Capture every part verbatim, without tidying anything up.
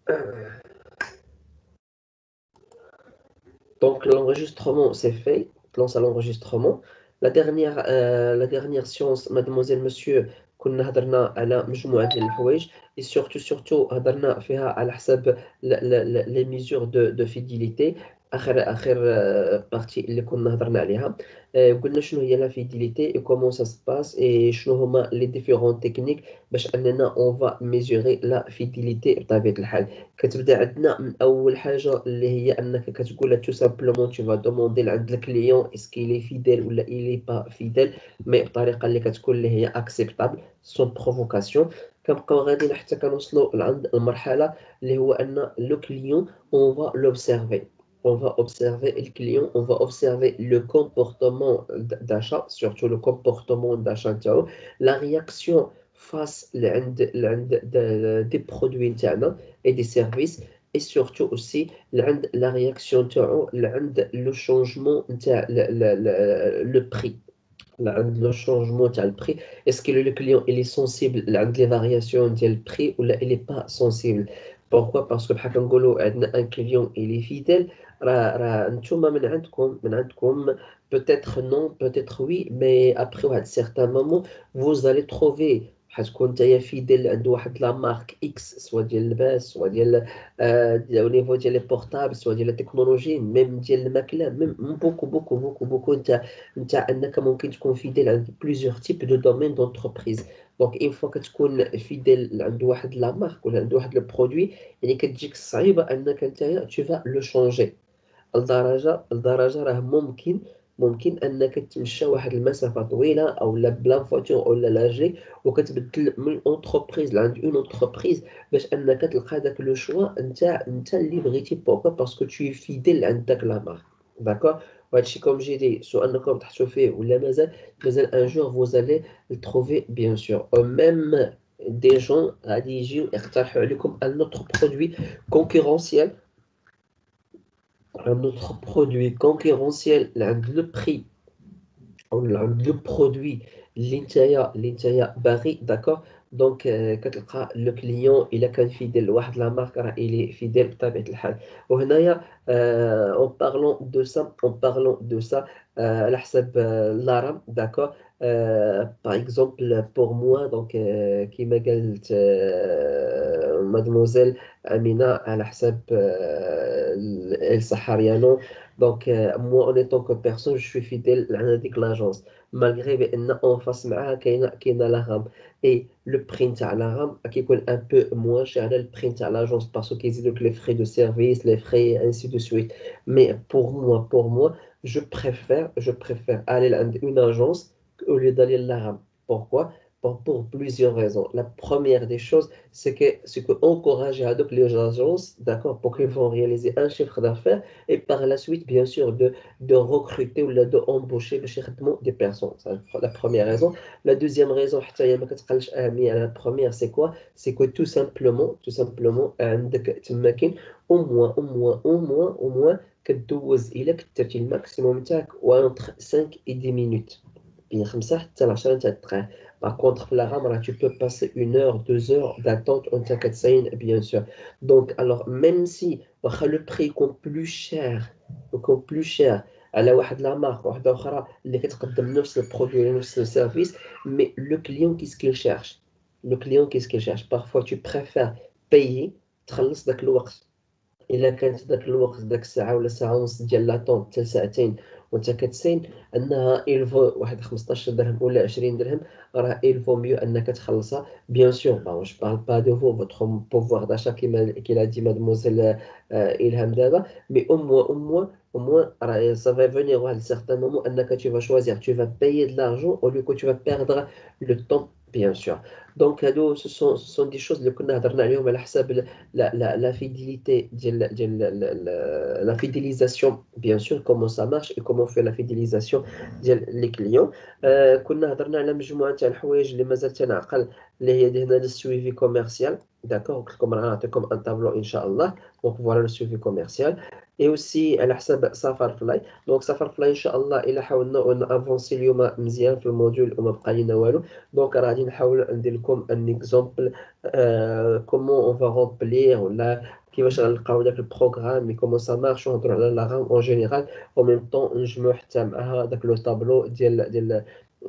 Donc l'enregistrement c'est fait, lance à l'enregistrement. La dernière euh, la dernière séance mademoiselle monsieur كنا هضرنا على مجموعة ديال الحوايج et surtout surtout هضرنا فيها على حساب ل- ل- ل- les mesures de de fidélité. آخر آخر بارتي اللي كنا هضرنا عليها آه، قلنا شنو هي لا فيديليتي et comment ça se passe et شنو هما les différentes techniques باش أننا on va mesurer la fidélité بطبيعة الحال. كتبدا عندنا من اول حاجه اللي هي انك كتقول تو سامبلومون تو فا دوموندي لعند الكليون اسكي لي فيديل ولا إلي با فيديل مي بطريقه اللي كتكون اللي هي اكسبتابل سون بروفوكاسيون. كنبقاو غاديين حتى كنوصلوا لعند المرحله اللي هو ان لو كليون اون فا لوبسيرفي. On va observer le client, on va observer le comportement d'achat, surtout le comportement d'achat, la réaction face لعند لعند des produits نتاعنا et des services et surtout aussi لعند la réaction تاعو لعند le changement نتاع le, le, le, le prix لعند le changement تاع le prix. Est-ce que le client il est sensible لعند les variations ديال le prix ou là il est pas sensible. Pourquoi parce que بحال كنقولوا عندنا un client il est fidèle راه راه نتوما من عندكم من عندكم peut-être non peut-être oui mais après واحد certain moment vous allez trouver حتكون نتايا فيديل عند واحد لا مارك اكس سوا ديال اللباس سوا ديال آه او نيفو ديال لي بورتابل سوا ديال التكنولوجي ميم ديال الماكله ميم بوكو بوكو بوكو بوكو نتا نتا انك ممكن تكون فيديل عند بليزيور تيب دو دومين دونتربريز. دونك اون فوا كتكون فيديل عند واحد لا مارك ولا عند واحد لو برودوي يعني كتجيك صعيبه انك نتايا تو فا لو شونجي لدرجة لدرجة راه ممكن ممكن انك تمشى واحد المسافة طويلة او لا بلا فواتور ولا لاجي وكتبدل من اونتربريز لعند اون اونتربريز باش انك تلقى داك لو شوا نتاع نتا اللي بغيتي. بوركوا باسكو تو فيديل عند داك لا مارك. داكور. وهادشي كوم جي دي سو انكم تحسوا فيه ولا مازال مازال ان جور فوز الي تروفي بيان سور ميم دي جون غادي يجيو يقترحوا عليكم ان اوتر برودوي كونكورونسيال un autre produit concurrentiel عند le prix ou عند le produit اللي نتايا اللي نتايا باغي. داكور. دونك آه، كتلقى لو كليون الا كان فيديل لواحد لا مارك راه الي فيديل بطبيعه الحال. وهنايا اون بارلون دو سا اون بارلون دو سا على حساب آه، لارام. داكور. باغ اكزومبل بور موا دونك كيما قالت آه، مادموزيل امينه على حساب آه، ال سحاريانو. دونك moi en tant que personne je suis fidèle لهذيك لاجونس مالغري بان اون فاس معاها كاينه كاينه لا غام اي لو بري نتاع لا غام كيكون ان بو موان شي على البري نتاع لاجونس باسكو كيزيدوك لي فري دو سيرفيس لي فري انسي دو سويت. مي بور موا بور موا جو بريفير جو بريفير aller عند une agence au lieu d'aller la غام. Pourquoi? Pour, pour plusieurs raisons. La première des choses, c'est que c'est que encourager à les agences, d'accord, pour qu'ils vont réaliser un chiffre d'affaires et par la suite, bien sûr, de, de recruter ou d'embaucher des personnes. C'est la première raison. La deuxième raison, la première, c'est quoi? C'est que tout simplement, tout simplement, au moins, au moins, au moins, au moins, que le maximum entre cinq et dix minutes. Bien comme ça, par contre, la RAM, tu peux passer une heure, deux heures d'attente en tant que bien sûr. Donc, alors, même si le prix compte plus cher, compte plus cher, على واحد لا مارك واحدة أخرى اللي كتقدم نفس البرودوي نفس السيرفيس mais le client qu'est-ce qu'il cherche le client qu'est-ce qu'il cherche parfois tu préfères payer تخلص داك الوقت. إلا كانت داك الوقت داك الساعة ولا ساعة ونص ديال لاطون حتى ساعتين وانت كتسين انها إلفو واحد خمسطاش درهم ولا عشرين درهم راه إلفو ميو انك تخلصها. بيان سور با جو بارل با دو فو فوتر بوفوار داشا كيما كيلا دي مادموزيل آه، إلهام دابا مي او موان او موان au moins راه ça va venir واحد certain moment انك tu vas choisir tu vas payer de l'argent au lieu que tu vas perdre le temps bien sûr. Donc هادو ce sont ce sont des choses اللي كنا هضرنا عليهم على حساب la, la, la fidélité, ديال- ديال- la, la- la fidélisation, bien sûr, comment ça marche et comment on fait la fidélisation ديال les clients. آه كنا هضرنا على مجموعة تاع الحوايج اللي مازال تنعقل اللي هي دهنا السويفي كوميرسيال. d'accord comme comme un tableau inchallah donc voilà le suivi commercial et aussi على حساب Safarfly donc Safarfly inchallah إلا حاولنا نافونسي اليوم مزيان في الموديول وما بقى لينا والو donc غادي نحاول ندير لكم un exemple euh, comment on va remplir ولا كيفاش غنلقاو داك البروغرام et comment ça marche ونهضروا على la RAM en général en même temps نجمعوا حتى معها داك لو طابلو ديال ديال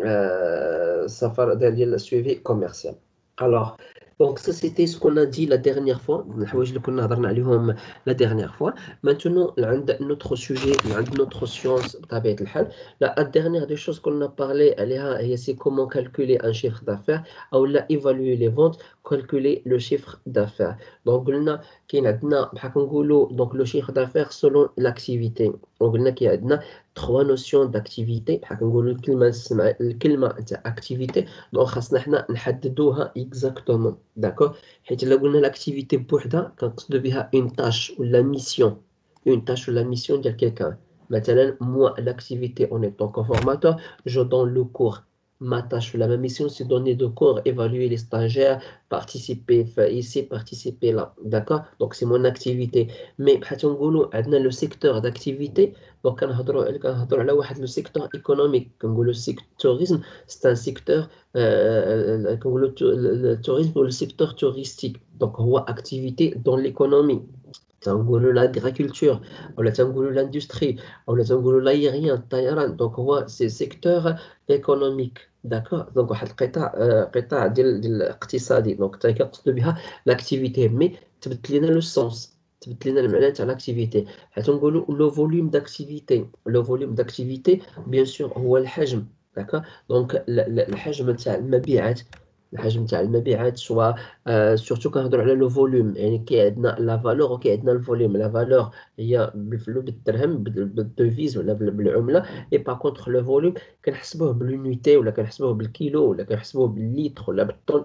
euh, سفر ديال السويفي كوميرسيال alors donc ça c'était ce qu'on a dit la dernière fois الحوايج اللي كنا هضرنا عليهم la dernière fois maintenant عند notre sujet عند notre science بطبيعة الحال la dernière des choses qu'on a parlé عليها هي c'est comment calculer un chiffre d'affaires أو لا évaluer les ventes calculer le chiffre d'affaires donc قلنا كاين عندنا بحال كنقولوا donc le chiffre d'affaires selon l'activité وقلنا كاين عندنا trois notions d'activité بحال كنقولوا الكلمة نسمع الكلمة تاع activité دونك خاصنا حنا نحددوها اكزاكتومون داكوغ حيت الا قلنا لاكتيفيتي بوحدها كنقصدو بها اون تاش ولا ميسيون اون تاش ولا ميسيون ديال كيلكان مثلا moi l'activité en étant conformateur je donne le cours ma tâche ou la ma mission c'est donner de cours évaluer les stagiaires participer faire ici participer là d'accord donc c'est mon activité mais بحال تنقولوا عندنا le secteur d'activité donc كنهضروا كنهضروا على واحد le secteur économique كنقولوا secteurisme c'est un secteur euh, comme le, le, le tourisme ou le secteur touristique donc هو activité dans l'économie تنقولوا l'agriculture ولا تنقولوا l'industrie ولا تنقولوا l'aérien الطيران donc هو c'est secteur économique d'accord donc واحد القطاع قطاع ديال ديال الاقتصادي donc حتى كنقصدوا بها l'activité mais تبدل لنا لو سونس تبدل لنا المعنى تاع l'activité حيت نقولوا لو فوليوم d'activité لو فوليوم d'activité bien sûr هو الحجم d'accord donc الحجم تاع المبيعات الحجم تاع المبيعات سوا سورتو كنهضروا على لو فوليوم يعني كاين عندنا لا فالور وكاين عندنا الفوليوم لا فالور هي بالفلوس بالدرهم بالدوفيز ولا بالعمله اي با كونطخ لو فوليوم كنحسبوه بالونيتي ولا كنحسبوه بالكيلو ولا كنحسبوه بالليتر ولا بالطن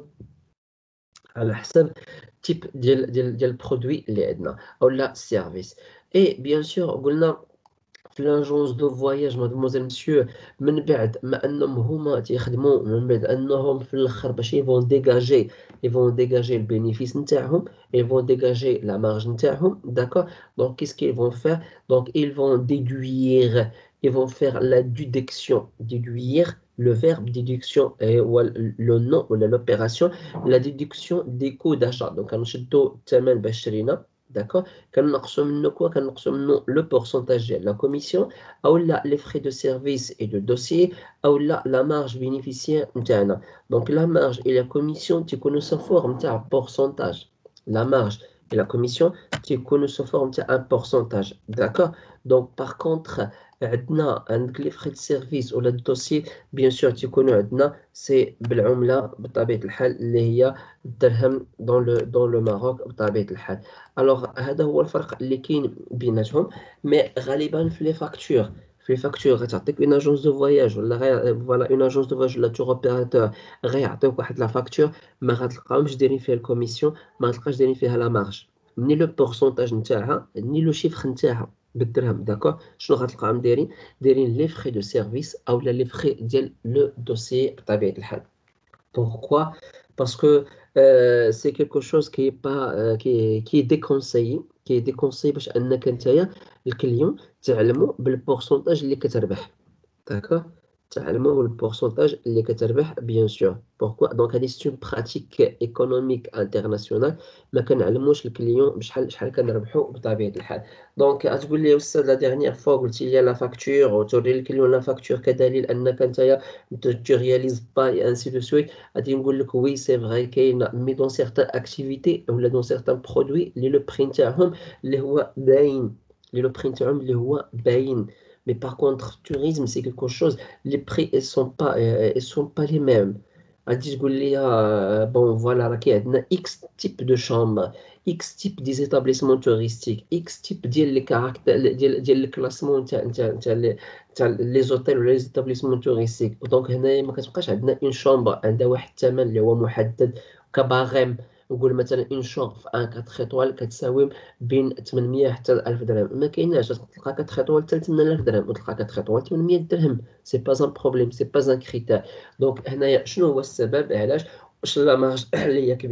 على حسب تيب ديال ديال ديال البرودوي اللي عندنا اولا سيرفيس اي بيان سور قلنا في لاجونس دو فواياج مادموزيل مسيو من بعد ما انهم هما تيخدموا من بعد انهم في الاخر باش يفون ديغاجي يفون ديغاجي البينيفيس نتاعهم يفون ديغاجي لا مارج نتاعهم داكور دونك كيس كي فون فير دونك ils vont déduire ils vont faire la déduction déduire le verbe déduction هو le nom ولا l'opération la déduction des coûts d'achat donc كنشدو الثمن باش شرينا d'accord كنقصوا منه كوا كنقصوا منه لو pourcentage ديال لا كوميسيون او لا لي frais de service et de dossier او لا لا مارج بينيفيسيير نتاعنا دونك لا مارج et la commission تيكونوا سو فورم تاع pourcentage la marge et la commission تيكونوا سو فورم تاع ان pourcentage d'accord donc par contre عندنا عندك لي frais de service ولا الدوسي بيان سور تيكونوا عندنا سي بالعمله بطبيعه الحال اللي هي الدرهم دون لو دون لو ماروك بطبيعه الحال الوغ هذا هو الفرق اللي كاين بيناتهم مي غالبا في لي فاكتور في لي فاكتور غتعطيك اون اجونس دو فواياج ولا غير فوالا اون اجونس دو فواياج ولا تور اوبيراتور غيعطيوك واحد لا فاكتور ما غتلقاهمش دايرين فيها الكوميسيون ما غتلقاش دايرين فيها لا مارج ني لو بورسونتاج نتاعها ني لو شيفر نتاعها بالدرهم داكور شنو غتلقاهم دايرين دايرين لي فخي دو سيرفيس او لي فخي ديال لو دوسيي بطبيعه الحال pourquoi parce que euh, c'est quelque chose qui est pas euh, qui est, qui est déconseillé qui est déconseillé باش انك نتايا الكليون تعلموا بالبورسونتاج اللي كتربح داكور تعلموا بالبورسونتاج اللي كتربح بيان سور بوركوا دونك هذه سي اون براتيك ايكونوميك انترناسيونال ما كنعلموش الكليون بشحال شحال كنربحوا بطبيعه الحال دونك غتقول لي استاذ لا ديرنيير فوا قلتي لي لا فاكتور وتوري الكليون لا فاكتور كدليل انك نتايا tu réalises pas et ainsi de suite غادي نقول لك وي سي فري كاين مي دون سيغتان اكتيفيتي ولا دون سيغتان برودوي اللي لو بري نتاعهم اللي هو باين اللي لو بري نتاعهم اللي هو باين mais par contre tourisme c'est quelque chose les prix ils sont pas euh, ils sont pas les mêmes غادي تقول لي آه، bon voilà راه كاين عندنا x type de chambre x type des établissements touristiques x type ديال لي كاركتر ديال ديال الكلاسمون تاع تاع تاع لي تاع لي زوتيل ولا لي établissements touristiques دونك هنايا ما كتبقاش عندنا اون شامبر عندها واحد الثمن اللي هو محدد كباغيم نقول مثلا اون شامبر في ان كاتر ايطوال كتساوي بين ثمنمية حتى ألف درهم ما كايناش تلقى كاتر ايطوال حتى ثمانية آلاف درهم وتلقى كاتر ايطوال ثمانمية درهم سي با ان بروبليم سي با ان كريتير دونك هنايا شنو هو السبب علاش واش لا مارج اللي هي كبيره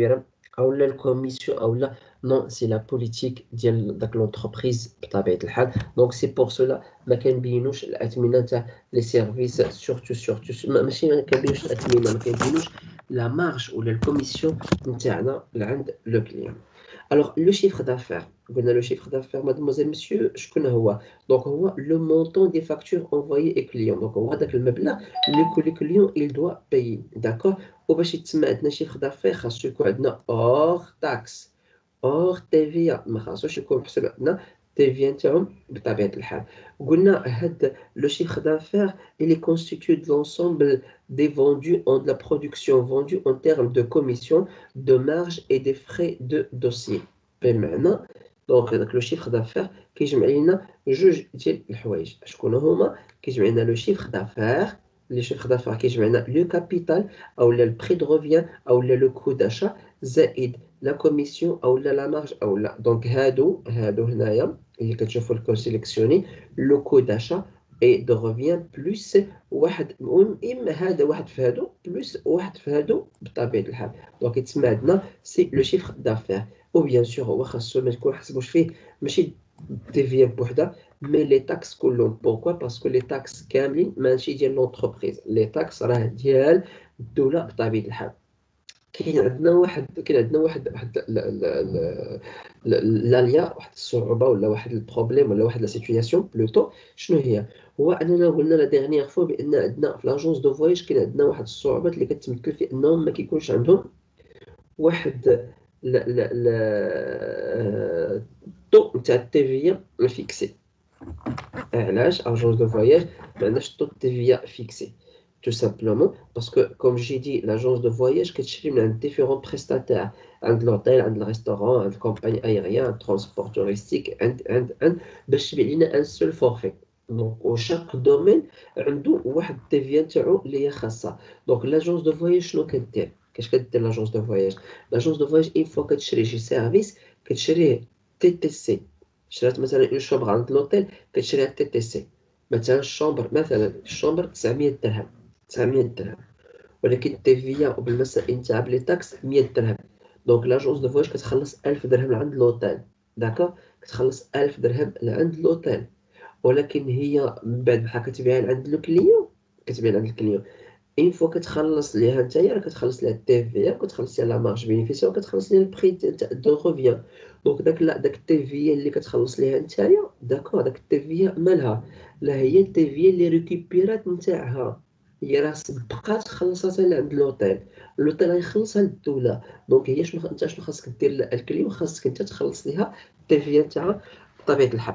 او لا الكوميسيون او لا نو سي لا بوليتيك ديال داك لونتربريز بطبيعه الحال. دونك سي بور سولا ما كنبينوش الاثمنه تاع لي سيرفيس سورتو سورتو ماشي ما كنبينوش الاثمنه، ما كنبينوش لا مارج ولا الكوميسيون نتاعنا لعند لو كليون. Alors, le chiffre d'affaires. قلنا le chiffre d'affaires, mademoiselle, monsieur, شكون هو؟ Donc, هو le montant des factures envoyées au client. Donc, هو هذاك المبلغ اللي le client il doit payer. D'accord؟ وباش يتسمى عندنا chiffre d'affaires خاصو يكون عندنا hors taxe, hors تي في إيه. ما خاصوش يكون محسوب عندنا تي في إيه نتاعهم بطبيعة الحال. قلنا هاد le chiffre d'affaires il est constitué de l'ensemble des vendus, en de la production vendue en termes de commission, de marge et des frais de dossier. بمعنى دونك هذاك لو شيفر دافير كيجمع لينا جوج ديال الحوايج. شكون هما؟ كيجمع لنا لو شيفر دافير، لي شيفر دافير كيجمع لنا لو كابيتال او لا البري دو روفيان او لا لو كو داشا زائد لا كوميسيون او لا لا مارج او لا. دونك هادو هادو هنايا اللي كتشوفوا الكو سيليكسيوني لو كو داشا اي دو روفيان بلس واحد، المهم اما هذا واحد في هادو بلس واحد في هادو بطبيعه الحال. دونك يتسمى عندنا سي لو شيفر دافير. وبيان سور هو خاصو ما تكون حسبوش فيه ماشي تي في بوحدها مي لي تاكس كلهم. بوركوا؟ باسكو لي تاكس كاملين ماشي ديال لونتربريز، لي تاكس راه ديال الدوله بطبيعه الحال. كاين عندنا واحد كاين عندنا واحد واحد لاليا، واحد الصعوبه ولا واحد البروبليم ولا واحد لا سيتوياسيون بلوتو. شنو هي؟ هو اننا قلنا لا ديرنيير فوا بان عندنا في لاجونس دو فواياج كاين عندنا واحد الصعوبات اللي كتمثل في انهم ما كيكونش عندهم واحد لا لا لا الطو نتاع التي في فيكسي. علاش اجونس دو فواياج ما عندناش الطو تي في فيكسي؟ tout simplement parce que comme j'ai dit l'agence de voyage كتشري من عند différents prestataires، عند l'hôtel، عند الريستورون، عند الكومباني aérien، عند transport touristique، عند عند عند باش تبيع لنا un seul forfait. دونك وشاك دومين عنده واحد التي في نتاعو اللي هي خاصه. دونك لاجونس دو فواياج شنو كدير؟ كاش كدير لاجونس دو فواياج؟ لاجونس دو فواياج اين فوا كتشري شي سيرفيس كتشريه تي تي سي. شرات مثلا اون شومبر عند لوطيل كتشريها تي تي سي. مثلا الشومبر مثلا الشومبر تسعمية درهم، تسعمية درهم، ولكن التيفيا وبالمسائل تاع بلي تاكس مية درهم. دونك لاجونس دو فواياج كتخلص ألف درهم لعند لوطيل. داكوغ؟ كتخلص ألف درهم لعند لوطيل، ولكن هي من بعد بحال كتبيعها لعند لو كليون، كتبيع لعند الكليون اين فوا كتخلص ليها نتايا راه كتخلص ليها التي في وكتخلص ليها لا مارج بينيفيسيون وكتخلص ليها البري تاع دو روفيان. دونك داك لا داك التي في اللي كتخلص ليها نتايا داكوغ داك التي في مالها؟ لا هي التي في اللي ريكوبيرات نتاعها، هي راه بقات خلصتها لعند لوطيل، لوطيل غيخلصها للدوله. دونك هي شنو انت شنو خاصك دير الكليون؟ خاصك انت تخلص ليها التي في نتاعها بطبيعه الحال.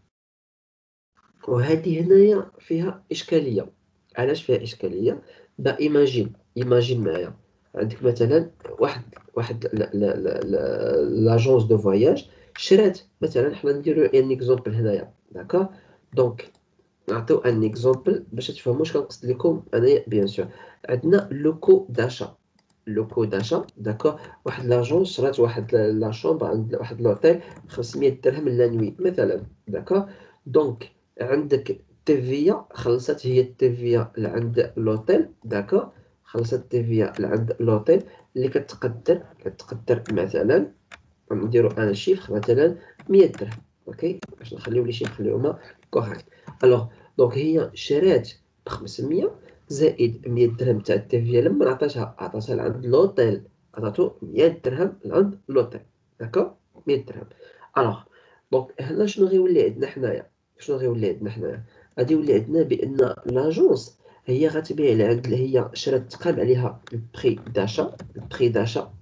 وهذه هنايا فيها إشكالية. علاش فيها إشكالية؟ با إيماجين إيماجين معايا عندك مثلا واحد واحد لاجونس دو فواياج شرات مثلا، حنا نديرو ان اكزومبل هنايا داكوغ. دونك نعطيو ان اكزومبل باش تفهموا واش كنقصد لكم انايا. بيان سور عندنا لوكو داشا، لوكو داشا داكوغ. واحد لاجونس شرات واحد لا شومبر عند واحد لوطيل خمسمية درهم لا نوي مثلا داكوغ. دونك عندك تيفيا خلصت هي التيفيا لعند لوطيل داكوغ، خلصت التيفيا لعند لوطيل اللي كتقدر كتقدر مثلا نديرو ان شيفر مثلا مية درهم. اوكي باش نخليو لي شيفر اللي هما كوريكت. الوغ دونك هي شرات بخمسمية زائد مية درهم تاع التيفيا لما عطاتها عطاتها لعند لوطيل، عطاتو مية درهم لعند لوطيل داكوغ، مية درهم. الوغ دونك هنا شنو غيولي عندنا حنايا؟ شنو غيولي عندنا حنايا؟ غادي يولي عندنا بان لاجونس هي غتبيع لعند اللي هي شرات تقام عليها البري داشا، البري داشا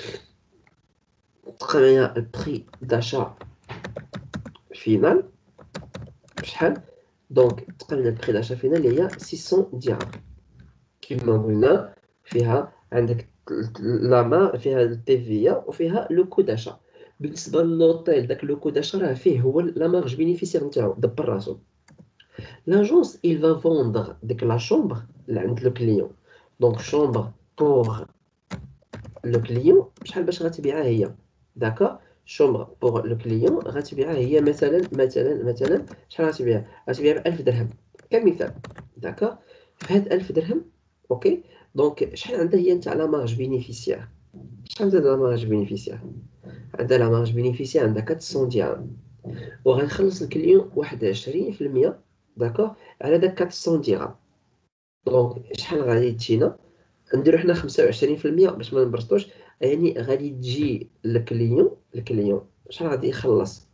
تقام عليها البري داشا فينال بشحال؟ دونك تقام عليها البري داشا فينال اللي هي ستمية درهم. كيما قلنا فيها عندك لاما فيها التيفيا وفيها لو كو داشا. بالنسبه للوطيل داك لو كو داشا راه فيه هو لا مارج بينيفيسير نتاعو دبر راسو. L'agence, il va vendre ديك لا شومبر لعند لو كليون. دونك شومبر بوغ لو كليون بشحال باش غتبيعها هي؟ داكا شومبر بوغ لو كليون غتبيعها هي مثلا مثلا مثلا شحال غتبيعها؟ غتبيعها ب ألف درهم كمثال داكا. في هاد ألف درهم اوكي دونك شحال عندها هي نتاع لا مارج بينيفيسيير؟ شحال زاد لا مارج بينيفيسيير؟ عندها لا مارج بينيفيسيير عندها أربعمية درهم، وغنخلص الكليون واحد وعشرين في المية داكوغ على داك أربعمية درهم. دونك شحال غادي تجينا؟ نديرو حنا خمسة وعشرين في المية باش ما نبرطوش، يعني غادي تجي الكليون الكليون شحال غادي يخلص؟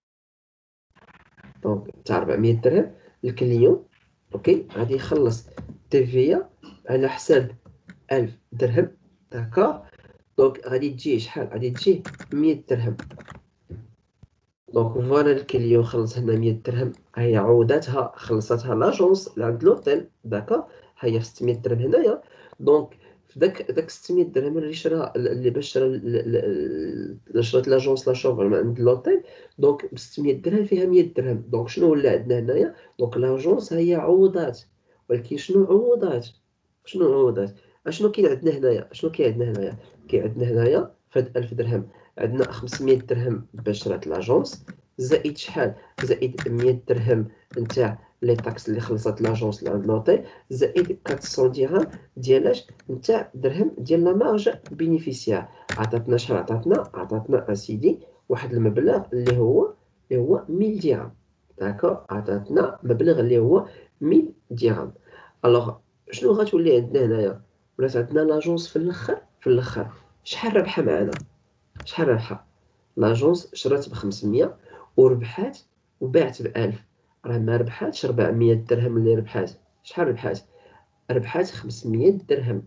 دونك تاع أربعمية درهم الكليون، اوكي، غادي يخلص تيفيا على حساب ألف درهم، داكوغ. دونك غادي تجي شحال؟ غادي تجي مية درهم. دونك فوالا الكليون خلص هنا مية درهم، هي عوضاتها خلصتها لاجونس لعند لوطيل، داكوغ، هي ستمية درهم هنايا. دونك في داك داك ستمية درهم اللي شرا اللي باش شرا اللي شرات لاجونس لا شومبر من عند لوطيل، دونك ب ستمية درهم فيها مية درهم. دونك شنو ولا عندنا هنايا؟ دونك لاجونس هي عوضات، ولكن شنو عوضات؟ شنو عوضات؟ اشنو كاين عندنا هنايا؟ شنو كاين عندنا هنايا؟ كاين عندنا هنايا فهاد ألف درهم عندنا خمسمية درهم باش شرات لاجونس، زائد شحال؟ زائد مية درهم نتاع لي طاكس اللي خلصت لاجونس لعند لوطيل، زائد أربعمية درهم ديالاش؟ نتاع درهم ديال لا مارج بينيفيسيير. عطاتنا شحال؟ عطاتنا عطاتنا اسيدي واحد المبلغ اللي هو اللي هو مية درهم، داكوغ، عطاتنا مبلغ اللي هو مية درهم. الوغ شنو غتولي عندنا هنايا؟ ولات عندنا لاجونس في الاخر في الاخر شحال ربحها معنا؟ شحال ربحها؟ لاجونس شرات بخمسمية وربحات وباعت بألف، راه ما ربحاتش ربعمية درهم اللي ربحات. شحال ربحات؟ ربحات خمسمية درهم،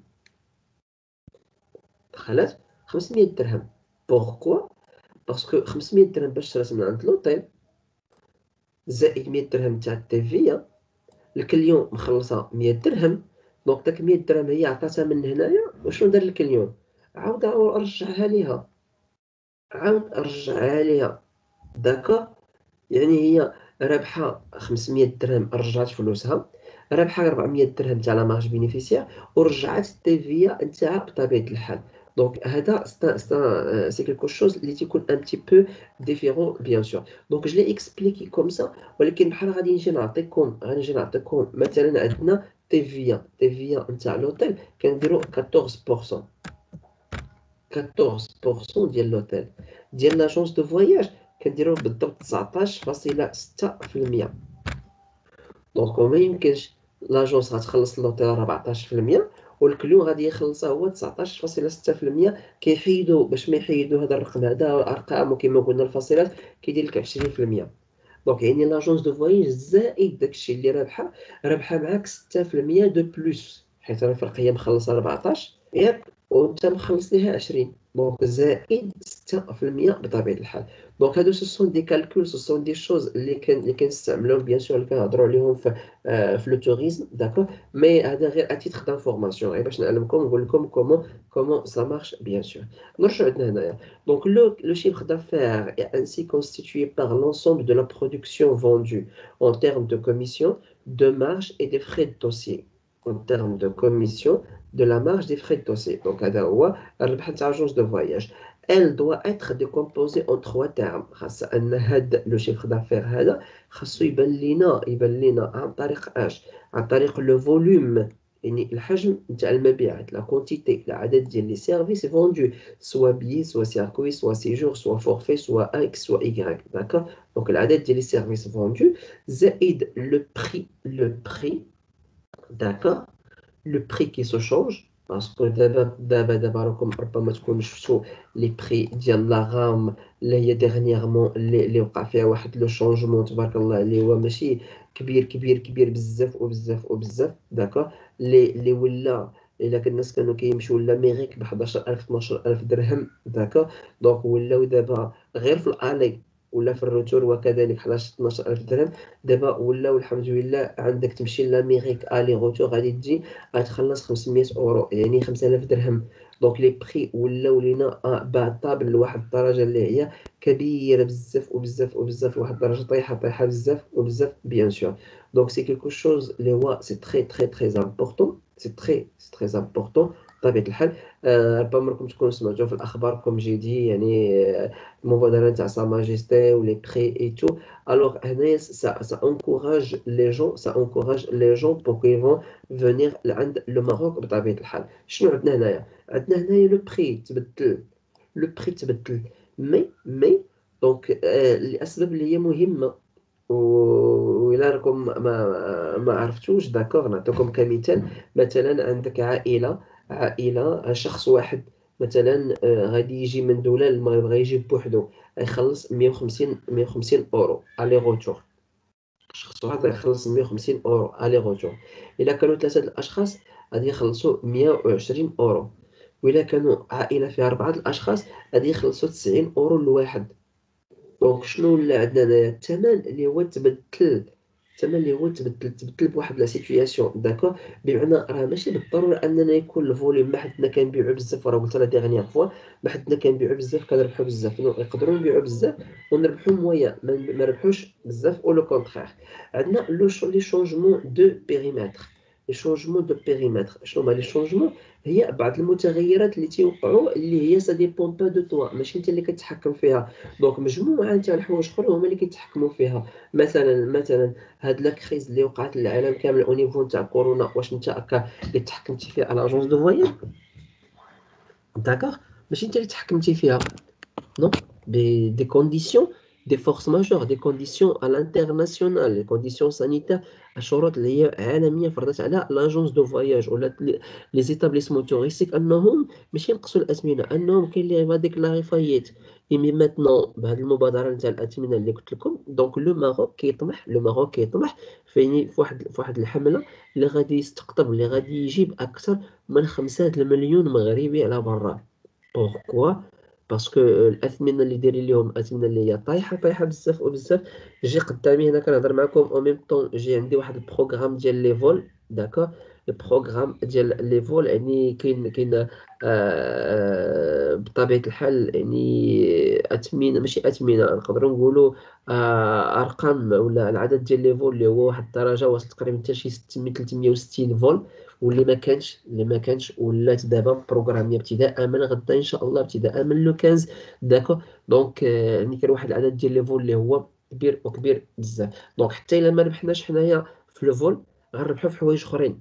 دخلت خمسمية درهم. بوركوا؟ باسكو خمسمية درهم باش شرات من عند لوطيل، زائد مية درهم تاع التيفيا، الكليون مخلصة مية درهم. دونك داك مية درهم هي عطاتها من هنايا، وشنو دار الكليون؟ عاود رجعها ليها، عاود رجعها ليها، داكوغ. يعني هي رابحة خمسمية درهم رجعت فلوسها، رابحة أربعمية درهم تاع لا مارج بينيفيسيير، ورجعت التيفيا نتاعها بطبيعة الحال. دونك هذا ستا ستا سي كيلكو شوز اللي تيكون ان بتي بو ديفيرون بيان سور. دونك جو لي اكسبليكي كوم سا، ولكن بحال غادي نجي نعطيكم غادي نجي نعطيكم مثلا عندنا تيفيا تيفيا نتاع لوطيل كنديرو أربعطاش بالمية، أربعطاش بالمية ديال لوطيل. ديال لاجونس دو فواياج كنديرو بالضبط تسعطاش فاصلة ستة في المية. دونك ما يمكنش لاجونس غتخلص لوطيل أربعطاش في المية والكليون غادي يخلصها هو تسعطاش فاصلة ستة في المية. كيحيدوا باش ما يحيدوا هذا الرقم هذا الارقام، وكما قلنا الفاصلات كيدير لك عشرين في المية. دونك يعني لاجونس دو فواياج زائد داكشي اللي رابحه، رابحه معاك ستة في المية دو بلوس، حيت الفرق هي مخلصه أربعطاش ياك وانت مخلص ليها عشرين، دونك زائد ستة في المية بطبيعه الحال. دونك هادو سو سون دي كالكول، سو سون دي شوز اللي كان اللي كنستعملوهم بيان سور اللي كنهضروا عليهم في آه في لو توريزم، داكور. مي هذا غير اتيتر دانفورماسيون، غير باش نعلمكم نقول لكم كومون كومون سا مارش بيان سور. نرجعوا عندنا هنايا. Donc le, le chiffre d'affaires est ainsi constitué par l'ensemble de la production vendue en termes de commission, de marge et des frais de dossier. En termes de commission, de la marge des frais de dossier. Donc هذا هو الربح تاع agence de voyage. Elle doit être décomposée en trois termes. خاص أن هذا لو chiffre d'affaires هذا خاصو يبان لينا يبان لينا عن طريق اش؟ عن طريق لو فوليوم، يعني الحجم نتاع المبيعات، لا كونتيتي، العدد ديال لي سيرفيس فوندو، soit billet, soit circuit, soit séjour, soit forfait, soit X, soit Y. D'accord? Donc, l'adresse des services vendus, زائد le prix, le prix, d'accord? Le prix qui se change. باسكو دابا دابا دابا راكم ربما تكونوا شفتوا لي بري ديال لا غام اللي هي ديغنيغمون اللي, اللي وقع فيها واحد لو شونجمون تبارك الله، اللي هو ماشي كبير كبير كبير بزاف وبزاف وبزاف، داكوغ. اللي اللي ولا الا كان الناس كانوا كيمشيو لاميريك ب حداش ألف اثناش ألف درهم، داكوغ. دونك ولاو دابا غير في الالي ولا في الروتور وكذلك حداش اثناش ألف درهم. دابا ولاو الحمد لله عندك تمشي لاميريك الي روتور غادي تجي غتخلص خمسمية اورو، يعني خمسة آلاف درهم. دونك لي بري ولاو لينا بعطابل لواحد الدرجه اللي هي كبيره بزاف وبزاف وبزاف، لواحد الدرجه طايحه طايحه بزاف وبزاف بيان سور. دونك سي كيلكو شوز اللي هو سي تري تري تري امبورطون، سي تري سي تري امبورطون بطبيعة الحال. آه، ربما راكم تكونوا سمعتوا في الأخبار كوم جي دي يعني آه، المبادرة نتاع سا ماجيستي ولي بخي اي تو. الوغ هنايا سا سا انكوراج لي جون سا انكوراج لي جون بور كي فون فونيغ لعند لو ماروك. بطبيعة الحال شنو عندنا هنايا؟ عندنا هنايا لو بخي تبدل، لو بخي تبدل. مي مي دونك آه لأسباب اللي هي مهمة، وإلا راكم ما ما ما عرفتوش داكوغ نعطيكم كمثال. مثلا عندك عائلة، عائلة شخص واحد مثلا آه، غادي يجي من دولة للمغرب، غادي يجي بوحدو يخلص مية وخمسين مية وخمسين أورو ألي غوتور. شخص واحد غيخلص مية وخمسين أورو ألي غوتور. إلا كانوا ثلاثة د الأشخاص غادي يخلصوا مية وعشرين أورو، وإلا كانوا عائلة فيها أربعة د الأشخاص غادي يخلصوا تسعين أورو لواحد. دونك شنو ولا عندنا هنايا؟ الثمن اللي هو تبدل، الثمن اللي هو تبدل تبدل بواحد لا سيتوياسيون داكور. بمعنى راه ماشي بالضروره اننا يكون الفوليوم ما حدنا كنبيعو بزاف، راه قلت لا ديغنييغ فوا ما حدنا كنبيعو بزاف كنربحو بزاف. نو نقدروا نبيعو بزاف ونربحو مويا، ما ما نربحوش بزاف او لو كونترير. عندنا لو شو لي شونجمون دو بيريمتر. لي شونجمون دو بيريمتر شنو هما لي شونجمون؟ هي بعض المتغيرات اللي تيوقعوا اللي هي سا ديبون با دو توا، ماشي انت اللي كتحكم فيها. دونك مجموعة تاع الحوايج اخرى هما اللي كيتحكموا فيها. مثلا مثلا هاد لا كريز اللي وقعت للعالم كامل او نيفو تاع كورونا، واش انت هكا اللي تحكمتي فيها على اجونس دو فواياج؟ داكوغ، ماشي انت اللي تحكمتي فيها. Non, des, des conditions, des forces majeures, des conditions à l'international, des conditions sanitaires. الشروط اللي هي عالمية فرضت على لاجونس دو فواياج ولا لي زيتابليسمون توريستيك انهم ماشي ينقصوا الاثمنه، انهم كاين اللي غادي ديكلاري فايت. ايمي ماتنون بهذه المبادره نتاع الاثمنه اللي قلت لكم، دونك لو ماروك كيطمح، لو ماروك كيطمح في في واحد في واحد الحمله اللي غادي يستقطب، اللي غادي يجيب اكثر من خمسة المليون مغربي على برا. بوركوا؟ باسكو الأثمنة اللي دايرين ليهم أثمنة اللي هي طايحة طايحة بزاف وبزاف. جي قدامي هنا كنهضر معاكم أو ميم طون جي عندي واحد البروغرام ديال لي فول داكوغ. البروغرام ديال لي فول يعني كاين كاين آه بطبيعة الحال يعني أثمنة ماشي أثمنة نقدروا نقولوا آه أرقام ولا العدد ديال لي فول اللي هو واحد الدرجة واصل تقريبا حتى شي ستمية تلتمية وستين فول. واللي ما كانش اللي ما كانش ولات دابا بروغراميه ابتداء من غدا ان شاء الله، ابتداء من لو خمسة داكو. دونك آه، يعني كاين واحد العدد ديال لي فول اللي هو كبير وكبير بزاف. دونك حتى الا ما ربحناش حنايا في لو فول غنربحو في حوايج اخرين،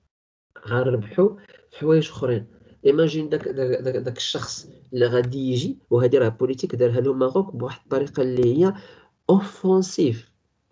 غنربحو في حوايج اخرين. ايماجين داك داك, داك, داك الشخص اللي غادي يجي، وهذه راه بوليتيك دارها لو ماروك بواحد الطريقه اللي هي اوفونسيف.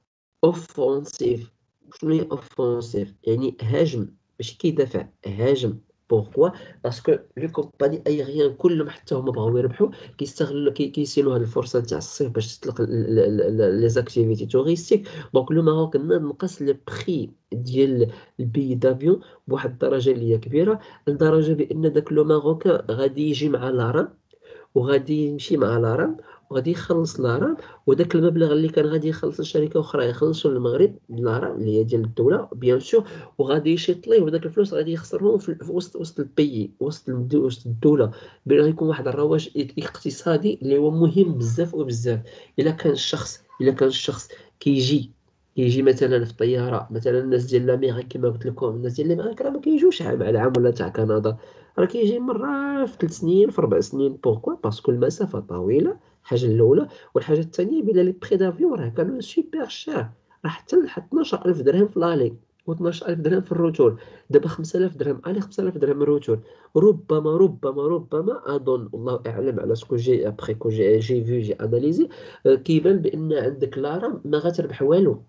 اوفونسيف شنو هي اوفونسيف؟ يعني هاجم، ماشي كيدافع، هاجم. بوركوا؟ باسكو لي كومباني ايغيان كلهم حتى هما بغاو يربحوا كيستغلوا كي كيسينوا هاد الفرصه تاع الصيف باش تطلق لي زاكتيفيتي توريستيك. دونك لو ماروك نقص لي بري ديال البي دافيون بواحد الدرجه اللي هي كبيره، لدرجه بان داك لو ماروكان غادي يجي مع لاران وغادي يمشي مع لارام وغادي يخلص لارام. وداك المبلغ اللي كان غادي يخلص لشركه اخرى يخلصوا للمغرب لارام اللي هي ديال الدوله بيان سور، وغادي يشيط ليه، وداك الفلوس غادي يخسرهم في في وسط وسط البي وسط الدو- وسط الدوله. بان غيكون واحد الرواج اقتصادي اللي هو مهم بزاف وبزاف. الا كان الشخص الا كان الشخص كيجي كيجي مثلا في الطياره، مثلا الناس ديال لاميغيك كما قلت لكم، الناس ديال لاميغيك راه ما كيجوش عام على عام ولا تاع كندا، راه كيجي مرة في ثلاث سنين في أربع سنين. بوركوا؟ باسكو المسافة طويلة، الحاجة الأولى. والحاجة الثانية بلا لي بخي دافيون راه كانوا سوبر شير، راه حتى حتى اثناش ألف درهم في لالي و اثناش ألف درهم في الروتور. دابا خمسة آلاف درهم الي، خمسة آلاف درهم الروتور. ربما ربما ربما أظن الله أعلم على سكو جي أبخي كو جي جي في جي أناليزي. آه، كيبان بأن عندك لارا ما غتربح والو.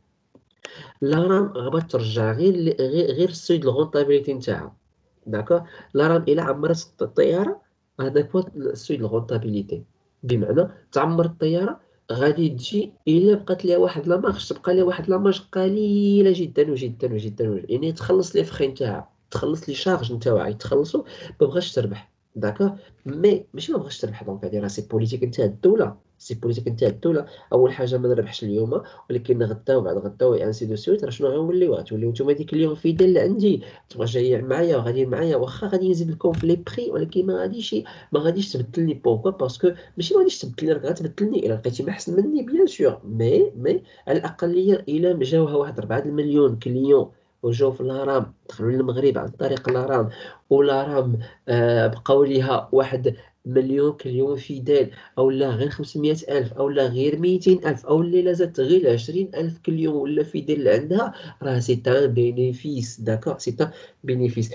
لارا غابا ترجع غير ل- غير غير السيد الغونطابيليتي نتاعها. داكوغ؟ لا راه الا عمرت الطياره هذاك هو السوي الغونطابيليتي. بمعنى تعمر الطياره غادي تجي الا بقات ليها واحد لا مارش، تبقى ليها واحد لا مارش قليله جدا وجدا وجدا وجدا. يعني تخلص لي فخي نتاعها، تخلص لي شارج نتاعها يتخلصوا. ما بغاش تربح داكوغ. مي ماشي ما بغاش تربح، دونك هادي راه سي بوليتيك نتاع الدوله، سي بوليتيك نتاع الدوله. اول حاجه ما نربحش اليوم، ولكن غدا وبعد غدا وانسي دو سويت. راه شنو غنوليو؟ غتوليو نتوما ديك اليوم فيدال اللي عندي تبغى جاي معايا وغادي معايا، واخا غادي نزيد لكم في لي بري ولكن ما غاديش ما غاديش تبدلني. بوكو؟ باسكو ماشي ما غاديش تبدلني، راك غتبدلني الا لقيتي ما احسن مني بيان سور. مي مي على الاقليه الا جاوها واحد أربعة المليون كليون وجاو في الهرم دخلوا للمغرب عن طريق الهرم، والهرم آه بقاو ليها واحد مليون كليون فيدال، اولا غير خمسمية الف، اولا غير ميتين الف، او الليله زادت غير عشرين الف كليون ولا فيدال اللي عندها، راه سي ان بينيفيس. داكوغ سي ان بينيفيس.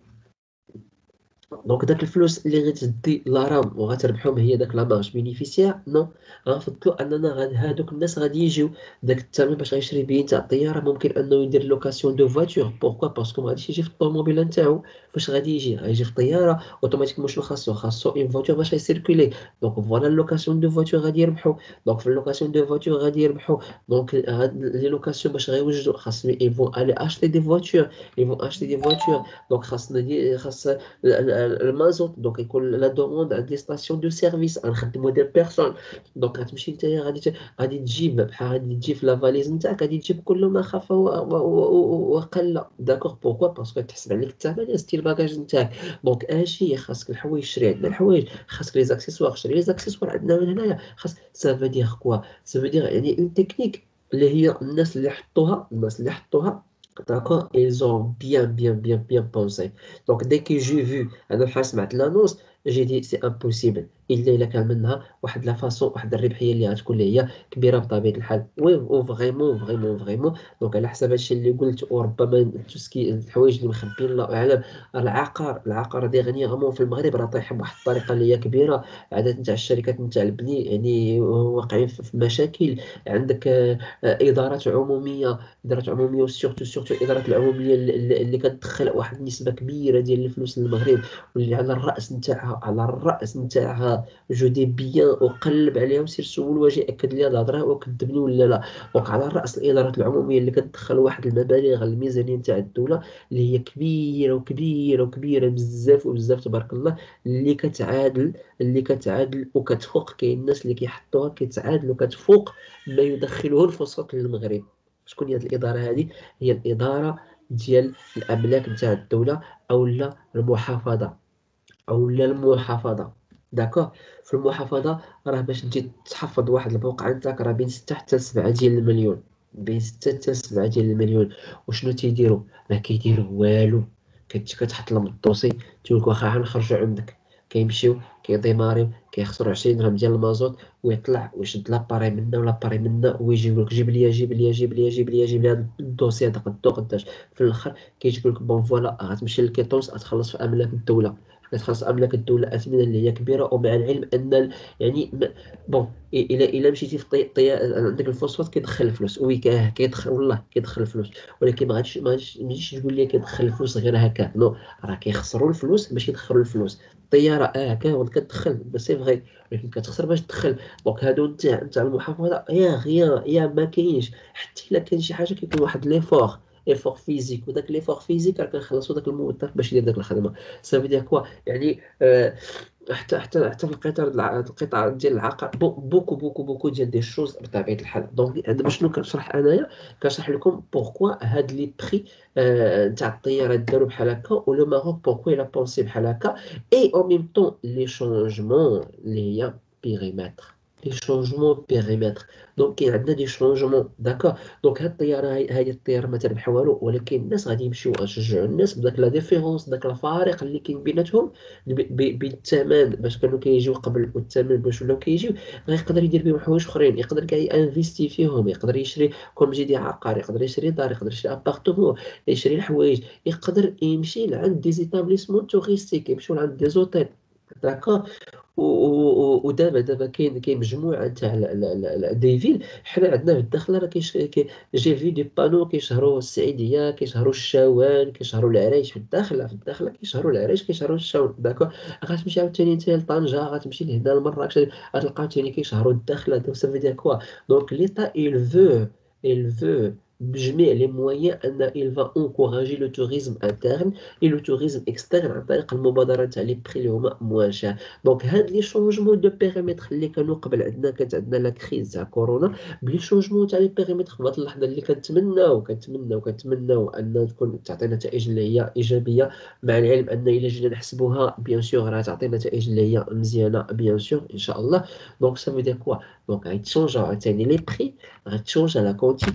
دونك داك الفلوس اللي غتدي لارام وغتربحهم هي داك لا مارج بينيفيسيير، نو. غنفضلوا اننا غاد هادوك الناس غادي يجيو داك الثمن باش غيشري بيه تاع الطياره، ممكن انه يدير لوكاسيون دو فواتور. بوركوا؟ باسكو ما غاديش يجي في الطوموبيله نتاعو. فاش غادي يجي؟ غيجي في الطياره اوتوماتيكمون. شنو خاصو؟ خاصو اون فواتور باش يسيركولي. دونك فوالا اللوكاسيون دو فواتور غادي يربحوا. دونك في اللوكاسيون دو فواتور غادي يربحوا. دونك هاد لي لوكاسيون باش غيوجدوا خاصهم يفون الي اشتي دي فواتور. يفون اشتي دي فواتور. دونك خاصنا دي خاص المازوت. دونك يكون لا دوموند عند دي ستاسيون دو سيرفيس، غنخدموا دي بيرسون. دونك غتمشي نتايا غادي ت- غادي تجيب بحال غادي تجيب في لا فاليز نتاعك، غادي تجيب كل ما خف و- و- و- وقل. داكوغ؟ بوركوا؟ باسكو تحسب عليك الثمن ستيل الباكاج نتاعك. دونك اجي خاصك الحوايج شري. عندنا الحوايج، خاصك لي زاكسيسوار شري لي زاكسيسوار. عندنا من هنايا خاص سا فو دير كوا؟ سا فو دير يعني اون تكنيك اللي هي الناس اللي حطوها الناس اللي حطوها D'accord, ils ont bien, bien, bien, bien pensé. Donc, dès que j'ai vu أنا بحال سمعت l'annonce, j'ai dit c'est impossible. إلا إلا كان منها واحد لا فاصون، واحد الربحية اللي غتكون اللي هي كبيرة بطبيعة الحال. وي و فريمون فريمون فريمون. دونك على حساب هادشي اللي قلت، وربما توسكي الحوايج اللي مخبيين الله أعلم. العقار العقار ديغنيغمون في المغرب راه طايح بواحد الطريقة اللي هي كبيرة. عدد نتاع الشركات نتاع البني يعني واقعين في في مشاكل. عندك آه، آه، إدارات عمومية إدارات عمومية، وسيرتو سيرتو الإدارات العمومية اللي, اللي كتدخل واحد النسبة كبيرة ديال الفلوس للمغرب، واللي على الرأس نتاعها على الرأس نتاعها جو دي بيان. وقلب عليها وسير سول واش يأكد لي هاد الهضرة وكذبني ولا لا. دونك على الرأس الإدارات العمومية اللي كتدخل واحد المبالغ الميزانية نتاع الدولة اللي هي كبيرة وكبيرة وكبيرة بزاف وبزاف تبارك الله، اللي كتعادل اللي كتعادل وكتفوق. كاين الناس اللي كيحطوها كتعادل وكتفوق ما يدخله الفساد للمغرب. شكون هي هاد الإدارة هذه؟ هي الإدارة ديال الأملاك نتاع الدولة، أولا المحافظة أولا المحافظة. داكوغ؟ في المحافظة راه باش تجي تحفظ واحد البوقعة نتاعك راه بين ستة حتى لسبعة ديال المليون. بين ستة حتى لسبعة ديال المليون. وشنو تيديروا؟ ما كيديروا والو. كتجي كتحط لهم الدوسي، تيقولك واخا غنخرجوا عندك. كيمشيو كيديماريو كيخسروا عشرين درهم ديال المازوت، ويطلع ويشد لاباري منا ولاباري منا، ويجي يقول لك جيب لي جيب لي جيب لي جيب لي جيب لي هذا الدوسي هذا قدو قداش. في الاخر كيجي يقول لك بون فوالا غتمشي للكيطونس غتخلص في املاك الدوله. كتخلص املاك الدوله اثمنه اللي هي كبيره. ومع العلم ان ال- يعني م- بون إ- الا الا مشيتي في طي... طي... عندك الفوسفات كيدخل الفلوس. وي كاه كيدخل والله كيدخل الفلوس. ولكن ما غاديش ما غاديش ما تجيش تقول لي كيدخل الفلوس غير هكا. نو، راه كيخسروا الفلوس باش يدخلوا الفلوس. الطياره اه كان كتدخل بس سي فغي، ولكن كتخسر باش تدخل. دونك هادو نتاع نتاع المحافظه يا غيا يا ما كاينش. حتى الا كان شي حاجه كيكون واحد ليفور ايفور فيزيك، وداك ليفور فيزيك راه كنخلصوا داك الموظف باش يدير داك الخدمه. سافي دير كوا يعني آه حتى حتى حتى في القطار الع- القطاع ديال العقار بو- بوكو بوكو بوكو ديال دي شوز بطبيعه الحال. دونك دابا شنو كنشرح انايا؟ كنشرح لكم بوركوا هاد لي بري آه، نتاع الطيارات داروا بحال هكا، ولو ماروك بوركوا الا بونسي بحال هكا. اي او ميم طون لي شونجمون اللي هي بيريمتر لي شونجمون بيريمتر. دونك كاين عندنا دي شونجمون. داكور؟ دونك هاد الطياره هاي هادي الطياره ما تربح والو، ولكن الناس غادي يمشيو يشجعوا الناس بداك لا ديفيرونس، داك الفارق اللي كاين بيناتهم ب- ب- بين الثمن باش كانوا كيجيو قبل والثمن باش ولاو كيجيو. غيقدر يدير بهم حوايج اخرين، يقدر كاع انفيستي فيهم، يقدر يشري كوم جدي عقار، يقدر يشري دار، يقدر يشري ابارتمون، يشري الحوايج. يقدر يمشي لعند دي زيتابليسمون توريستيك، يمشيو لعند دي زوتيل. داكور؟ و- و- و- ودابا دابا كاين كاين مجموعه تاع ال- ال- ال- ال- دي فيل. حنا عندنا في الداخله راه كيش كي جي في دي بانو كيشهروا السعيديه، كيشهروا الشوان، كيشهروا العريش. في الداخله في الداخله كيشهروا العريش، كيشهروا الشوان. داكور؟ غتمشي عاوتاني انت لطنجه، غتمشي لهنا لمراكش، غتلقاو عاوتاني كيشهروا الداخله. دونك سافي دير كوا؟ دونك ليتا il veut il veut بجميع لي مويان ان il va encourager le tourisme interne et le tourisme externe عن طريق المبادره تاع لي بري اللي هما موان شار. دونك هاد لي شونجمون دو بيريمتر اللي كانوا قبل عندنا، كانت عندنا لا كريز تاع كورونا بلي شونجمون تاع لي بيريمتر في هاد اللحظه اللي كنتمناو كنتمناو كنتمناو ان تكون تعطينا نتائج اللي هي ايجابيه. مع العلم ان الا جينا نحسبوها بيان سور راه تعطينا نتائج اللي هي مزيانه بيان سور ان شاء الله. دونك سا فو دير كوا؟ دونك غيتشونجا عاوتاني لي بري، غتشونجا لا كونتيتي،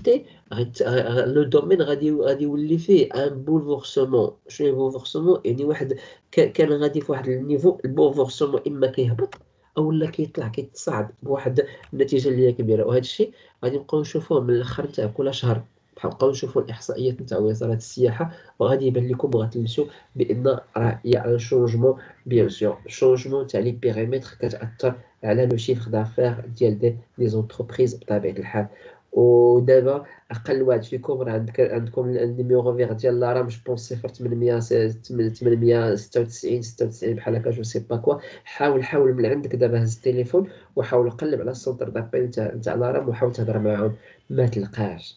غيت- غ- لو دومين غادي غادي يولي فيه ان بولفورسمون. شنو بولفورسمون؟ يعني واحد ك- كان غادي في واحد النيفو، البولفورسمون اما كيهبط او لا كيطلع كيتصاعد بواحد النتيجه اللي هي كبيره. وهذا الشيء غادي نبقاو نشوفوه من الاخر تاع كل شهر. نبقاو نشوفوا الاحصائيات نتاع وزاره السياحه، وغادي يبان لكم وغتلمسوا بان راه يا ان شونجمون. بيان سور شونجمون تاع لي بيريمتر كتاثر على لو شيفر دافير ديال دي لي زونتربريز بطبيعه الحال. ودابا اقل واحد فيكم راه عندك عندكم النيميرو فيغ ديال لارام، جو بونس صفر ثمانمية ثمانمية ستة وتسعين ستة وتسعين بحال هكا، جو سي با كوا. حاول حاول من عندك دابا هز التليفون وحاول قلب على السونتر دابيل نتاع نتاع لارام وحاول تهضر معاهم. ما تلقاش،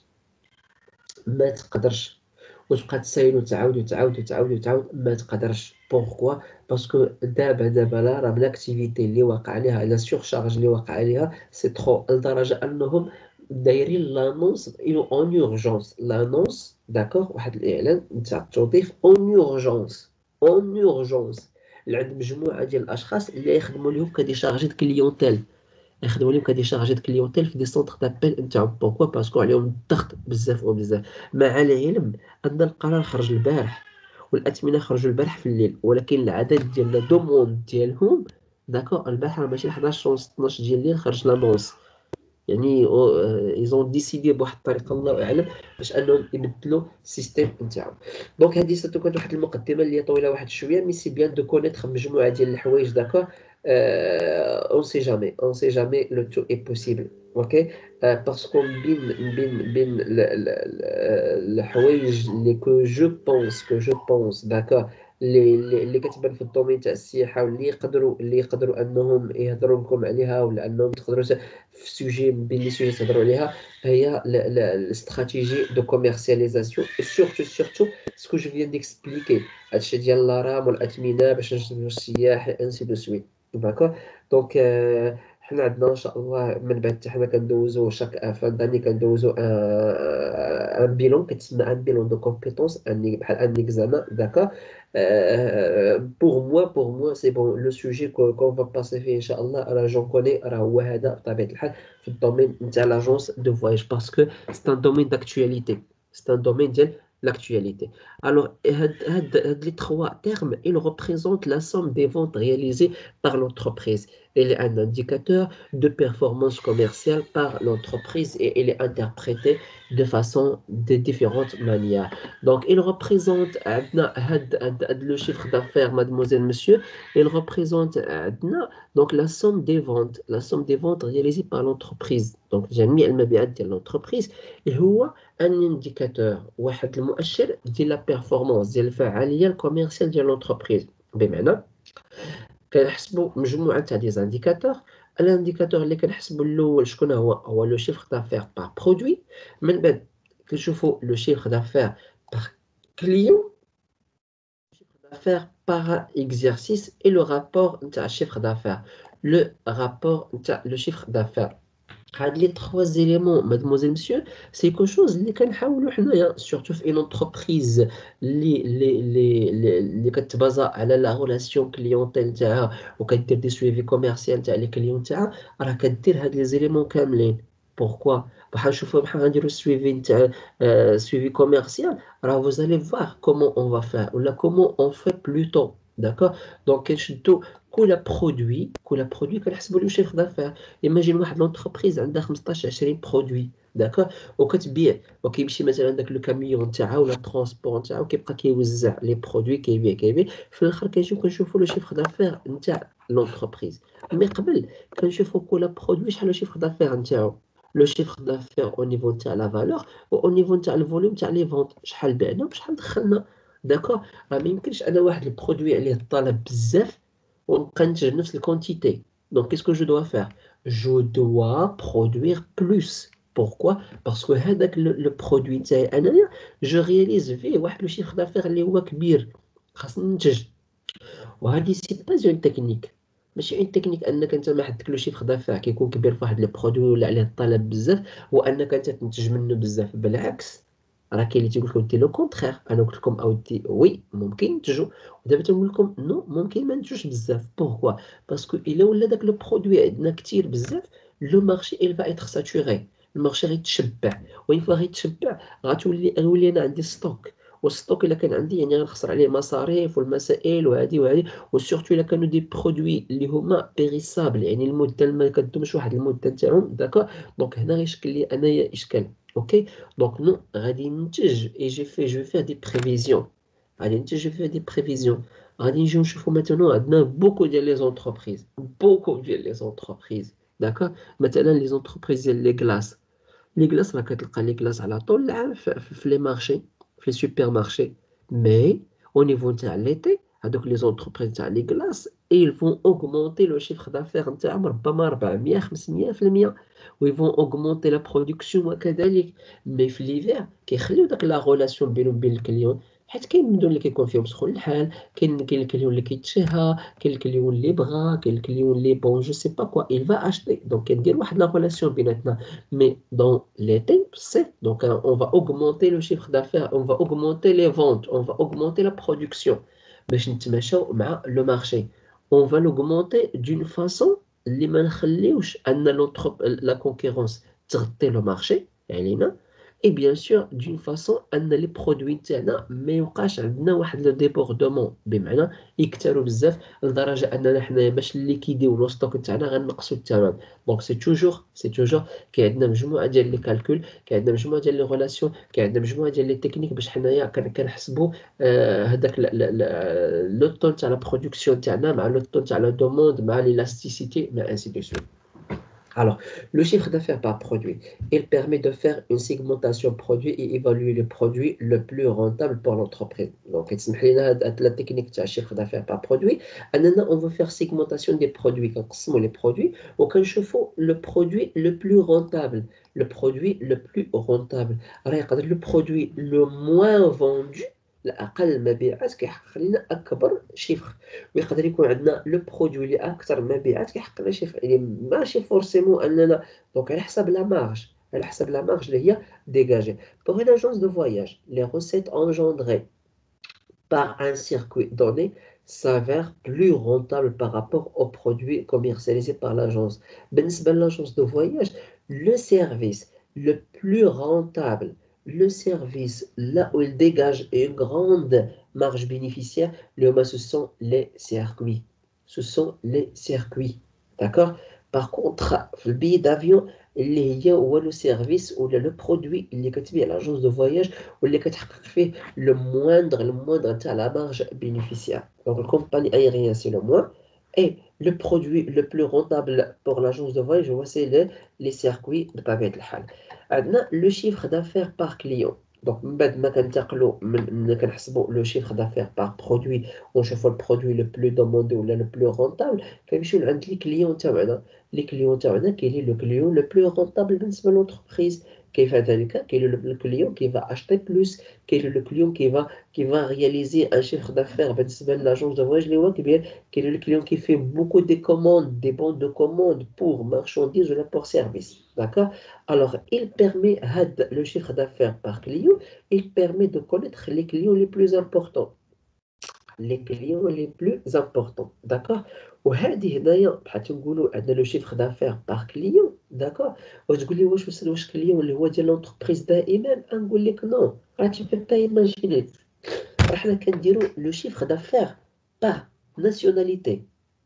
ما تقدرش. وتبقى تسايل وتعاود وتعاود وتعاود وتعاود، ما تقدرش. بوركوا؟ باسكو دابا دابا لا راه الاكتيفيتي اللي واقع عليها، لا سورشارج اللي واقع عليها سي ترو، لدرجه انهم دايرين لانونس اون اورجونس. لانونس داكوغ، واحد الاعلان نتاع التوظيف اون اورجونس. اون اورجونس لعند مجموعه ديال الاشخاص اللي يخدموا لهم كديشارجي د كليونتيل، يخدموا لهم كديشارجي د كليونتيل في دي سونتر دابيل نتاعهم. بوركوا؟ باسكو عليهم الضغط بزاف وبزاف. مع العلم ان القرار خرج البارح والاثمنه خرجوا البارح في الليل، ولكن العدد ديال لا دوموند ديالهم داكوغ البارح راه ماشي حداش ونص اثناش ديال الليل خرج لانونس. يعني ايزون ديسيدي بواحد الطريقه الله اعلم باش انهم يبدلوا السيستيم نتاعهم. دونك هذه سيتو كانت واحد المقدمه اللي هي طويله واحد شويه، مي سي بيان دو كونيتر مجموعه ديال الحوايج. داكور؟ اون سي جامي، اون سي جامي لو تو اي بوسيبل. اوكي؟ باسكو بين بين بين ال- ال- ال- الحوايج اللي كو جو بونس كو جو بونس داكور، اللي اللي اللي كتبان في الدومين تاع السياحه، واللي يقدروا اللي يقدروا انهم يهضروا لكم عليها، ولا انهم تقدروا في سوجي بين لي سوجي تهضروا عليها، هي الاستراتيجي دو كوميرسياليزاسيون. سورتو سورتو سكو جو فيان ديكسبليكي، هادشي ديال لارام والاثمنه باش نجذبوا السياح انسي دو سويت. داكور؟ دونك آه، حنا عندنا ان شاء الله من بعد حتى حنا كندوزو شاك فان داني كندوزو ان بيلون كتسمى ان بيلون دو كومبيتونس، ان بحال ان اكزامان. داكور؟ بور موا بور موا سي بون لو سوجي كون فا باسي فيه ان شاء الله، راه جون كوني، راه هو هذا بطبيعه الحال في الدومين نتاع لاجونس دو فواياج، باسكو سي ان دومين داكتواليتي، سي ان دومين ديال l'actualité. Alors, هاد هاد هاد les trois termes, ils représentent la somme des ventes réalisées par l'entreprise. Elle est un indicateur de performance commerciale par l'entreprise et elle est interprétée de façon de différentes manières. Donc, il représente عندنا هاد هاد هاد le chiffre d'affaires, mademoiselle, monsieur, il représente عندنا donc la somme des ventes, la somme des ventes réalisées par l'entreprise. Donc, جميع المبيعات ديال l'entreprise هو ان انديكاتور، واحد المؤشر ديال لا بيرفورمانس ديال الفعاليه الكوميرسيال ديال لونتربريز. بمعنى كنحسبوا مجموعه تاع دي زانديكاتور. الانديكاتور اللي كنحسبوا الاول شكون هو؟ هو لو شيفر دافير بار برودوي. من بعد كنشوفوا لو شيفر دافير بار كليون، d'affaires par exercice et le rapport نتاع chiffre d'affaires. Le rapport نتاع le chiffre d'affaires. هاد لي trois éléments, mademoiselle, monsieur, c'est quelque chose اللي كنحاولوا حنايا surtout في une entreprise اللي اللي اللي اللي اللي كتبازا على لا ريلاسيون كليونتيل نتاعها وكدير دي سويفي كوميرسيال تاع لي كليون تاعها، راه كدير هاد لي زيليمون كاملين. بوركوا؟ بحال نشوفوا بحال غنديروا السويفي نتاع سويفي كوميرسيال، راه vous allez voir comment on va faire ولا comment on fait plutôt. D'accord? دونك كنشدوا كل برودوي كل برودوي كنحسبوا له شيفر دافير. ايماجين واحد لونتربريز عندها خمسطاش عشرين برودوي، داكوغ، وكتبيع وكيمشي مثلا داك لو كاميون نتاعها ولا الترونسبور نتاعها وكيبقى كيوزع لي برودوي، كيبيع كيبيع في الاخر كنجيو كنشوفوا لو شيفر دافير نتاع لونتربريز. مي قبل كنشوفوا كل برودوي شحال لو شيفر دافير نتاعو، لو شيفر دافير او نيفو نتاع لا فالور و او نيفو نتاع الفوليوم تاع لي فونت، شحال بعنا وشحال دخلنا. داكوغ؟ راه ميمكنش انا واحد البرودوي عليه الطلب بزاف ونبقى ننتج نفس الكونتيتي. دونك كيسكو جو دوا فير؟ je dois produire plus. Pourquoi? Parce que هذاك le, le produit تاعي انايا je réalise فيه واحد لو شيفر دافير اللي هو كبير، خاصني ننتج. وهذه سي با اون تكنيك، ماشي اون تكنيك انك انت ما حدك لو شيفر دافير كيكون كبير في واحد لي برودوي ولا عليه الطلب بزاف وانك انت تنتج منه بزاف. بالعكس، راه كاين اللي تيقول لكم دير لو كونترير. انا قلت لكم اودي وي ممكن ننتجوا، ودابا تنقول لكم نو ممكن ما ننتجوش بزاف. بوركوا؟ باسكو الا ولا داك لو برودوي عندنا كتير بزاف، لو مارشي il va être saturé. المارشي غيتشبع، وين فوا غيتشبع غتولي غيولي انا عندي ستوك، والستوك الا كان عندي يعني غنخسر عليه مصاريف والمسائل وهادي وهادي، وسورتو الا كانوا دي برودوي اللي هما بيريسابل يعني المده ما كدومش واحد المده تاعهم داكوغ، دونك هنا غيشكل لي انايا اشكال. اوكي دونك نو غادي ننتج اي جي في جو فير دي بريفيزيون، غادي ننتج جو فير دي بريفيزيون. غادي نجيو نشوفو ماتونو عندنا بوكو ديال لي زونتربريز، بوكو ديال لي زونتربريز داكوغ. مثلا لي زونتربريز ديال لي كلاص، لي كلاص راه كتلقى لي كلاص على طول العام في, في, في لي مارشي، في لي سوبر مارشي، مي او نيفو نتاع ليتي هادوك لي زونتربريز تاع لي كلاص ils vont augmenter le chiffre d'affaires نتاعهم ربما أربعمية خمسمية في المية، و ils vont augmenter la production وكذلك. مي في ليفير كيخليو داك لا غولاسيون بينهم وبين الكليون، حيت كاين مدن اللي كيكون فيهم سخون الحال، كاين كاين الكليون اللي كيتشهى، كاين الكليون اللي بغا، كاين الكليون اللي بون جو سي با كوا il va acheter، دونك كندير واحد لا غولاسيون بيناتنا. Mais dans l'été, c'est donc hein, on va augmenter le chiffre d'affaires, on va augmenter les ventes, on va augmenter la production. باش نتماشاو مع le marché. On va l'augmenter d'une façon اللي ما نخليوش أن l'entre- la concurrence تغطي le marché علينا. Et bien sûr d'une façon أن les produits تاعنا ما يوقعش عندنا واحد le débordement، بمعنى يكثروا بزاف لدرجة أننا حنايا باش نليكيديو لو ستوك تاعنا غنقصوا الثمن. دونك سي توجور سي توجور كاين عندنا مجموعه ديال لي كالكول، كاين عندنا مجموعه ديال لي غولاسيون، كاين عندنا مجموعه ديال لي تكنيك باش حنايا كن- كنحسبوا آه، هذاك لو طون تاع لا برودكسيون تاعنا مع لو طون تاع لا دوموند مع ليلاستيسيتي مع انسي دو سويت. Alors, le chiffre d'affaires par produit, il permet de faire une segmentation produit et évaluer le produit le plus rentable pour l'entreprise. Donc, تسمح لنا هاد هاد la technique تاع chiffre d'affaires par produit. أننا on va faire segmentation des produits، كنقسموا les produits وكنشوفوا le produit le plus rentable. Le produit le plus rentable راه يقدر le produit le moins vendu، الأقل مبيعات كيحقق لنا أكبر شيفر، ويقدر يكون عندنا لو برودوي اللي اكثر مبيعات كيحقق لنا شي يعني ماشي فورسيمون اننا دونك على حساب لا مارج، على حساب لا مارج اللي هي ديجاجي. Pour une agence de voyage, les recettes engendrées par un circuit donné s'avèrent plus rentables par rapport aux produits commercialisés par l'agence. بالنسبة للagence de voyage, le service le plus rentable, le service là où il dégage une grande marge bénéficiaire, le, ce sont les circuits. Ce sont les circuits. D'accord? Par contre, le billet d'avion, اللي هي هو لو سيرفيس ولا لو برودوي اللي كتبيع لاجونس دو فواياج واللي كتحقق فيه le moindre, le moindre تاع la marge bénéficiaire. Donc, la compagnie aérienne, c'est le moins. Et le produit le plus rentable pour l'agence de voyage, c'est le, les circuits de طبيعة الحال. عندنا le chiffre d'affaires par client. Donc, من بعد ما كنتقلوا من من كنحسبوا le chiffre d'affaires par produit ونشوفوا le produit le plus demandé ولا le plus rentable، كنمشيو لعند les clients تاعنا. Les clients تاعنا كاين le client le plus rentable بالنسبة للentreprise. كيف ذلك؟ كاين le client qui va acheter plus، كاين le client qui va qui va réaliser un chiffre d'affaires بالنسبة l'agence de voyage اللي هو كبير، كاين le client qui fait beaucoup de commandes, des bons de commandes pour marchandises ou pour services. D'accord? Alors, il permet had le chiffre d'affaires par client, il permet de connaître les clients les plus importants. Les clients les plus importants. D'accord? وهذه هنايا بحال تنقولوا عندنا لو شيفر دافير بار كليون. داكور؟ وتقول لي واش واش كليون اللي هو ديال لونتربريز دائما؟ نقول لك نو، راه tu peux pas imaginer. راه حنا كنديرو لو شيفر دافير بار ناسيوناليتي.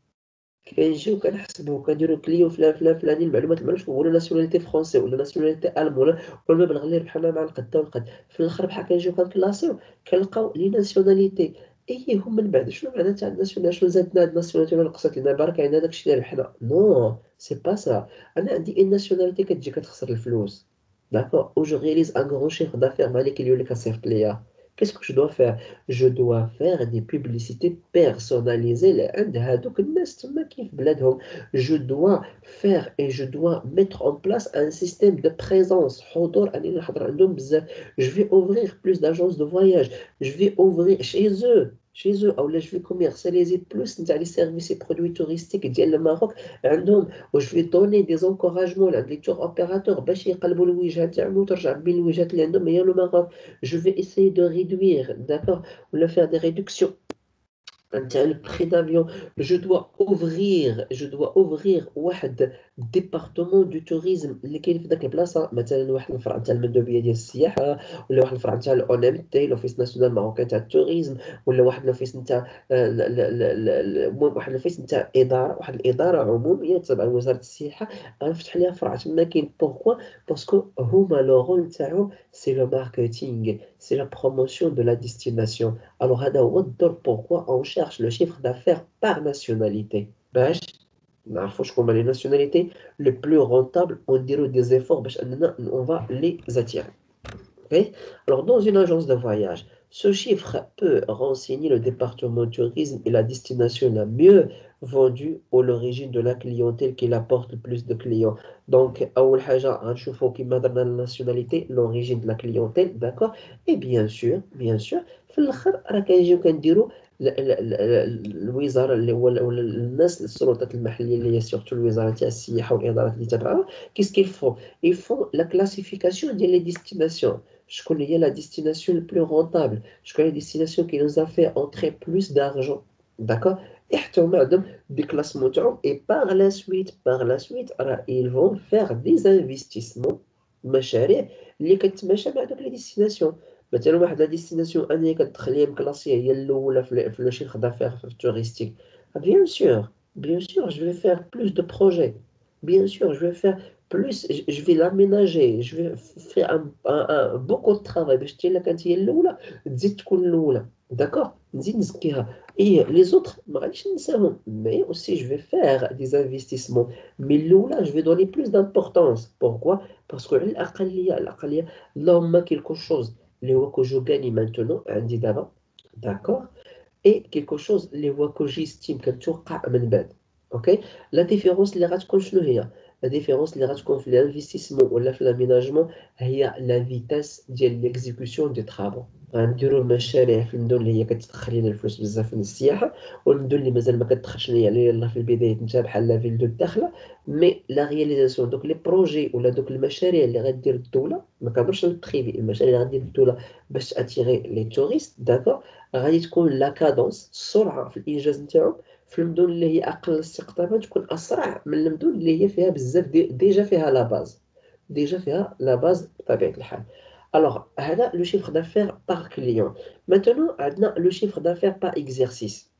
كنجيو كنحسبو كنديرو كليون فلان فلان فلاني المعلومات معلومش ولا ناسيوناليتي فرونسي ولا ناسيوناليتي الم ولا المبلغ اللي ربحنا مع القد والقد، في الاخر بحال كنجيو كنكلاسيو كنلقاو لي ناسيوناليتي ايه هم من بعد. شنو معنى تاع الناسيونال؟ شنو زادنا هاد الناسيوناليتي ولا نقصت لنا برك عندنا داكشي اللي ربحنا؟ نو سي با سا. انا عندي ان ناسيوناليتي كتجي كتخسر الفلوس. داكور او جو رياليز ان غران شيفر دافير مع لي كليون اللي كتصيفط ليا. Qu'est-ce que je dois faire? Je dois faire des publicités personnalisées لعند هادوك الناس تما كيف بلادهم. Je dois faire et je dois mettre en place un système de présence حضور أني نحضر عندهم بزاف. Je vais ouvrir plus d'agences de voyage. Je vais ouvrir chez eux chez eux ou là je vais commercialiser plus نتاع les services et produits touristiques ديال الماروك عندهم. و je vais donner des encouragements لعند les tour opérateurs باش يقلبوا الوجهة تاعهم وترجع بين الوجهات اللي عندهم هي الماروك. Je vais essayer de réduire, d'accord, ou de faire des réductions le prix d'avion, je dois ouvrir, je dois ouvrir واحد département du tourisme اللي كاين في ذاك البلاصه، مثلا واحد الفرع تاع المندوبيه ديال السياحه، ولا واحد الفرع تاع الاو ام تي لوفيس ناسيونال ماروكان تاع التوريزم، ولا واحد لوفيس نتاع آه، ل- ل- ل- ل- المهم واحد لوفيس نتاع اداره، واحد الاداره عموميه تبع وزاره السياحه، غنفتح ليها فرع تما كاين. بوركوا؟ باسكو هما لو رول تاعهم سي لو ماركتينغ، سي لا بروموسيون دو لا ديستيناسيون. Alors, هذا هو الدور. pourquoi on cherche le chiffre d'affaires par nationalité باش نعرفوا شكون هما les nationalités les plus rentables ونديروا des efforts باش اننا on va les attirer. Ok. Alors, dans une agence de voyage, ce chiffre peut renseigner le département tourisme et la destination la mieux vendue ou l'origine de la clientèle qui apporte le plus de clients. Donc, أول حاجة غنشوفوا كيما درنا la nationalité, l'origine de la clientèle, d'accord. Et bien sûr, bien sûr, في الآخر راه كنجيو كنديروا ال- ال- ال- الوزارة اللي هو ولا الناس السلطات المحلية اللي هي سورتو الوزارة تاع السياحة والإدارات اللي تبعها. Qu'est-ce qu'ils font? Ils font la classification des destinations. Je connais la destination le plus rentable. Je connais la destination qui nous a fait entrer plus d'argent. D'accord? Et des classements. Et par la suite, par la suite, ils vont faire des investissements. مشاريع اللي كتماشى مع دوك les destinations. مثلا واحد لا ديستيناسيون انايا كتخليها مكلاسيه هي الاولى في في لو شيخ دافير في التوريستيك. Bien sûr, bien sûr, je vais faire plus de projets. Bien sûr, je vais faire plus, je je vais l'aménager, je vais faire un, un, un beaucoup de travail باش تي الا كانت هي الاولى تزيد تكون الاولى. داكور نزيد نزكيها. Et les autres ما غاديش ننساهم. Mais aussi je vais faire des investissements. Mais الاولى je vais donner plus d'importance. Pourquoi? Parce que الاقليه الاقليه اللهم quelque chose اللي هو que je gagne maintenant عندي دابا. D'accord. Et quelque chose اللي هو que j'estime كتوقع من بعد. اوكي. لا ديفيرونس اللي غتكون شنو هي؟ لا ديفيرونس اللي غتكون في الانفستيسمون ولا في لاميناجمون هي لا فيتاس ديال ليكزيكسيون دي طرافو. غنديرو المشاريع في المدن اللي هي كتدخل لنا الفلوس بزاف من السياحه، والمدن اللي مازال ما كتدخلش لنا يعني يلاه في البدايات نتاع بحال لا فيل دو الداخله. مي لا رياليزاسيون دوك لي بروجي ولا دوك المشاريع اللي غدير الدوله، ما كنهضرش على البريفي، المشاريع اللي غدير الدوله باش اتيغي لي توريست. داكور. غادي تكون لا كادونس السرعه في الانجاز نتاعو في المدن اللي هي اقل استقطابا تكون اسرع من المدن اللي هي فيها بزاف دي ديجا فيها لا باز، ديجا فيها لا باز بطبيعه الحال. الوغ هذا لو شيفر دافير باغ كليون. ماتونو عندنا لو شيفر دافير باغ اكزرسيس.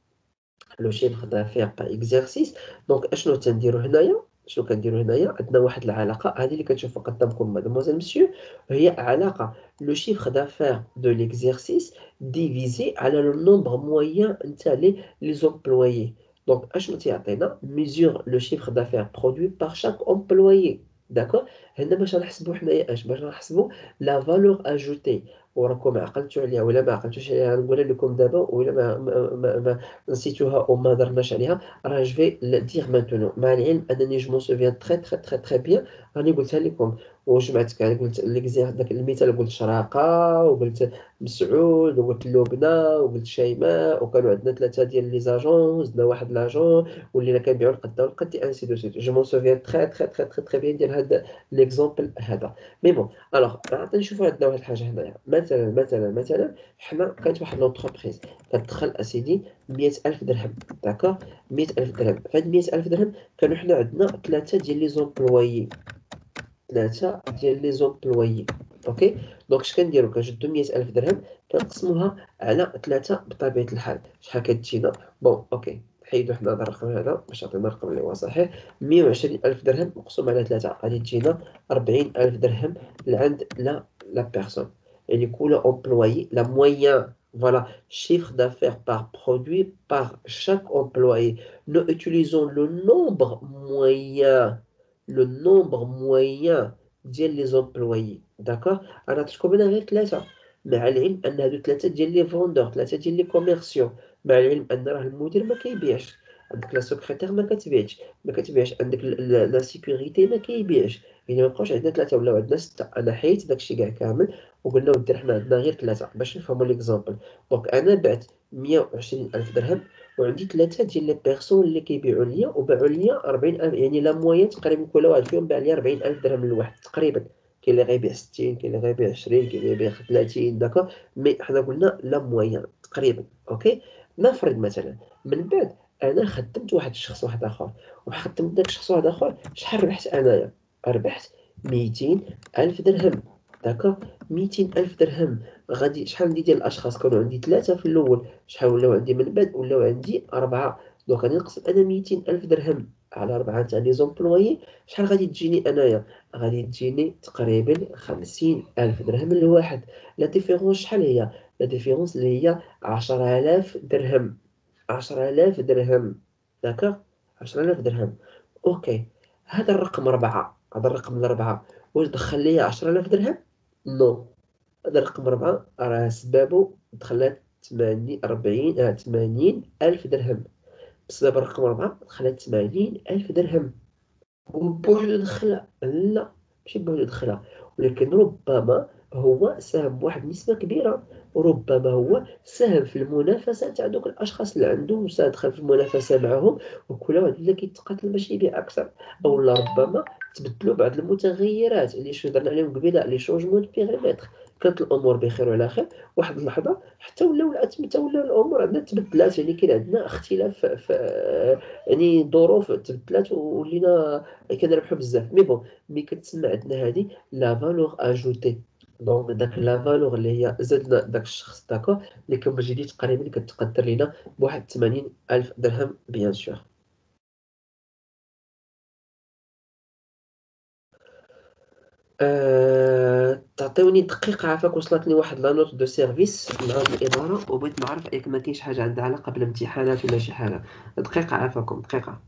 لو شيفر دافير باغ اكزرسيس. دونك اشنو تنديرو هنايا؟ شنو كنديرو هنايا؟ عندنا واحد العلاقه هذه اللي كتشوفوا قدامكم مادموزيل مسيو، وهي علاقه لو شيفر دافير دو ليكزرسيس ديفيزي على لو نومبر موين نتاع لي لي زومبلويي. دونك اشنو تيعطينا؟ ميزور لو شيفر دافير برودوي بار شاك امبلويي. داكور. هنا باش نحسبوا حنايا اش؟ باش نحسبوا لا فالور اجوتي. وراكم عقلتوا عليها ولا ما عقلتوش عليها؟ نقولها لكم دابا ولا ما ما, ما, ما نسيتوها وما درناش عليها. راه جو في دير مانتونو، مع العلم انني جو مون سوفيان تري تري تري تري بيان. راني قلتها لكم وجمعت كاع. قلت ليكزير داك المثال، قلت شراقه وقلت مسعود وقلت لبنى وقلت شيماء، وكانوا عندنا ثلاثه ديال لي زاجون، زدنا واحد لاجون ولينا كنبيعوا القده والقد انسي دو سيت. جو مون سوفيان تري تري تري تري تري بيان ديال هذا ليكزومبل هذا. مي بون الوغ غادي نشوفوا عندنا واحد الحاجه هنايا. مثلا مثلا مثلا حنا كانت واحد لونتربريز كتدخل اسيدي مية ألف درهم. داكور. مية ألف درهم. فهاد مية ألف درهم كانوا حنا عندنا ثلاثة ديال لي زومبلويي، ثلاثة ديال لي زومبلويي. اوكي. دونك اش كنديرو؟ كنشدو مية ألف درهم كنقسموها على ثلاثة بطبيعة الحال. شحال كتجينا؟ بون اوكي حيدو حنا هذا الرقم هذا باش يعطينا الرقم اللي هو صحيح. مية وعشرين ألف درهم مقسوم على ثلاثة غادي تجينا أربعين ألف درهم لعند لا لا بيرسون. يعني كل امبلويي لا مويان. Voilà, chiffre d'affaires par produit par chaque employé. Nous utilisons le nombre moyen, le nombre moyen ديال لي زومبلويي. داكوغ. انا عطيتكم هنا غير ثلاثه، مع العلم ان هادو ثلاثه ديال لي فوندور، ثلاثه ديال لي كوميرسيون. مع العلم ان راه المدير ما كيبيعش، عندك لا سكرتير ما كتبيعش ما كتبيعش عندك لا سيكوريتي ما كيبيعش. يعني ما بقاوش عندنا ثلاثه ولاو عندنا سته. انا حيت داكشي كاع كامل وقلنا ودي حنا عندنا غير ثلاثه باش نفهموا ليكزامبل. دونك انا بعت مية وعشرين ألف درهم وعندي ثلاثه ديال لي بيرسون اللي كيبيعوا ليا وباعوا ليا أربعين ألف. يعني لا موين تقريبا كل واحد فيهم باع ليا أربعين ألف درهم لواحد تقريبا. كاين اللي غيبيع ستين، كاين اللي غيبيع عشرين، كاين اللي غيبيع ثلاثين داكوغ، مي حنا قلنا لا مويان تقريبا. أوكي، نفرض مثلًا من بعد أنا خدمت واحد الشخص واحد آخر، وخدمت داك الشخص واحد آخر، شحال ربحت أنايا؟ ربحت ميتين ألف درهم داكوغ، ميتين ألف درهم. غادي شحال عندي ديال الأشخاص؟ كانوا عندي ثلاثة في الأول، شحال ولاو عندي من بعد؟ ولاو عندي أربعة. دونك غادي نقسم أنا ميتين ألف درهم على أربعة تاع لي زومبلويي، شحال غادي تجيني أنايا؟ غادي تجيني تقريبا خمسين ألف درهم للواحد. لا ديفيرونس شحال هي؟ لا ديفيرونس اللي هي عشرة آلاف درهم، عشرة آلاف درهم داكوغ، عشرة آلاف درهم. أوكي، هذا الرقم ربعة، هذا الرقم الربعة واش دخل ليا عشرة آلاف درهم؟ نو. هذا الرقم ربعة راه سبابو دخلات تمانين ربعين آه تمانين ألف درهم، بسبب الرقم ربعة دخلت ثمانين ألف درهم. وبوحدو دخلها؟ لا، ماشي بوحدو دخلها، ولكن ربما هو ساهم بواحد النسبة كبيرة، وربما هو ساهم في المنافسة تاع دوك الأشخاص اللي عنده، دخل في المنافسة معهم، وكل واحد ولا كيتقاتل باش يبيع أكثر. أولا ربما تبدلوا بعض المتغيرات اللي شو درنا عليهم قبيلة، لي شونجمون دو بيغيمتر. كانت الأمور بخير وعلى خير، واحد اللحظة حتى ولاو حتى ولاو الأمور عندنا تبدلات، يعني كاين عندنا اختلاف في يعني ظروف تبدلات ولينا كنربحو بزاف. مي بون، ملي كتسمى عندنا هادي لا فالور اجوتي، دونك داك لا فالور اللي هي زدنا داك الشخص داكور، اللي كتجي تقريبا كتقدر لينا بواحد ثمانين ألف درهم بيان سور. أه... تعطيوني دقيقة عافاك، وصلتني واحد لا نوت دو سيرفيس من عند الإدارة، وبغيت نعرف إذا ما كاينش حاجة عندها علاقة بالامتحانات ولا شي حاجة. دقيقة عافاكم، دقيقة.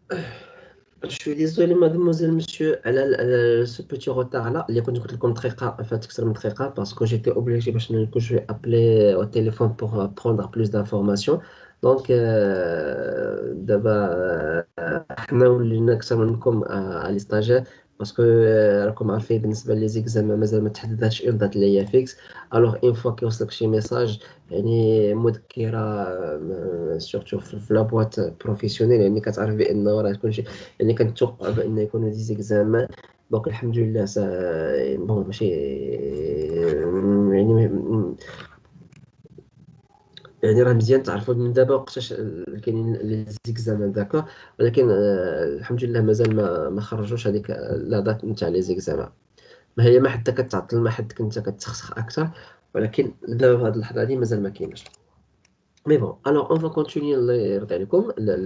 Je suis désolé, mademoiselle, monsieur, elle a, elle a ce petit retard-là. اللي كنت قلت لكم دقيقة فات أكثر من دقيقة parce que j'étais obligé باش ن- que je vais appeler au téléphone pour euh, prendre plus d'informations. Donc euh, دابا آه، حنا ولينا أكثر منكم آه، على stagiaires parce que آه، راكم عارفين بالنسبة لي زيكزام مازال ما تحدداتش اون دات اللي هي فيكس. الوغ اون فوا كيوصلك شي ميساج يعني مذكرة سورتو في لابواط بروفيسيونيل يعني كتعرف بأنه راه تكون شي يعني كنتوقع بان يكونوا دي زيكزامان. دونك الحمد لله سا بون ماشي يعني يعني راه مزيان تعرفوا من دابا وقتاش كاينين لي زيكزامان داكا. ولكن آه، الحمد لله مازال ما ما خرجوش هذيك لا دات نتاع لي زيكزامان. ما هي ما حتى كتعطل ما حدك انت كتسخسخ اكثر. ولكن دابا في هذه اللحظه هذه مازال ما كايناش. مي بون الوغ اون فا كونتينيي الله يرضي عليكم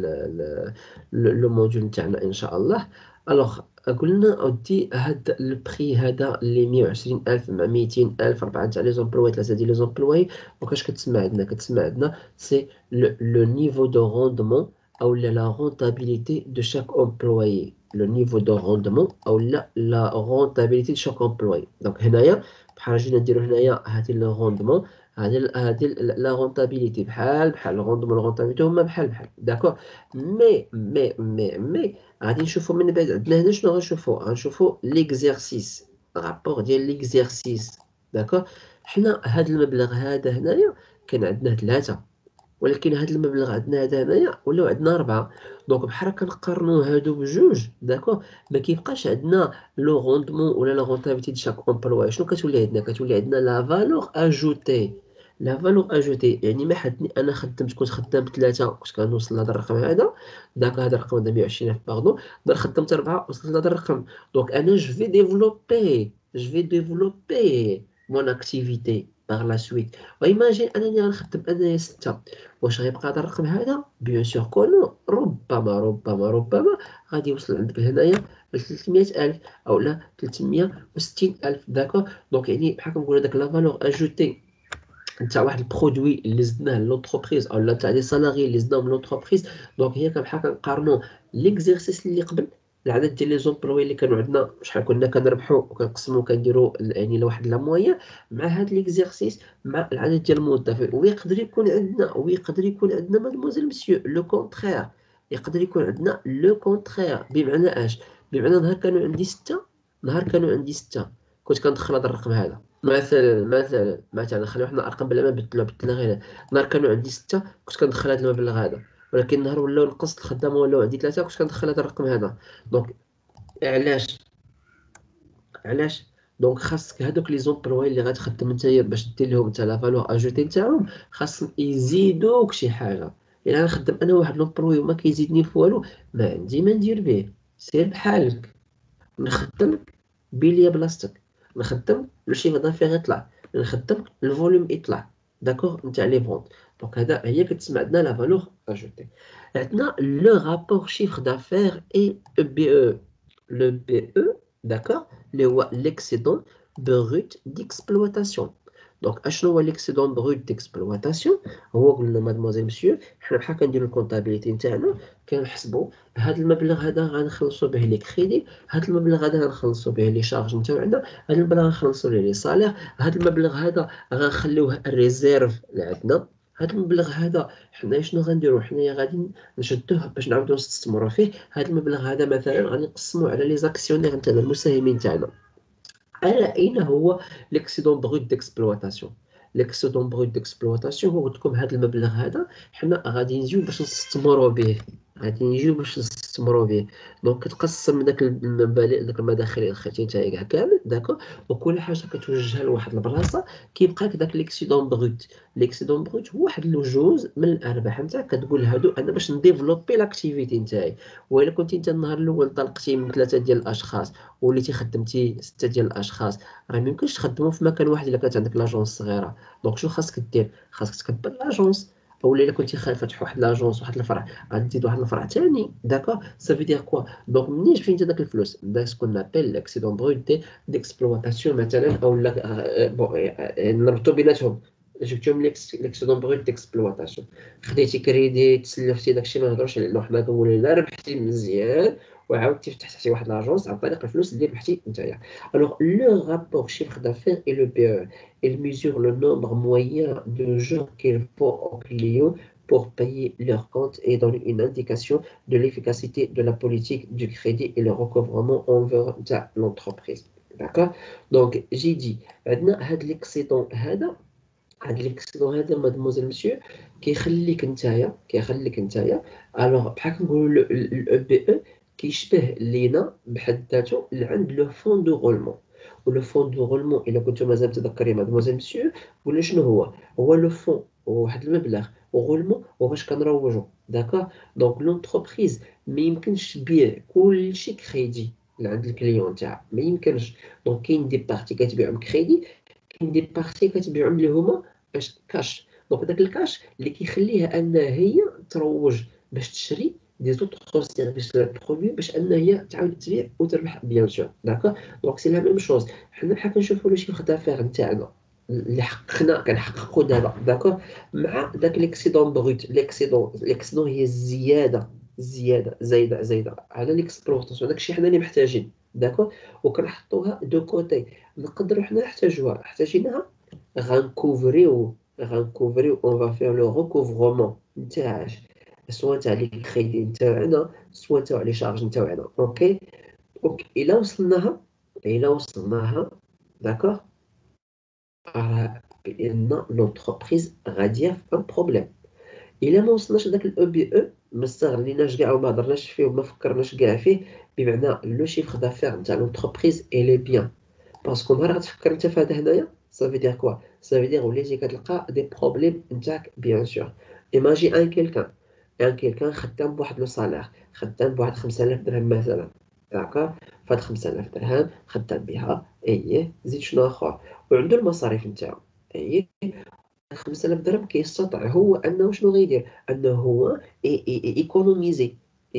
لو موديول نتاعنا ان شاء الله. الوغ قلنا اودي هاد البري هذا اللي مية وعشرين ألف مع ميتين ألف أربعة تاع لي زومبلوي ثلاثة ديال لي زومبلوي. وكاش كتسمع عندنا كتسمع عندنا سي لو نيفو دو روندمون او لا لا رونتابيليتي دو شاك امبلويي. لو نيفو دو روندمون او لا لا رونتابيليتي دو شاك امبلويي. دونك هنايا بحال جينا نديرو هنايا هادي لو روندمون هذه هذه لا رونتابيليتي بحال بحال الغوندمون الغونتابيليتي هما بحال بحال داكور. مي مي مي مي غادي نشوفوا من بعد عندنا هنا شنو غنشوفوا غنشوفوا ليكزيرسيس رابور ديال ليكزيرسيس داكور. حنا هذا المبلغ هذا هنايا كان عندنا ثلاثة ولكن هذا المبلغ عندنا هذا هنايا ولاو عندنا أربعة. دونك بحال كنقارنو هادو بجوج داكور. ما كيبقاش عندنا لو روندمون ولا لا رونتابيليتي د شاك امبلوي. شنو كتولي عندنا كتولي عندنا لا فالور اجوتي. لا فالور اجوتي يعني ما حدني انا خدمت كنت خدام ثلاثة كنت كنوصل لهذا الرقم هذا داك هذا الرقم هذا مية وعشرين ألف باردون. دابا خدمت أربعة وصلت لهذا الرقم. دونك انا جو في ديفلوبي جو في ديفلوبي مون اكتيفيتي باغ لا سويت. وايماجين انني غنخدم انايا ستة واش غيبقى هذا الرقم هذا بيان سور كونو ربما ربما ربما غادي يوصل عندك هنايا ل ثلاثمية ألف او لا ثلاثمية وستين ألف داكور. دونك يعني بحال كنقولوا داك لا فالور اجوتي نتاع واحد البرودوي اللي زدناه لونتربريز او لا تاع لي سالاري اللي زدناهم لونتربريز. دونك هي بحال كنقارنوا ليكزيرسيس اللي قبل العدد ديال لي زومبلوي اللي كانوا عندنا شحال كنا كنربحوا وكنقسموا كنديروا يعني لواحد لا مويه مع هاد ليكزيرسيس مع العدد ديال الموظفين. ويقدر يكون عندنا ويقدر يكون عندنا مادموزيل مسيو لو كونترير. يقدر يكون عندنا لو كونترير بمعنى اش بمعنى نهار كانوا عندي ستة نهار كانوا عندي ستة كنت كندخل هذا الرقم هذا مثلا مثلا مثلا خلينا حنا ارقام بلا ما بدلنا بدلنا غير. نهار كانوا عندي ستة كنت كندخل هذا المبلغ هذا. ولكن نهار ولاو نقصت الخدامه ولاو عندي ثلاثة كنت كندخل هذا الرقم هذا. دونك علاش علاش دونك خاصك هادوك لي زومبلوي اللي غتخدم نتايا باش دير لهم نتا لا فالور اجوتي نتاعهم خاصهم يزيدوك شي حاجه. الا غنخدم انا واحد لومبلوي وما كيزيدني في والو ما عندي ما ندير به. سير بحالك نخدم بليا بلاصتك نخدم لو شيفر دافير يطلع نخدم الفوليوم يطلع داكوغ نتاع لي فونت. دونك هذا هي كتسمى عندنا لا فالور اجوتي. عندنا لو رابور شيفر دافير اي بي او. لو بي او داكوغ اللي هو ليكسيدون بروت ديكسبلواتاسيون. دونك اشنو هو ليكسيدون بروت ديكسبلواتاسيون. هو قلنا مادموزيل مسيو حنا بحال كنديرو الكونطابيليتي نتاعنا كنحسبوا هذا المبلغ هذا غنخلصوا به لي كريدي هذا المبلغ هذا غنخلصوا به لي شارج نتاعنا هذا المبلغ غنخلصوا به لي صالير هذا المبلغ هذا غنخليوه الريزيرف اللي عندنا. هذا المبلغ هذا حنا شنو غنديرو حنايا غادي نشدوه باش نعاودو نستثمروا فيه. هذا المبلغ هذا مثلا غادي نقسموه على لي زاكسيونير نتاعنا المساهمين تاعنا. على اين هو ليكسيدون بروت ديكسبلواتاسيون. ليكسيدون بروت ديكسبلواتاسيون هو قلت لكم هذا المبلغ هذا حنا غادي نجيو باش نستثمروا به غادي نجيو باش نستثمروا به. دونك كتقسم داك المبالغ داك المداخيل اللي دخلتي نتايا كاع كامل داكو وكل حاجه كتوجهها لواحد البلاصه كيبقى لك داك ليكسيدون بروت. ليكسيدون بروت هو واحد الجوز من الارباح نتاعك كتقول هادو انا باش نديفلوبي لاكتيفيتي نتاعي. والا كنتي انت النهار الاول طلقتي من ثلاثه ديال الاشخاص وليتي خدمتي ستة ديال الاشخاص راه ميمكنش تخدموا في مكان واحد الا كانت عندك لاجونس صغيره. دونك شنو خاصك دير خاصك تكبر لاجونس. او الا كنتي خايف فاتح واحد لاجونس واحد الفرع غادي تزيد واحد الفرع ثاني داكور سا في دير كوا. دونك منين جبتي انت داك الفلوس دا سكون نابيل لاكسيدون بروت دي ديكسبلواتاسيون مثلا او لا بون نربطوا بيناتهم جبتهم ليكسيدون بروت ديكسبلواتاسيون. خديتي كريدي، تسلفتي، داكشي ما نهضروش عليه، حنا كنقولوا لا ربحتي مزيان وعاودتي فتحتي حتى واحد لاجونس عن طريق الفلوس اللي ربحتي نتايا. الوغ لو رابور chiffre d'affaires et le P E, il mesure le nombre moyen de jours qu'il faut aux clients pour payer leurs comptes et donne une indication de l'efficacité de la politique du crédit et le recouvrement envers l'entreprise. D'accord. Donc j'ai dit عندنا هاد l'excédent هذا هاد l'excédent هذا مادموزيل مسيو كيخليك نتايا كيخليك نتايا الوغ بحال كنقولوا الاو بي او كيشبه لينا بحد ذاته اللي عند لو فون دو غولمون. ولو فون دو غولمون الا كنتو مازال متذكرين مادموزيل مسيو قلنا شنو هو هو لو فون واحد المبلغ وغولمون وباش كنروجو. داكوغ. دونك لونتربريز ما يمكنش تبيع كلشي كريدي اللي عند الكليون تاعها، ما يمكنش. دونك كاين دي بارتي كتبيعهم كريدي، كاين دي بارتي كتبيعهم اللي هما باش كاش. دونك داك الكاش اللي كيخليها انها هي تروج باش تشري دي زوطخ سيرفيس برودوي باش انها هي تعاود تبيع وتربح بيان سور. داكوغ. دونك سي لا ميم شوز. حنا بحال كنشوفوا لو شيفر دافير نتاعنا اللي حققنا كنحققوا دابا. داكوغ. مع داك ليكسيدون بروت. ليكسيدون ليكسيدون هي الزياده الزياده زايده زايده على ليكسبلوطاسيون، داكشي حنا اللي محتاجين. داكوغ. وكنحطوها دو كوتي. نقدروا حنا نحتاجوها احتاجيناها غنكوفريو غنكوفريو اون فا فير لو ريكوفرمون نتاع سوا تاع لي كريدي نتاعنا سوا تاع لي شارج نتاعنا. اوكي. دونك الا وصلناها الا وصلناها داكوغ راه بان لونتربريز غاديه في ان بروبليم. الا ما وصلناش لداك الاو بي او ما استغليناش كاع وما هضرناش فيه وما فكرناش كاع فيه، بمعنى لو شيفر دافير نتاع لونتربريز الي بيان. باسكو نهار غتفكر انت في هذا هنايا صافي دير كوا صافي دير وليتي كتلقى دي بروبليم نتاعك بيان سور. ايماجي ان كيلكان ان كيلكان خدام بواحد لو صالير، خدام بواحد خمسة آلاف درهم مثلا. داكوغ. فهاد خمسة آلاف درهم خدام بها اييه زيد شنو اخر وعنده المصاريف نتاعو. اييه خمسة آلاف درهم كيستطيع هو انه شنو غيدير انه هو ايكونوميزي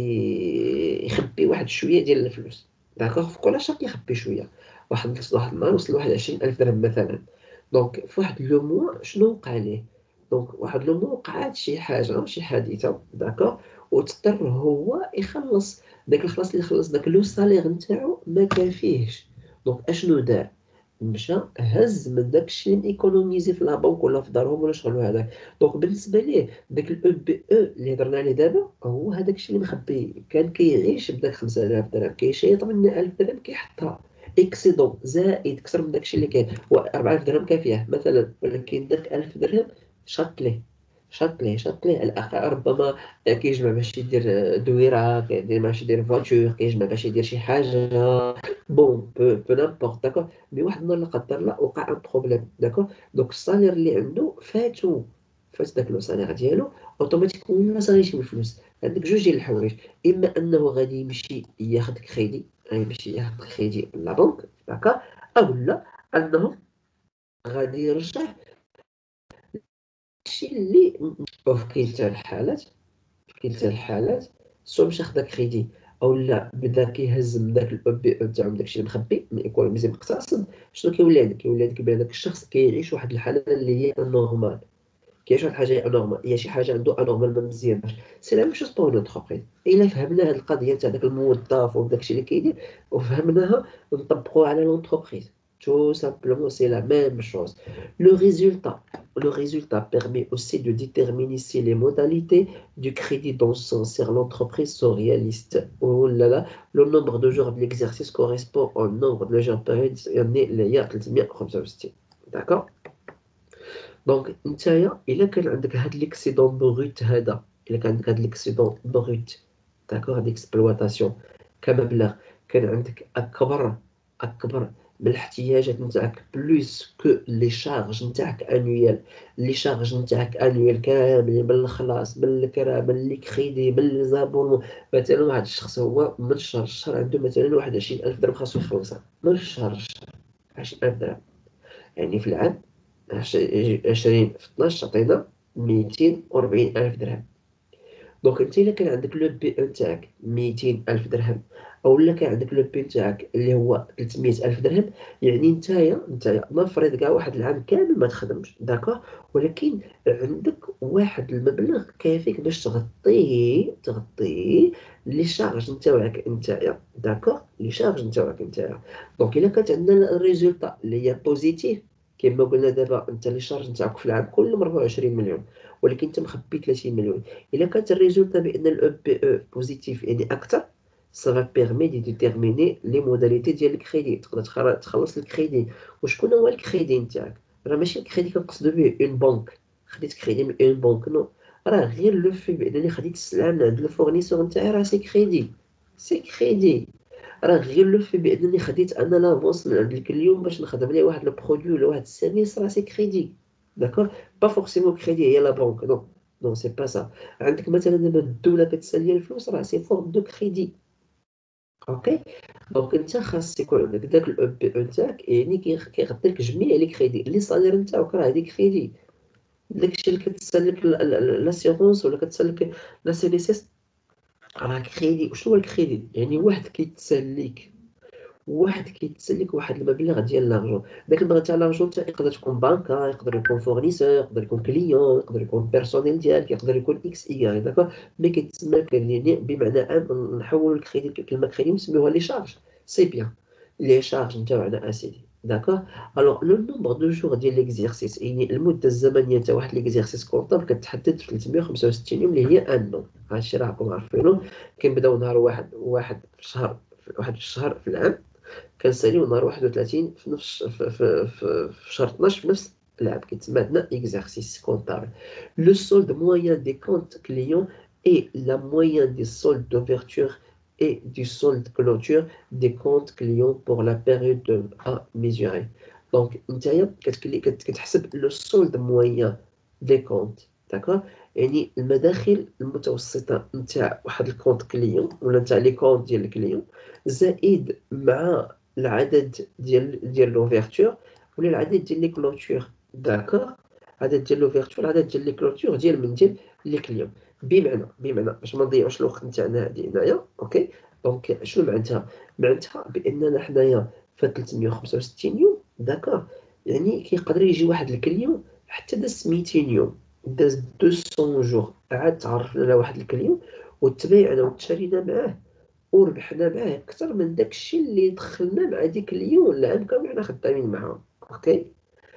يخبي واحد شويه ديال الفلوس. داكوغ. في كل شهر كيخبي شويه. واحد واحد النهار وصل لواحد عشرين ألف درهم مثلا. دونك في واحد لو موا شنو وقع ليه؟ دونك واحد لو موا وقعات شي حاجه شي حادثه. داكوغ. وتضطر هو يخلص داك الخلاص اللي خلص داك لو سالير نتاعو ما كافيهش. دونك اشنو دار؟ مشى هز من داكشي اللي ايكونوميزي في لابنك ولا في دارهم ولا شغل هذاك. دونك بالنسبه ليه داك الاو بي او اللي هضرنا عليه دابا هو هذاك الشيء اللي مخبي. كان كيعيش بداك خمسة آلاف درهم كيشيط منها ألف درهم كيحطها اكسيدون زائد اكثر من داكشي اللي كاين و أربعة آلاف درهم كافيه مثلا، ولكن داك ألف درهم شاط ليه شاط ليه شاط ليه الاخ ربما كيجمع باش يدير دويره، كيدير باش يدير فواتور، كيجمع باش يدير شي حاجه بون بو بو نامبورط. داكوغ. مي واحد النهار لا قدر الله وقع ان بروبليم. داكوغ. دونك الصالير اللي عنده فاتو فات داك لو صالير ديالو اوتوماتيكمون ما صايش من الفلوس. عندك جوج ديال الحوايج، اما انه غادي يمشي ياخذ كريدي غيمشي ياخذ كريدي من لا بنك. داكوغ. او لا انه غادي يرجع الشيء اللي في كلتا الحالات في كلتا الحالات سواء مشى خدا كريدي او لا بدا كيهز من داك الاو بي او تاعو من داكشي اللي مخبي من ايكونوميزي مقتصد. شنو كيولي عندك؟ كيولي عندك بان داك الشخص كيعيش واحد الحاله اللي هي نورمال، كاين شي حاجه انورمال، هي شي حاجه عنده انورمال ما مزيانش. سي لا ميم شوز بور لونتربريز. الا فهمنا هاد القضيه تاع داك الموظف وداك الشيء اللي كيدير وفهمناها نطبقوها على لونتربريز tout simplement c'est la même chose. Le résultat le résultat permet aussi de déterminer si les modalités du crédit dans son sur l'entreprise sont réalistes. Oh là là, le nombre de jours de l'exercice correspond au nombre de jours période اللي هي ثلاثمية وخمسة وستين. d'accord. دونك نتايا الا كان عندك هاد ليكسيدون بروت هذا، الا كان عندك هاد ليكسيدون بروت داكوغ ديكسبلواتاسيون كمبلغ كان عندك اكبر اكبر من الاحتياجات نتاعك بلوس كو لي شارج نتاعك انويال. لي شارج نتاعك انويال كامل من الخلاص من الكرا من لي كريدي من لي زابون. مثلا واحد الشخص هو من الشهر الشهر عنده مثلا واحد عشرين ألف درهم خاصو يخلصها من الشهر الشهر عشرين ألف درهم، يعني في العام عشرين في اثناش تعطينا ميتين وربعين ألف درهم. دونك انت الا كان عندك لو بي او تاعك ميتين ألف درهم اولا كان عندك لو بي تاعك اللي هو ثلاثمية الف درهم، يعني نتايا نتايا نفرض كاع واحد العام كامل ما تخدمش داكوغ، ولكن عندك واحد المبلغ كافيك باش تغطيه تغطيه لي شارج نتاوعك نتايا داكوغ، لي شارج نتاوعك نتايا. دونك الا كانت عندنا الريزولطا اللي هي بوزيتيف كما قلنا دابا، انت لي شارج نتاعك في العام كلهم أربعة وعشرين مليون، ولكن انت مخبي ثلاثين مليون. الا كانت الريزولطا بان الاو بي او بوزيتيف يعني اكثر، سافا بيرمي دي ديتيرميني لي موداليتي ديال الكريدي، تقدر تخر- تخلص الكريدي. وشكون هو الكريدي نتاعك؟ راه ماشي الكريدي كنقصدو به اون بنك، خديت كريدي من اون بنك نو، راه غير لو في بانني خديت السلعه من عند الفورنيسور نتاعي راه سي كريدي، سي كريدي. راه غير لو في بانني خديت انا لافونس من عند الكليون باش نخدم ليه واحد لو برودوي ولا واحد السيرفيس، راه سي كريدي داكور. با فورسيمون كريدي هي لا بنك، نو نو سي با سا. عندك مثلا دابا الدوله كتسالي الفلوس، راه سي فورم دو كريدي. اوكي، دونك انت خاص يكون عندك داك الاو بي او نتاعك، يعني كي- كيغطي لك جميع لي كريدي لي صالير نتاعك، راه هادي كريدي. داكشي اللي كتسالك لاسيغونس ولا كتسالك لا سي دي سي راه كريدي. وشنو هو الكريدي؟ يعني واحد كيتسليك، واحد كيتسلك واحد المبلغ ديال لارجون. داك المبلغ تاع لارجون تا يقدر تكون بنكه، يقدر يكون فورنيسور، يقدر يكون كليون، يقدر يكون بيرسونيل ديالك، يقدر يكون اكس اي داكوغ. مي كيتسمى كريدي بمعنى عام. نحولوا الكريدي كلمه كريدي ونسميوها لي شارج، سي بيان لي شارج نتاعنا اسيدي داكوغ. الوغ لو نومبر دو جور ديال ليكزيرسيس، يعني المده الزمنيه تاع واحد ليكزيرسيس كونطابل كتحدد في ثلاثمية وخمسة وستين يوم اللي هي ان نو. هادشي راكم عارفينو. كنبداو نهار واحد واحد في الشهر، واحد في الشهر في العام، كنساليو نهار واحد وثلاثين في نفس في, في, في, في شهر اثناش في نفس العام، كيتسمى عندنا اكزارسيس كونطابل. لو سولد مويان دي كونت كليون اي لا مويان دي سولد دوفرتور et du solde clôture des comptes clients pour la période à mesurer. Donc نتايا كتكلي كت- كتحسب لو سولد مويان دي كونت داكوغ، يعني المداخل المتوسطه نتاع واحد الكونت كليون ولا نتاع لي كونت ديال الكليون، زائد مع العدد ديال ديال لوفيرتور ولا العدد ديال لي كلوتور داكوغ. العدد ديال لوفيرتور، العدد ديال لي كلوتور ديال من ديال لي كليون. بمعنى بمعنى باش ما نضيعوش الوقت نتاعنا هادي هنايا. اوكي، دونك شنو معناتها؟ معناتها باننا حنايا في ثلاثمية وخمسة وستين يوم داكوغ، يعني كيقدر يجي واحد الكليون حتى داز ميتين يوم، داز ميتين جور، عاد تعرفنا على واحد الكليون وتبايعنا وتشارينا معاه وربحنا معاه اكثر من داكشي اللي دخلنا مع ديك اليوم العام كامل حنا خدامين معاهم. اوكي،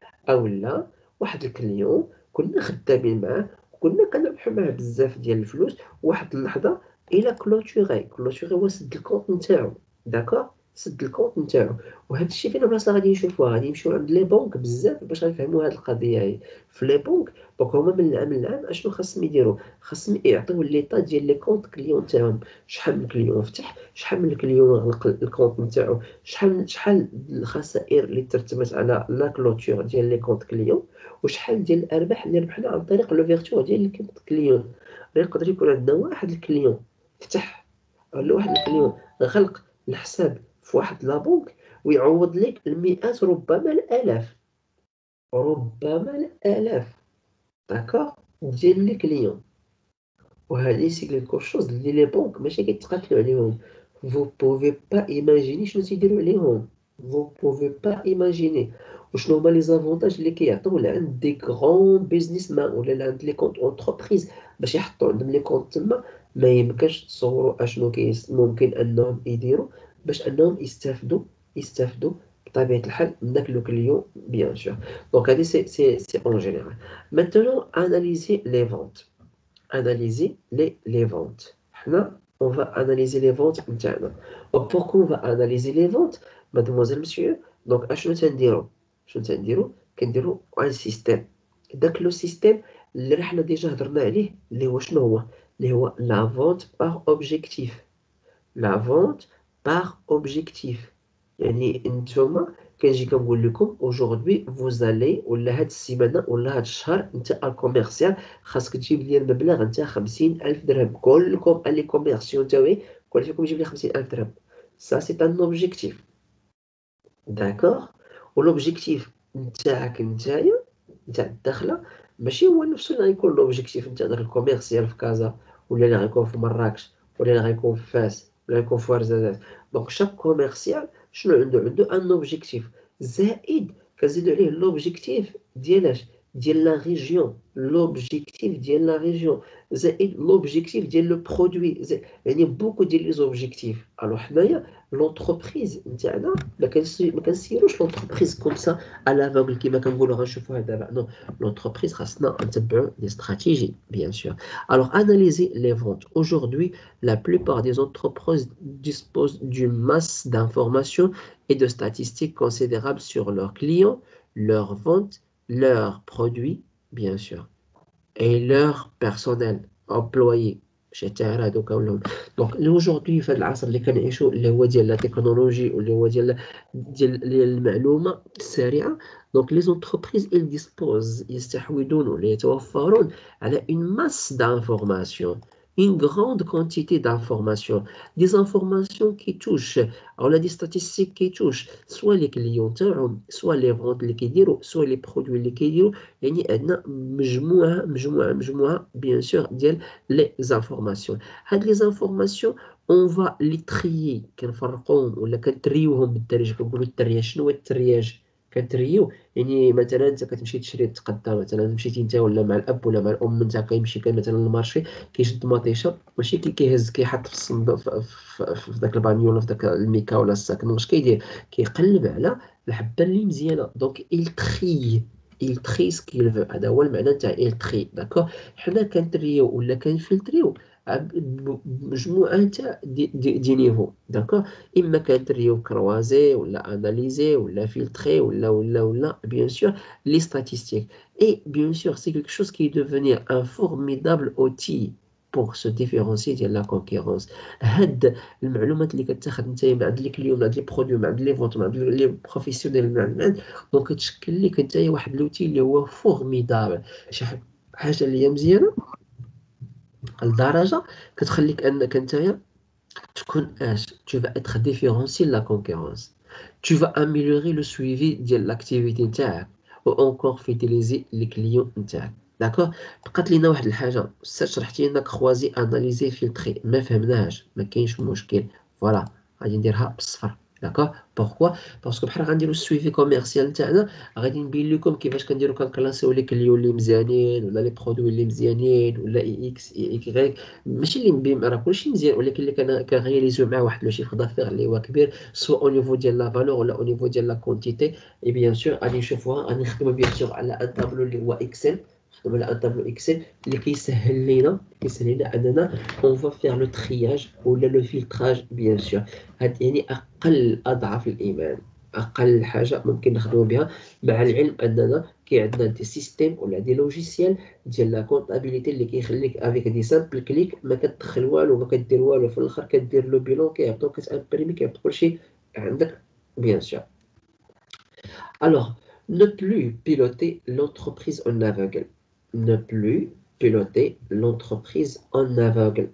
اولا واحد الكليون كنا خدامين معاه وكنا كنربحو معاه بزاف ديال الفلوس، واحد اللحظه الى كلوتوري كلوتوري هو سد الكونط نتاعو داكوغ، سد الكونط نتاعو. وهذا الشيء فين بلاصه غادي نشوفوها؟ غادي نمشيو عند لي بنك بزاف باش غنفهموا هذه القضيه هي. في لي بنك دونك هما من العام للعام اشنو خاصهم يديروا؟ خاصهم يعطيو ليطا ديال لي كونط كليون تاعهم، شحال من كليون فتح، شحال من كليون غلق الكونط نتاعو، شحال شحال الخسائر اللي ترتبت على لا كلوتور ديال لي كونط كليون، وشحال ديال الارباح اللي ربحنا عن طريق لوفيرتور ديال لي كونط كليون. يقدر يكون عندنا واحد الكليون فتح ولا واحد الكليون غلق الحساب في واحد لابونك ويعوض لك المئات ربما الالاف، ربما الالاف داكوغ ديال لي كليون. وهذه سي كليكو شوز اللي لي بونك ماشي كيتقاتلوا عليهم. فو بوفي با ايماجيني شنو تيديروا عليهم، فو بوفي با ايماجيني وشنو هما لي زافونتاج اللي كيعطيو لعند دي غران بيزنس مان ولا لعند لي كونت اونتربريز باش يحطوا عندهم لي كونت تما. ما يمكنش تصوروا اشنو كيس ممكن انهم يديروا باش انهم يستافدوا يستافدوا بطبيعه الحال من داك لو كليون بيان سور. دونك هذه سي سي سي اون جينيرال. مانتونون اناليزي لي فونت، analyser les, les ventes. Là, on va analyser les ventes internes. Donc, pourquoi on va analyser les ventes, mademoiselle, monsieur? Donc, شنو تنديرو؟ شنو تنديرو؟ كنديرو un système. داك لو سيستيم اللي رحنا ديجا هضرنا عليه اللي هو شنو هو؟ اللي هو la vente par objectif. La vente par objectif. يعني نتوما كنجي كنقول لكم aujourd'hui vous allez ولا هاد السيمانه ولا هاد الشهر انت الكوميرسيال خاصك تجيب لي المبلغ نتاع خمسين ألف درهم. كلكم لي كوميرسيون تاوعي كل فيكم يجيب لي خمسين ألف درهم. ça c'est un objectif داكوغ. ولوبجيكتيف نتاعك نتايا نتاع الدخله ماشي هو نفسه اللي غيكون لوبجيكتيف نتاع داك الكوميرسيال في كازا ولا اللي غيكون في مراكش ولا اللي غيكون في فاس ولا يكون فوار زادات. دونك شاك كوميرسيال شنو عنده عنده ان اوبجيكتيف زائد كنزيدو عليه لوبجيكتيف ديال اش ديال لا ريجيون لوبجيكتيف ديال لا ريجيون زائد لوبجيكتيف ديال لو برودوي يعني بوكو ديال لي زوبجيكتيف. الوغ حنايا لونتربريز نتاعنا ما كنسي ما كنسيروش لونتربريز كوم سا على فاغل كيما كنقولوا غنشوفوها دابا. نو لونتربريز خاصنا نتبعوا دي استراتيجي بيان سور. الوغ اناليزي لي فونت. Aujourd'hui la plupart des entreprises disposent d'une masse d'informations et de statistiques considérables sur leurs clients, leurs ventes, leurs produits bien sûr et leur personnel employé. Donc aujourd'hui في هذا العصر اللي كنعيشوا اللي هو ديال لا تكنولوجي واللي هو ديال ديال المعلومه السريعه. دونك لي زونتربريز ils disposent يستحوذون ولا يتوفرون على une masse d'informations, une grande quantité d'informations, des informations qui touchent alors là des statistiques qui touchent soit les clients تاعهم soit les ventes اللي كيديروا soit les produits اللي كيديروا. يعني عندنا مجموعه مجموعه مجموعه bien sûr ديال les informations. هاد les informations on va les trier كنفرقوهم ولا كنتريوهم بالدارجه. كنقولوا الترياج. شنو هو الترياج؟ كنتريو يعني مثلا انت كتمشي تشري تقدا مثلا مشيتي انت ولا مع الاب ولا مع الام نتاع كيمشي كان مثلا للمارشي كيشد مطيشه ماشي كي كيهز كيحط في الصندوق في, في, في ذاك البانيو ولا في ذاك الميكا ولا الساك. واش كيدير؟ كيقلب على الحبه اللي مزيانه. دونك il trie il trie ce qu'il veut. هذا هو المعنى تاع il trie داكور. حنا كنتريو ولا كنفلتريو بمجموعه تاع دي, دي, دي نيفو داكور. اما كنتريو كروازي ولا اناليزي ولا فلتري ولا ولا ولا bien sûr les statistiques. Et bien sûr c'est quelque chose qui est devenu un formidable outil pour se différencier de la concurrence. هاد المعلومات اللي كتاخد نتايا من عند لي كليون من عند لي برودوي من عند لي فونت من عند لي بروفيسيونيل من عند دونك كتشكل لك نتايا واحد لوتي اللي هو فورميدابل. شي حاجه اللي هي مزيانه لدرجه كتخليك انك نتايا تكون اش tu vas être différencié de la concurrence. Tu vas améliorer le suivi de l'activité نتاعك ou encore fidéliser les clients نتاعك. داكور. بقات لينا واحد الحاجه استاذ شرحتي لنا كروازي اناليزي فلتري ما فهمناهاش ما كاينش مشكل فوالا غادي نديرها بالصفر. داكور. بوركوا باسكو بحال غنديروا السويفي كوميرسيال نتاعنا غادي نبين لكم كيفاش كنديروا كنكلاسيو لي كليون اللي مزيانين ولا لي برودوي اللي مزيانين ولا اي اكس اي اكغيك. ماشي اللي مبين راه كلشي مزيان ولكن اللي كان كنغياليزيو مع واحد لو شيفر دافير اللي هو كبير سوا او نيفو ديال لا فالور ولا او نيفو ديال لا كونتيتي. اي بيان سور غادي نشوفوها غادي نخدموا بيان سور على ان تابلو اللي هو اكسل. نخدموا على ان تابلو اكسل اللي كيسهل لينا كيسهل لينا اننا اون فا فير لو ترياج ولا لو فلتراج بيان سور. هاد يعني اقل اضعاف الايمان اقل حاجه ممكن نخدموا بها مع العلم اننا كي عندنا دي سيستيم ولا دي لوجيسيال ديال لا كونطابيليتي اللي كيخليك افيك دي سامبل كليك ما كتدخل والو ما كدير والو في الاخر كدير لو بيلون كيعطوك كتامبريمي كيعطوك كلشي عندك بيان سور. Alors, ne plus piloter l'entreprise en aveugle. Ne plus piloter l'entreprise en aveugle.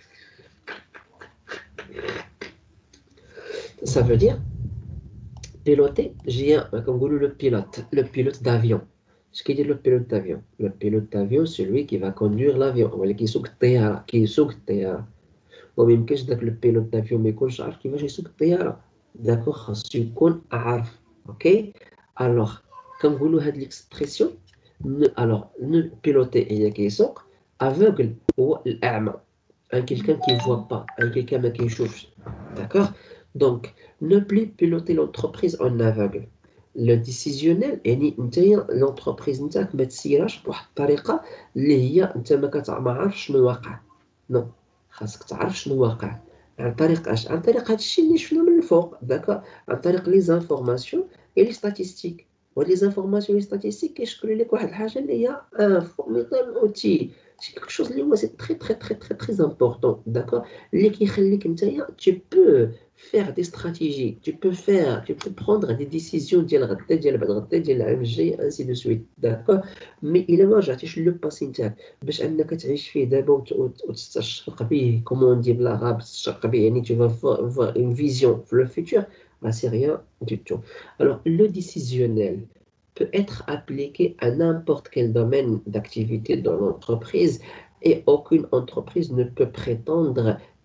Ça veut dire piloter, j'ai un, comme vous le pilote, le pilote d'avion. Ce qui dit le pilote d'avion. Le pilote d'avion, c'est celui qui va conduire l'avion. Ou qui souque الطيارة, qui souque الطيارة. وما يمكنش داك le pilote d'avion ما يكونش عارف كيفاش يسوق الطيارة. داكوغ خاصو يكون عارف. اوكي. الوغ كنقولوا هاد ليكسبرسيون الوغ نو بيلوتي هي كيسوق افوغل هو الأعمى. ان كيلكان كي فوا با ان كيلكان ما كيشوفش. داكوغ. دونك ne plus piloter l'entreprise en aveugle. لو ديسيزيونيل يعني نتايا لونتربريز نتاعك ما تسيرهاش بواحد الطريقه اللي هي انت ما كتعرف عارف شنو واقع. نو خاصك تعرف شنو واقع عن طريق اش عن طريق هادشي اللي شفنا من الفوق. داكا عن طريق لي زانفورماسيون اي لي ستاتيستيك. ولي زانفورماسيون لي ستاتيستيك كيشكلوا لك واحد الحاجه اللي هي ان فورميدابل اوتي. سي كيك شوز اللي هو سي تري تري تري تري تري امبورطون. داكا اللي كيخليك نتايا تي بو faire des stratégies, tu peux faire, tu peux prendre des décisions ديال غدا ديال بعد غدا ديال العام الجاي ainsi de suite. داكور. مي الا ما رجعتيش لو باسي نتاعك باش انك تعيش فيه دابا وتستشرق به كومون دي بلاغه تستشرق به يعني tu vas voir une vision pour le futur, bah c'est rien du tout. Alors le décisionnel peut être appliqué à n'importe quel domaine d'activité dans l'entreprise et aucune entreprise ne peut prétendre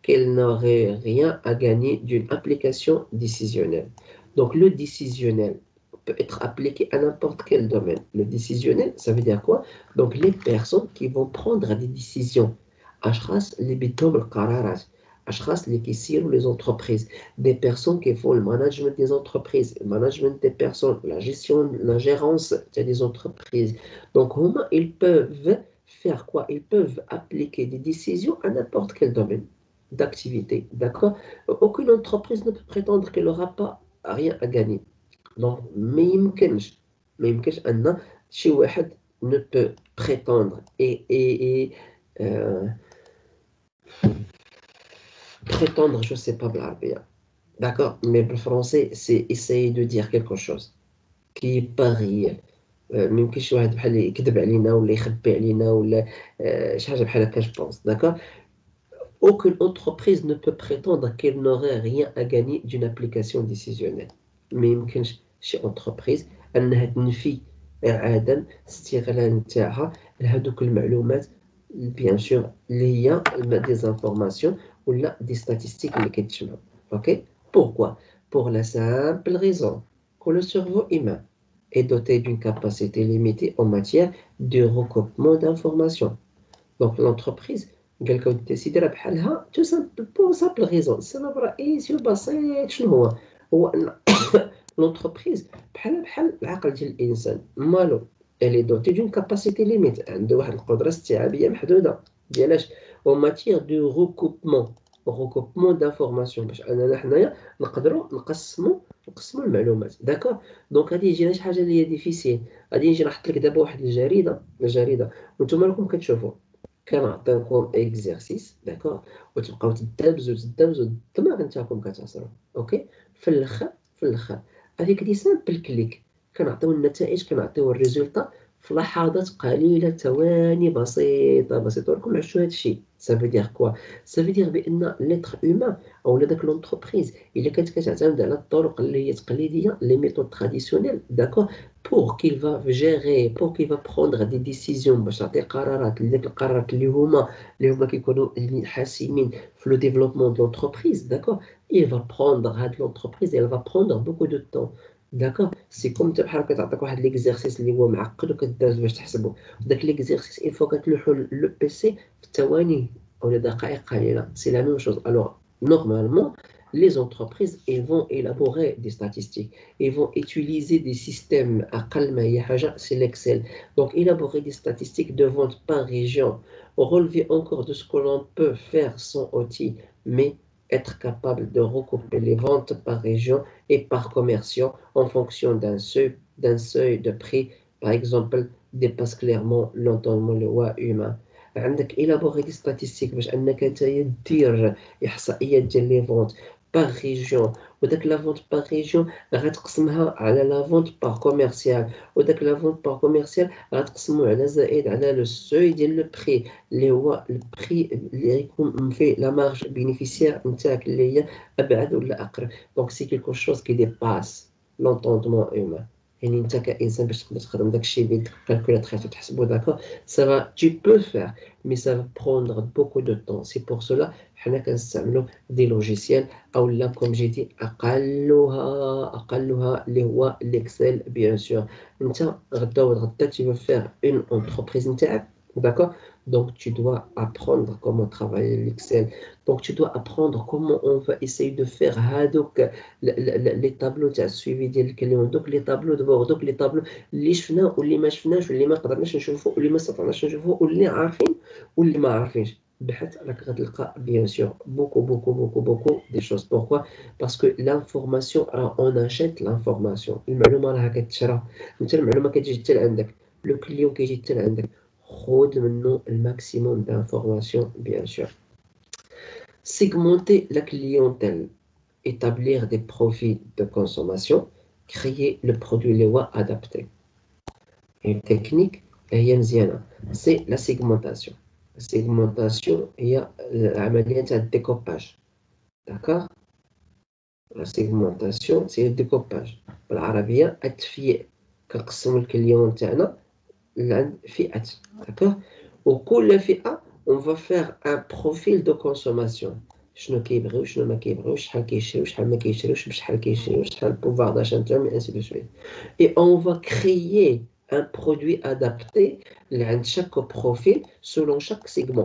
qu'elle n'aurait rien à gagner d'une application décisionnelle. Donc, le décisionnel peut être appliqué à n'importe quel domaine. Le décisionnel, ça veut dire quoi? Donc, les personnes qui vont prendre des décisions. أشخاص اللي بيدهم القرارات. أشخاص اللي كيسيروا les entreprises. Des personnes qui font le management des entreprises, le management des personnes, la gestion, la gérance des entreprises. Donc, huma, ils peuvent faire quoi? Ils peuvent appliquer des décisions à n'importe quel domaine d'activité. D'accord? Aucune entreprise ne peut prétendre qu'elle n'aura pas rien à gagner. Donc, ما يمكنش ما يمكنش أن شي واحد ne peut prétendre et, et, et euh, prétendre, je sais pas بالعربية. D'accord? Mais le français, c'est essayer de dire quelque chose qui est pas réel. آه، ما يمكنش شي واحد بحال يكذب علينا ولا يخبي علينا ولا آه، شي حاجة بحال هكا je pense. D'accord? Aucune entreprise ne peut prétendre qu'elle n'aurait rien à gagner d'une application décisionnelle. ما يمكنش شي entreprise أنها تنفي إعادة استغلال نتاعها لهذوك المعلومات bien sûr اللي هي des informations ولا des statistiques اللي كيتجمعوا. OK? Pourquoi? Pour la simple raison que le cerveau humain est doté d'une capacité limitée en matière de recoupement d'informations. Donc l'entreprise قال لك ودي سيدي راه بحالها تو سامبل بور سامبل ريزون السبب رئيسي وبسيط شنو هو هو ان لونتربريز بحال بحال العقل ديال الانسان مالو الي دوتي دون كاباسيتي ليميت عنده واحد القدره استيعابيه محدوده ديالاش او ماتير دو ريكوبمون ريكوبمون دانفورماسيون باش اننا حنايا نقدروا نقسموا نقسموا المعلومات داكور دونك غادي يجينا شي حاجه اللي هي ديفيسيل غادي نجي نحط لك دابا واحد الجريده الجريده وانتم راكم كتشوفوا كنعطيوكم اكزرسيس داكوغ وتبقاو تدابزو تدابزو الدماغ نتاعكم كتعصرو اوكي في الاخر في الاخر هذيك دي سامبل كليك كنعطيو النتائج كنعطيو الريزولطا في لحظات قليله ثواني بسيطه بسيطه راكم عشتوا هذا الشيء ça veut dire quoi ça veut dire بان ليتر هيومان او داك لونتربريز الا كانت كتعتمد على الطرق اللي هي تقليديه لي ميثود تراديسيونيل داكوغ pour qu'il va gérer pour qu'il va prendre des décisions باش يعطي قرارات لذاك القرارات اللي هما اللي هما كيكونوا حاسمين في le développement de l'entreprise d'accord il va prendre هاد l'entreprise elle va prendre beaucoup de temps d'accord سي كوم بحال كتعطيك واحد ليكزارسيس اللي هو معقد وكداز باش تحسبه داك ليكزارسيس il faut كتلوحو لو بي سي في ثواني او دقائق قليله سي لا ميم شوز alors normalement les entreprises elles vont élaborer des statistiques ils vont utiliser des systèmes أقل ما هي حاجة c'est l'Excel donc élaborer des statistiques de vente par région relever encore de ce que l'on peut faire sans outil mais être capable de recouper les ventes par région et par commerciaux en fonction d'un seuil, d'un seuil de prix par exemple dépasse clairement l'entendement le roi humain عندك élaborer des statistiques باش انك نتايا دير احصائيات ديال لي فونت باغ ريجيون وداك لا فونت باغ ريجيون غتقسمها على لا فونت باغ كوميرسيال وداك لا فونت باغ كوميرسيال غتقسمو على زائد على لو سوي ديال لو بري اللي هو البري اللي غيكون فيه لا مارج بينيفيسيير نتاعك اللي هي ابعد ولا اقرب دونك سي كيلكو شوز كي ديباس لونتوندمون هيومان يعني انت كانسان باش تقدر تخدم داكشي بيدك كالكولاتريس وتحسبو داكور ça va tu peux faire mais ça va prendre beaucoup de temps c'est pour cela حنا كنستعملوا دي لوجيسيال او لا كوم جي دي اقلها اقلها اللي هو الاكسل بيان سور انت غدا غدا tu veux faire une entreprise نتاعك d'accord donc tu dois apprendre comment travailler l'Excel donc tu dois apprendre comment on va essayer de faire هادوك les tableaux تاع السويفي ديال الكليون دوك لي طابلو دابا دوك لي طابلو اللي شفنا واللي ما شفناش واللي ما قدرناش نشوفو واللي ما استطعناش نشوفو واللي عارفين واللي ما عارفينش بحث راك غتلقى bien sûr beaucoup beaucoup beaucoup beaucoup des choses pourquoi parce que l'information راه on achète l'information المعلومه راها كتشرى انت المعلومه كتجي حتى لعندك لو كليون كيجي حتى لعندك خذ منه الماكسيموم d'information bien sûr segmenter la clientèle établir des profils de consommation créer le produit اللي هو adapté une technique هي مزيانه c'est la segmentation la segmentation هي العمليه تاع الديكوباج d'accord la segmentation c'est le découpage بالعربيه التفييع كنقسموا الكليون تاعنا لعند فئات d'accord وكل فئه on va faire un profil de consommation شنو كيبغيو شنو ما كيبغيوش شحال كيشريو شحال ما كيشريوش بشحال كيشريو شحال البوفوار d'achat نتاعهم et ainsi de suite. Et on va créer un produit adapté لعند chaque profil selon chaque segment.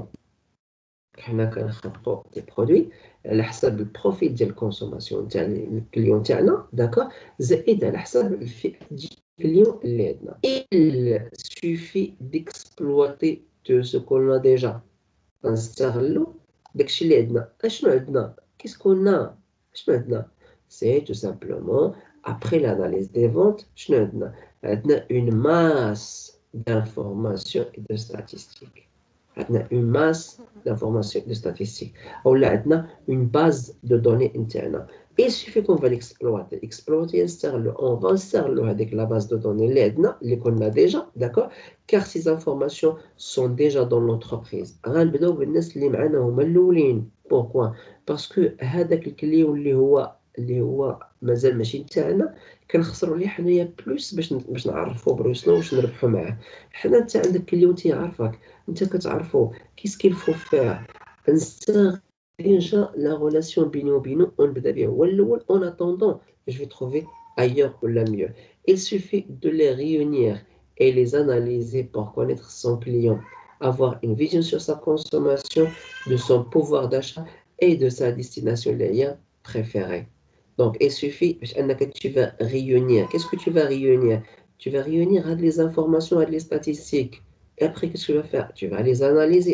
حنا كنخلقوا دي برودوي على حسب البروفيل ديال الكونسوماسيون تاع الكليون تاعنا داكوغ زائد على حسب الفئة ديال الكليون اللي عندنا. Il suffit d'exploiter tout ce qu'on a déjà. غنستغلوا داكشي اللي عندنا. اشنو عندنا كيسكونا اشنو عندنا سي tout simplement après l'analyse des ventes شنو عندنا عندنا une masse d'informations et de statistiques. عندنا une masse d'informations et de statistiques ولا عندنا une base de données interne. Il suffit qu'on va l'exploiter. Exploiter, نستغلو. On va نستغلو هذيك la base de données اللي عندنا اللي كنا déjà, d'accord, car ces informations sont déjà dans l'entreprise. غنبداو بالناس اللي معانا هما الاولين. Pourquoi? Parce que هذاك الكليون اللي هو اللي هو مازال ماشي نتاعنا كنخسروا عليه حنايا بلوس باش باش نعرفوا بروسنا واش نربحوا معاه. حنا انت عندك كليون تيعرفك انت كتعرفوا كيس كيل فو فير نستغل déjà la relation بيني وبينه ونبدا به هو الاول en attendant je vais trouver ailleurs ولا mieux. Il suffit de les réunir et les analyser pour connaître son client, avoir une vision sur sa consommation, de son pouvoir d'achat et de sa destination préférée. Donc, il suffit, tu vas réunir. Qu'est-ce que tu vas réunir? Tu vas réunir les informations et les statistiques. Et après, qu'est-ce que tu vas faire? Tu vas les analyser.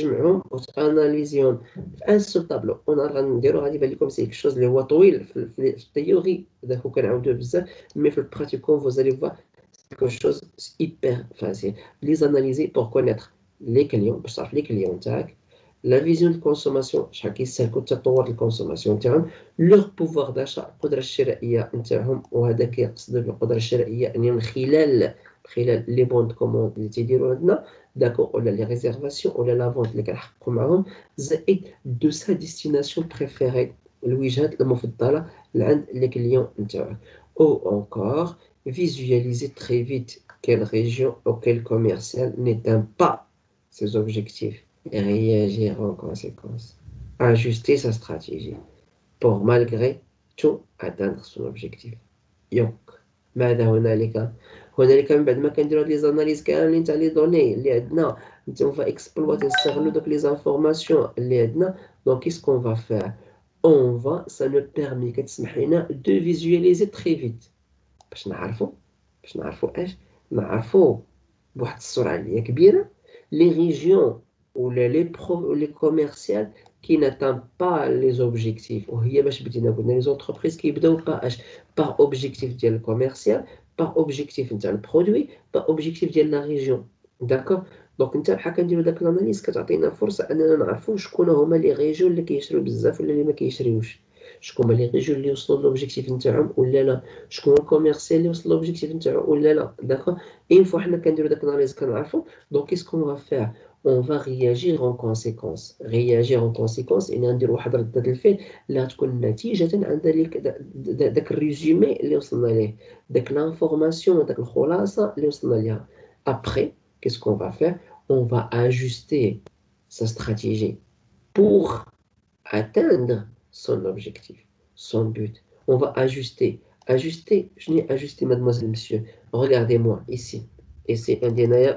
Analyser un seul tableau. On a dit comme c'est quelque chose اللي هو طويل في التhéorie. D'accord, mais في le pratiquant, vous allez voir quelque chose hyper facile. Les analyser pour connaître les clients, les clients تاعك, la vision de consommation, شحال كيستهلكوا تطور الكونسوماسيون تاعهم, leur pouvoir d'achat, القدرة الشرائية نتاعهم, وهذا كيقصد بالقدرة الشرائية يعني من خلال خلال لي بون كوموند اللي تيديروا عندنا داكو ولا لي ريزيرفاسيون ولا لا فونت اللي كنحققوا معاهم زائد دو سا ديستيناسيون بريفيري الوجهات المفضلة لعند لي كليون نتاعو. او encore visualiser très vite quelle région ou quel commercial n'atteint pas ses objectifs et réagir en conséquence. Ajuster sa stratégie pour malgré tout atteindre son objectif. يوك ماذا هنالك؟ هنالك من بعد ما كنديرو هاد لي زاناليز كاملين تاع لي دوني اللي عندنا on va exploiter نستغلو دوك لي زانفورماسيون اللي عندنا. دونك qu'est-ce qu'on va faire? On va ça nous permet كتسمح لينا de visualiser très vite باش نعرفوا باش نعرفوا اش نعرفوا بواحد السرعه اللي هي كبيره لي ريجيون ولا لي برو لي كوميرسيال كي ناتان با لي زوبجيكتيف. وهي باش بدينا قلنا لي زونتربريز كيبداو با اش با اوبجيكتيف ديال الكوميرسيال با اوبجيكتيف نتاع البرودوي با اوبجيكتيف ديال لا ريجيون. داكوغ دونك انت بحال كنديرو داك الاناليز كتعطينا فرصه اننا نعرفوا شكون هما لي ريجيون اللي كيشريو بزاف ولا اللي ما كيشريوش, شكون هما لي ريجيون اللي وصلوا لوبجيكتيف نتاعهم ولا لا, شكون الكوميرسيال اللي وصل لوبجيكتيف نتاعو ولا لا. داكوغ اين فوا حنا كنديرو داك الاناليز كنعرفوا دونك كيس كون غا فير on va réagir en conséquence. Réagir en conséquence يعني نديرو واحد ردة الفعل اللي غتكون نتيجة عن ذلك داك الريزومي اللي وصلنا ليه, داك لانفورماسيون داك الخلاصة اللي وصلنا ليها. Après, qu'est-ce qu'on va faire? On va ajuster sa stratégie pour atteindre son objectif, son but. On va ajuster. Ajuster, je n'ai ajusté, mademoiselle, monsieur. Regardez-moi ici. Et c'est un dénaïa,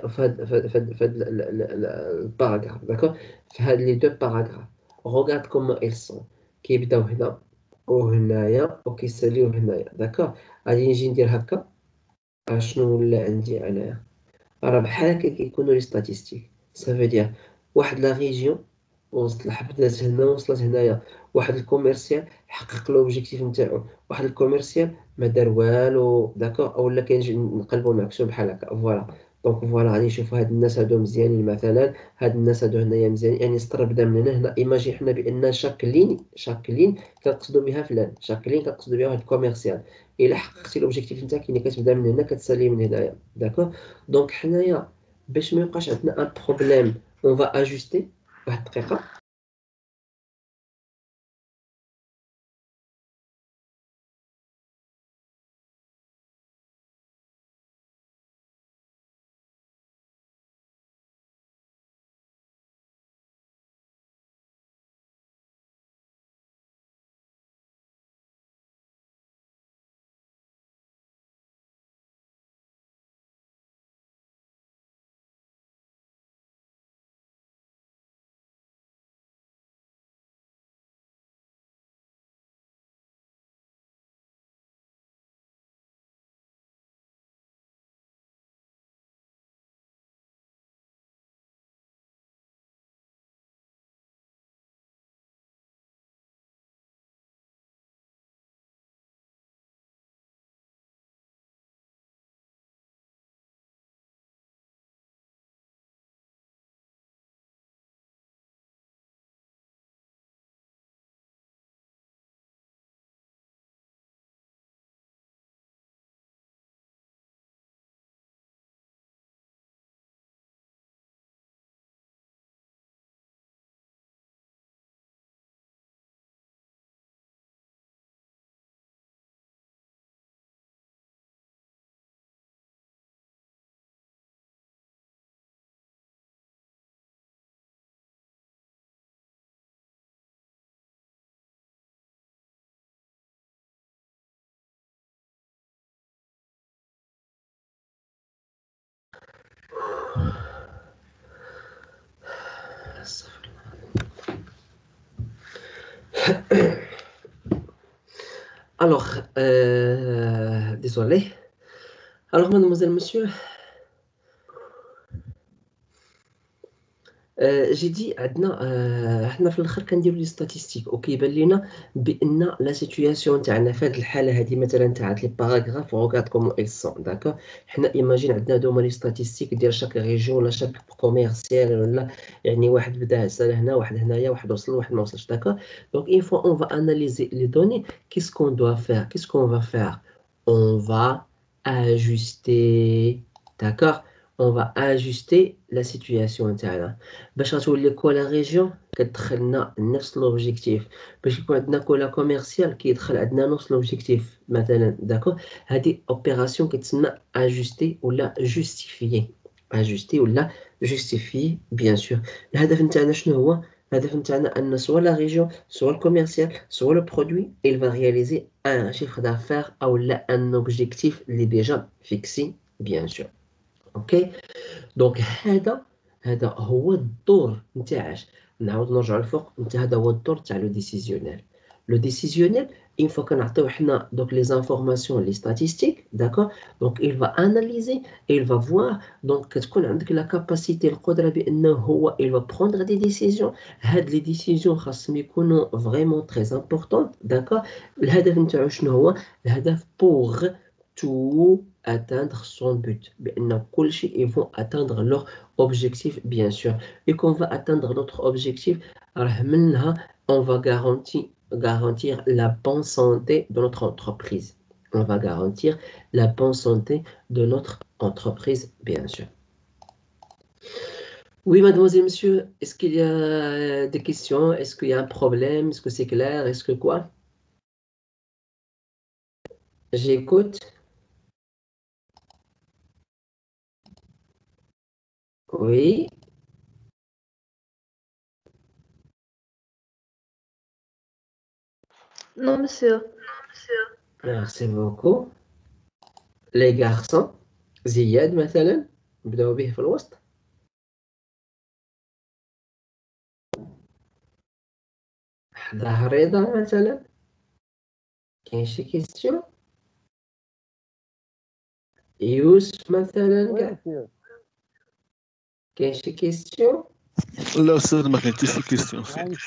le paragraphe, d'accord? Les deux paragraphes. Regarde comment ils sont. Qui est هنا وهنايا وكيساليو هنايا, d'accord? غادي نجي ندير هكا اشنو ولا عندي انايا راه بحال هكا كيكونوا لي ستاتيستيك. سافو واحد لا ريجيون وصلت لحبدات هنا وصلت هنايا, واحد الكوميرسيال حقق لوبجيكتيف نتاعو, واحد الكوميرسيال ما دار والو. داكوغ اولا كنجي نقلبوا معكسو بحال هكا. فوالا دونك فوالا غادي نشوفوا هاد الناس هادو مزيانين مثلا, هاد الناس هادو هنايا مزيانين, يعني سطر بدا من هنا هنا. ايماجي حنا بان شاك لين شاك لين كنقصدوا بها فلان, شاك لين كنقصدوا بها واحد الكوميرسيال. الا حققتي لوبجيكتيف نتاعك يعني كتبدا من هنا كتسالي من هنايا. داكوغ دونك حنايا باش ما يبقاش عندنا ان بروبليم اون فا اجوستي. واحد الدقيقه. Alors, euh, désolé. Alors, mademoiselle, monsieur, آه، جي دي عندنا آه، حنا في الاخر كنديروا لي ستاتيستيك وكيبان لينا بان لا سيتوياسيون تاعنا في هذه الحاله هذه مثلا تاع هاد لي باراغراف وغاد كومون ايل سون داكور. حنا ايماجين عندنا هادوما لي ستاتيستيك ديال شاك ريجيون ولا شاك كوميرسيال ولا يعني واحد بدا سنه هنا واحد هنايا واحد وصل واحد ما وصلش داكور. دونك اون فوا اون فا اناليزي لي دوني كيس كون دوا فير كيس كون فا فير اون فا اجوستي داكور. on va ajuster la situation تاعنا باش غتولي كولا ريجيون كتدخل لنا نفس لوبجيكتيف، باش يكون عندنا كولا كوميرسيال كيدخل عندنا نفس لوبجيكتيف مثلا داكور. هذه اوبيراسيون كتسمى اجوستي ولا جوستيفيي، اجوستي ولا جوستيفيي بيان سور. الهدف نتاعنا شنو هو؟ الهدف نتاعنا ان سوا لا ريجيون سوا الكوميرسيال سوا لو برودوي il va réaliser un chiffre d'affaires او لا un objectif اللي ديجا فيكسي بيان سور. اوكي دونك هذا هذا هو الدور نتاعش. نعاود نرجع الفوق نتا هذا هو الدور تاع لو ديسيزيونيل. لو ديسيزيونيل اون فوا كنعطيو حنا دوك لي زانفورماسيون لي ستاتيستيك داكور. دونك il va analyser et il va voir. دونك كتكون عندك لا كاباسيتي القدره بانه هو il va prendre des décisions. هاد لي ديسيزيون خاصهم يكونوا فريمون تري امبورطون داكور. الهدف نتاعو شنو هو؟ الهدف بوغ tout atteindre son but. Ils vont atteindre leur objectif, bien sûr. Et qu'on va atteindre notre objectif, on va garantir, garantir la bonne santé de notre entreprise. On va garantir la bonne santé de notre entreprise, bien sûr. Oui, mademoiselle, monsieur, est-ce qu'il y a des questions? Est-ce qu'il y a un problème? Est-ce que c'est clair? Est-ce que quoi? J'écoute. Oui. Non, monsieur. Merci beaucoup. Les garçons زياد مثلا نبداو به في الوسط. حداه رضا مثلا كاين شي كيستيون؟ يوسف مثلا كاع كاين شي كيستيون؟ لا استاذ ما كاين حتى شي كيستيون.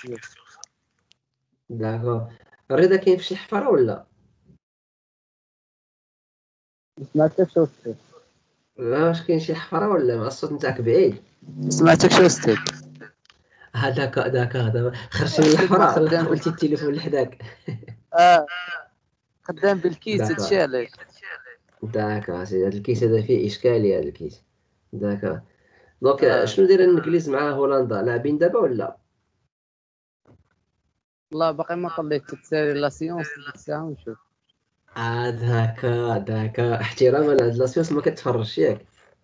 داكور. رضا كاين في شي حفره ولا؟ سمعتك شو استاذ؟ لا واش كاين شي حفره ولا مع الصوت نتاعك بعيد؟ سمعتك شو استاذ؟ هذاك هذاك هذا خرجتي من الحفره قلتي التليفون اللي حداك. اه خدام بالكيس داكور. هادشي علاش. داكور سيدي هذا الكيس هذا فيه اشكاليه هذا الكيس. داكور. دونك آه. شنو داير الانجليز مع هولندا لاعبين دابا ولا؟ والله باقي ما طليت تسالي لا سيونس ديك الساعه ونشوف. هذاك هذاك احتراما لهاد لاسيونس ما كتفرجش ياك؟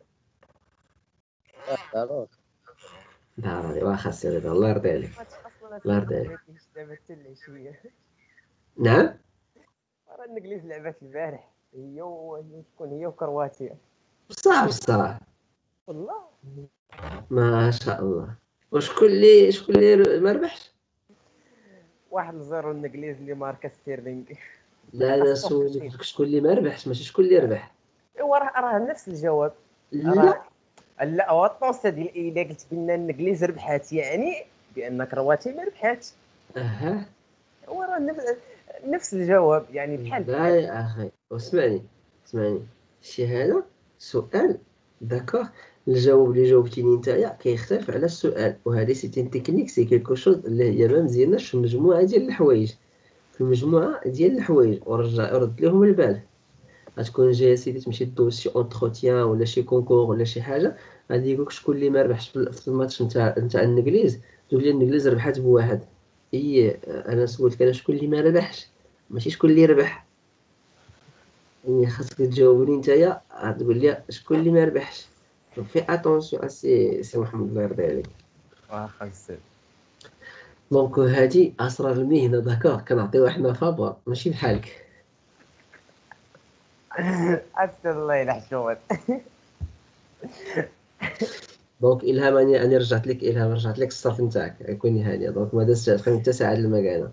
ضروري ضروري واخا سيدي الله يرضي عليك. الله يرضي عليك. دابا حتى العشيه. نعم راه الانجليز لعبات البارح هي وشكون هي وكرواتيا. بصح بصح والله ما شاء الله. وشكون اللي شكون اللي ما ربحش؟ واحد لزيرو الانجليز اللي ماركا ستيرلينغ. لا لا سولك شكون اللي ما ربحش ماشي شكون اللي ربح. ايوا راه راه نفس الجواب. لا لا هو الطونسه ديال الا قلت بان الانجليز ربحات يعني بان كرواتيا ما ربحاتش. اها هو راه نفس نفس الجواب يعني بحال لا يا اخي اسمعني اسمعني شي هذا سؤال داكوغ. الجواب اللي جاوبتيني نتايا كيختلف على السؤال وهذه سي تين تكنيك سي كيلكو شوز اللي هي ما مزياناش في مجموعه ديال الحوايج في مجموعه ديال الحوايج ورجع رد لهم البال. غتكون جاي سيدي تمشي دوز شي اونتروتيان ولا شي كونكور ولا شي حاجه غادي يقولك شكون اللي ما ربحش في الماتش نتاع نتاع الانجليز تقول لي الانجليز ربحات بواحد. اي انا سولتك انا شكون اللي ما ربحش ماشي شكون اللي ربح. يعني خاصك تجاوبني نتايا تقول لي شكون اللي ما ربحش. في اتونسيون سي سي محمد الله يرضي عليك. واخا السيد. دونك هادي اسرار المهنه داكوغ كنعطيو حنا فابور ماشي بحالك. استاذ الله يلح شوط. دونك الهام اني اني رجعت لك الهام رجعت لك الصرف نتاعك كوني هانيه دونك ما دازش تقريبا حتى ساعه المكانه.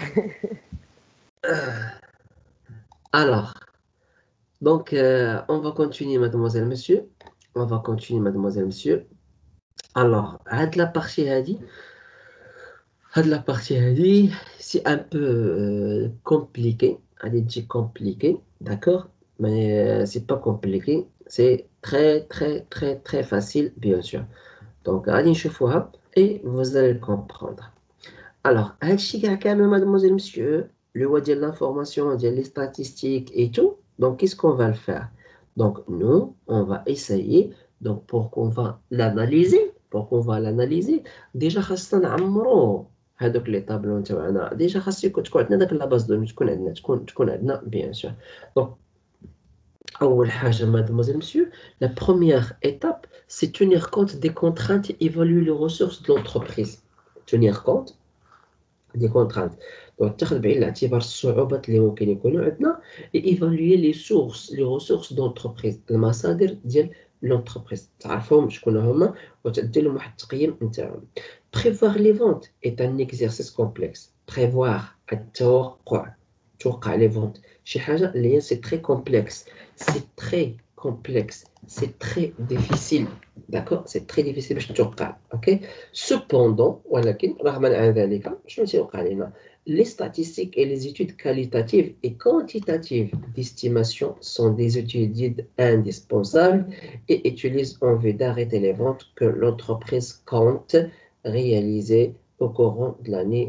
Alors, donc, euh, on va continuer, mademoiselle, monsieur. On va continuer, mademoiselle, monsieur. Alors, هاد la partie هادي هاد la partie هادي c'est un peu euh, compliqué. Elle dit compliqué, d'accord? Mais euh, c'est pas compliqué. C'est très, très, très, très facile, bien sûr. Donc, allez نشوفوها et vous allez le comprendre. Alors, هادشي كاع كامل, mademoiselle, monsieur, le voie de l'information, de les statistiques et tout. Donc, qu'est-ce qu'on va le faire? Donc, nous, on va essayer. Donc, pour qu'on va l'analyser, pour qu'on va l'analyser, déjà, خاصنا نعمرو هادوك لي طابلو نتاعنا. déjà خاص يكون تكون عندنا داك لا باز دوني تكون عندنا تكون تكون عندنا bien sûr. Donc, أول حاجة, mademoiselle, monsieur, la première étape, c'est tenir compte des contraintes et évaluer les ressources de l'entreprise. Tenir compte des contraintes. Donc, تاخذ بعين الاعتبار الصعوبات اللي ممكن يكونوا عندنا et évaluer les sources, les ressources d'entreprise, المصادر ديال l'entreprise. تعرفهم شكون هما وتدير لهم واحد التقييم نتاعهم. Prévoir les ventes est un exercice complexe. Prévoir التوقع توقع les ventes شي حاجة اللي هي c'est très complexe. C'est très complexe. C'est très difficile. D'accord? C'est très difficile باش توقع. OK? Cependant, ولكن رغم عن ذلك شنو تيوقع لنا؟ Les statistiques et les études qualitatives et quantitatives d'estimation sont des études indispensables et utilisent en vue d'arrêter les ventes que l'entreprise compte réaliser au courant de l'année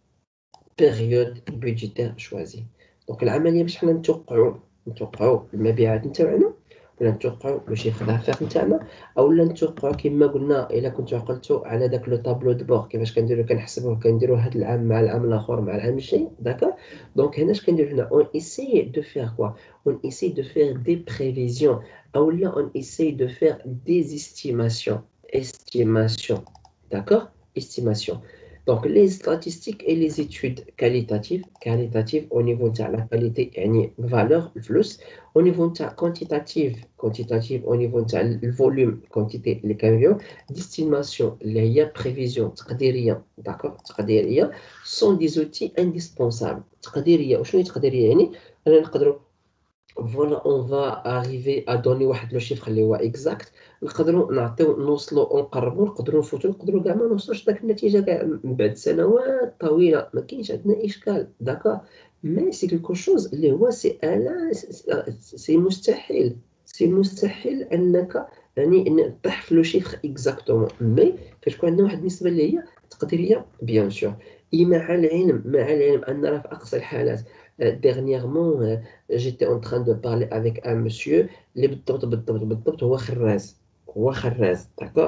période budgétaire choisie. Donc العملية باش حنا نتوقعوا نتوقعوا المبيعات نتاعنا ولا نتوقعوا لو شيفر دافير نتاعنا اولا نتوقعوا كما قلنا الا كنتو عقلتوا على داك لو طابلو دو بور كيفاش كنديروا كنحسبوه كنديروا هذا العام مع العام الاخر مع العام الجاي. داكور دونك هنا اش كنديروا هنا اون ايساي دو فير كوا اون ايساي دو فير دي بريفيزيون اولا اون ايساي دو فير دي استيماسيون استيماسيون. داكور استيماسيون. Donc, les statistiques et les études qualitatives, qualitatives au niveau de la qualité, يعني valeur, flux, au niveau de la quantitative, quantitative au niveau de le volume, quantité, les camions, d'estimation, les prévisions, تقديرية, d'accord, تقديرية, sont des outils indispensables. تقديرية, وشنو هي تقديرية يعني؟ أنا نقدروا Voilà, on va arriver à donner واحد لو شيفر اللي هو exact. نقدروا نعطيو نوصلوا نقربوا نقدروا نفوتوا نقدروا كاع ما نوصلوش داك النتيجه كاع من بعد سنوات طويله ما كاينش عندنا اشكال. داكا مي سي كيلكو شوز اللي هو سي الا سي مستحيل سي مستحيل انك يعني تطيح في لو شيفر اكزاكتومون. مي كتكون عندنا واحد النسبه اللي هي تقديريه بيان سور. اي مع العلم مع العلم ان راه في اقصى الحالات. dernièrement j'étais en train de parler avec un monsieur اللي بالضبط بالضبط بالضبط هو خراز هو خراز. داكور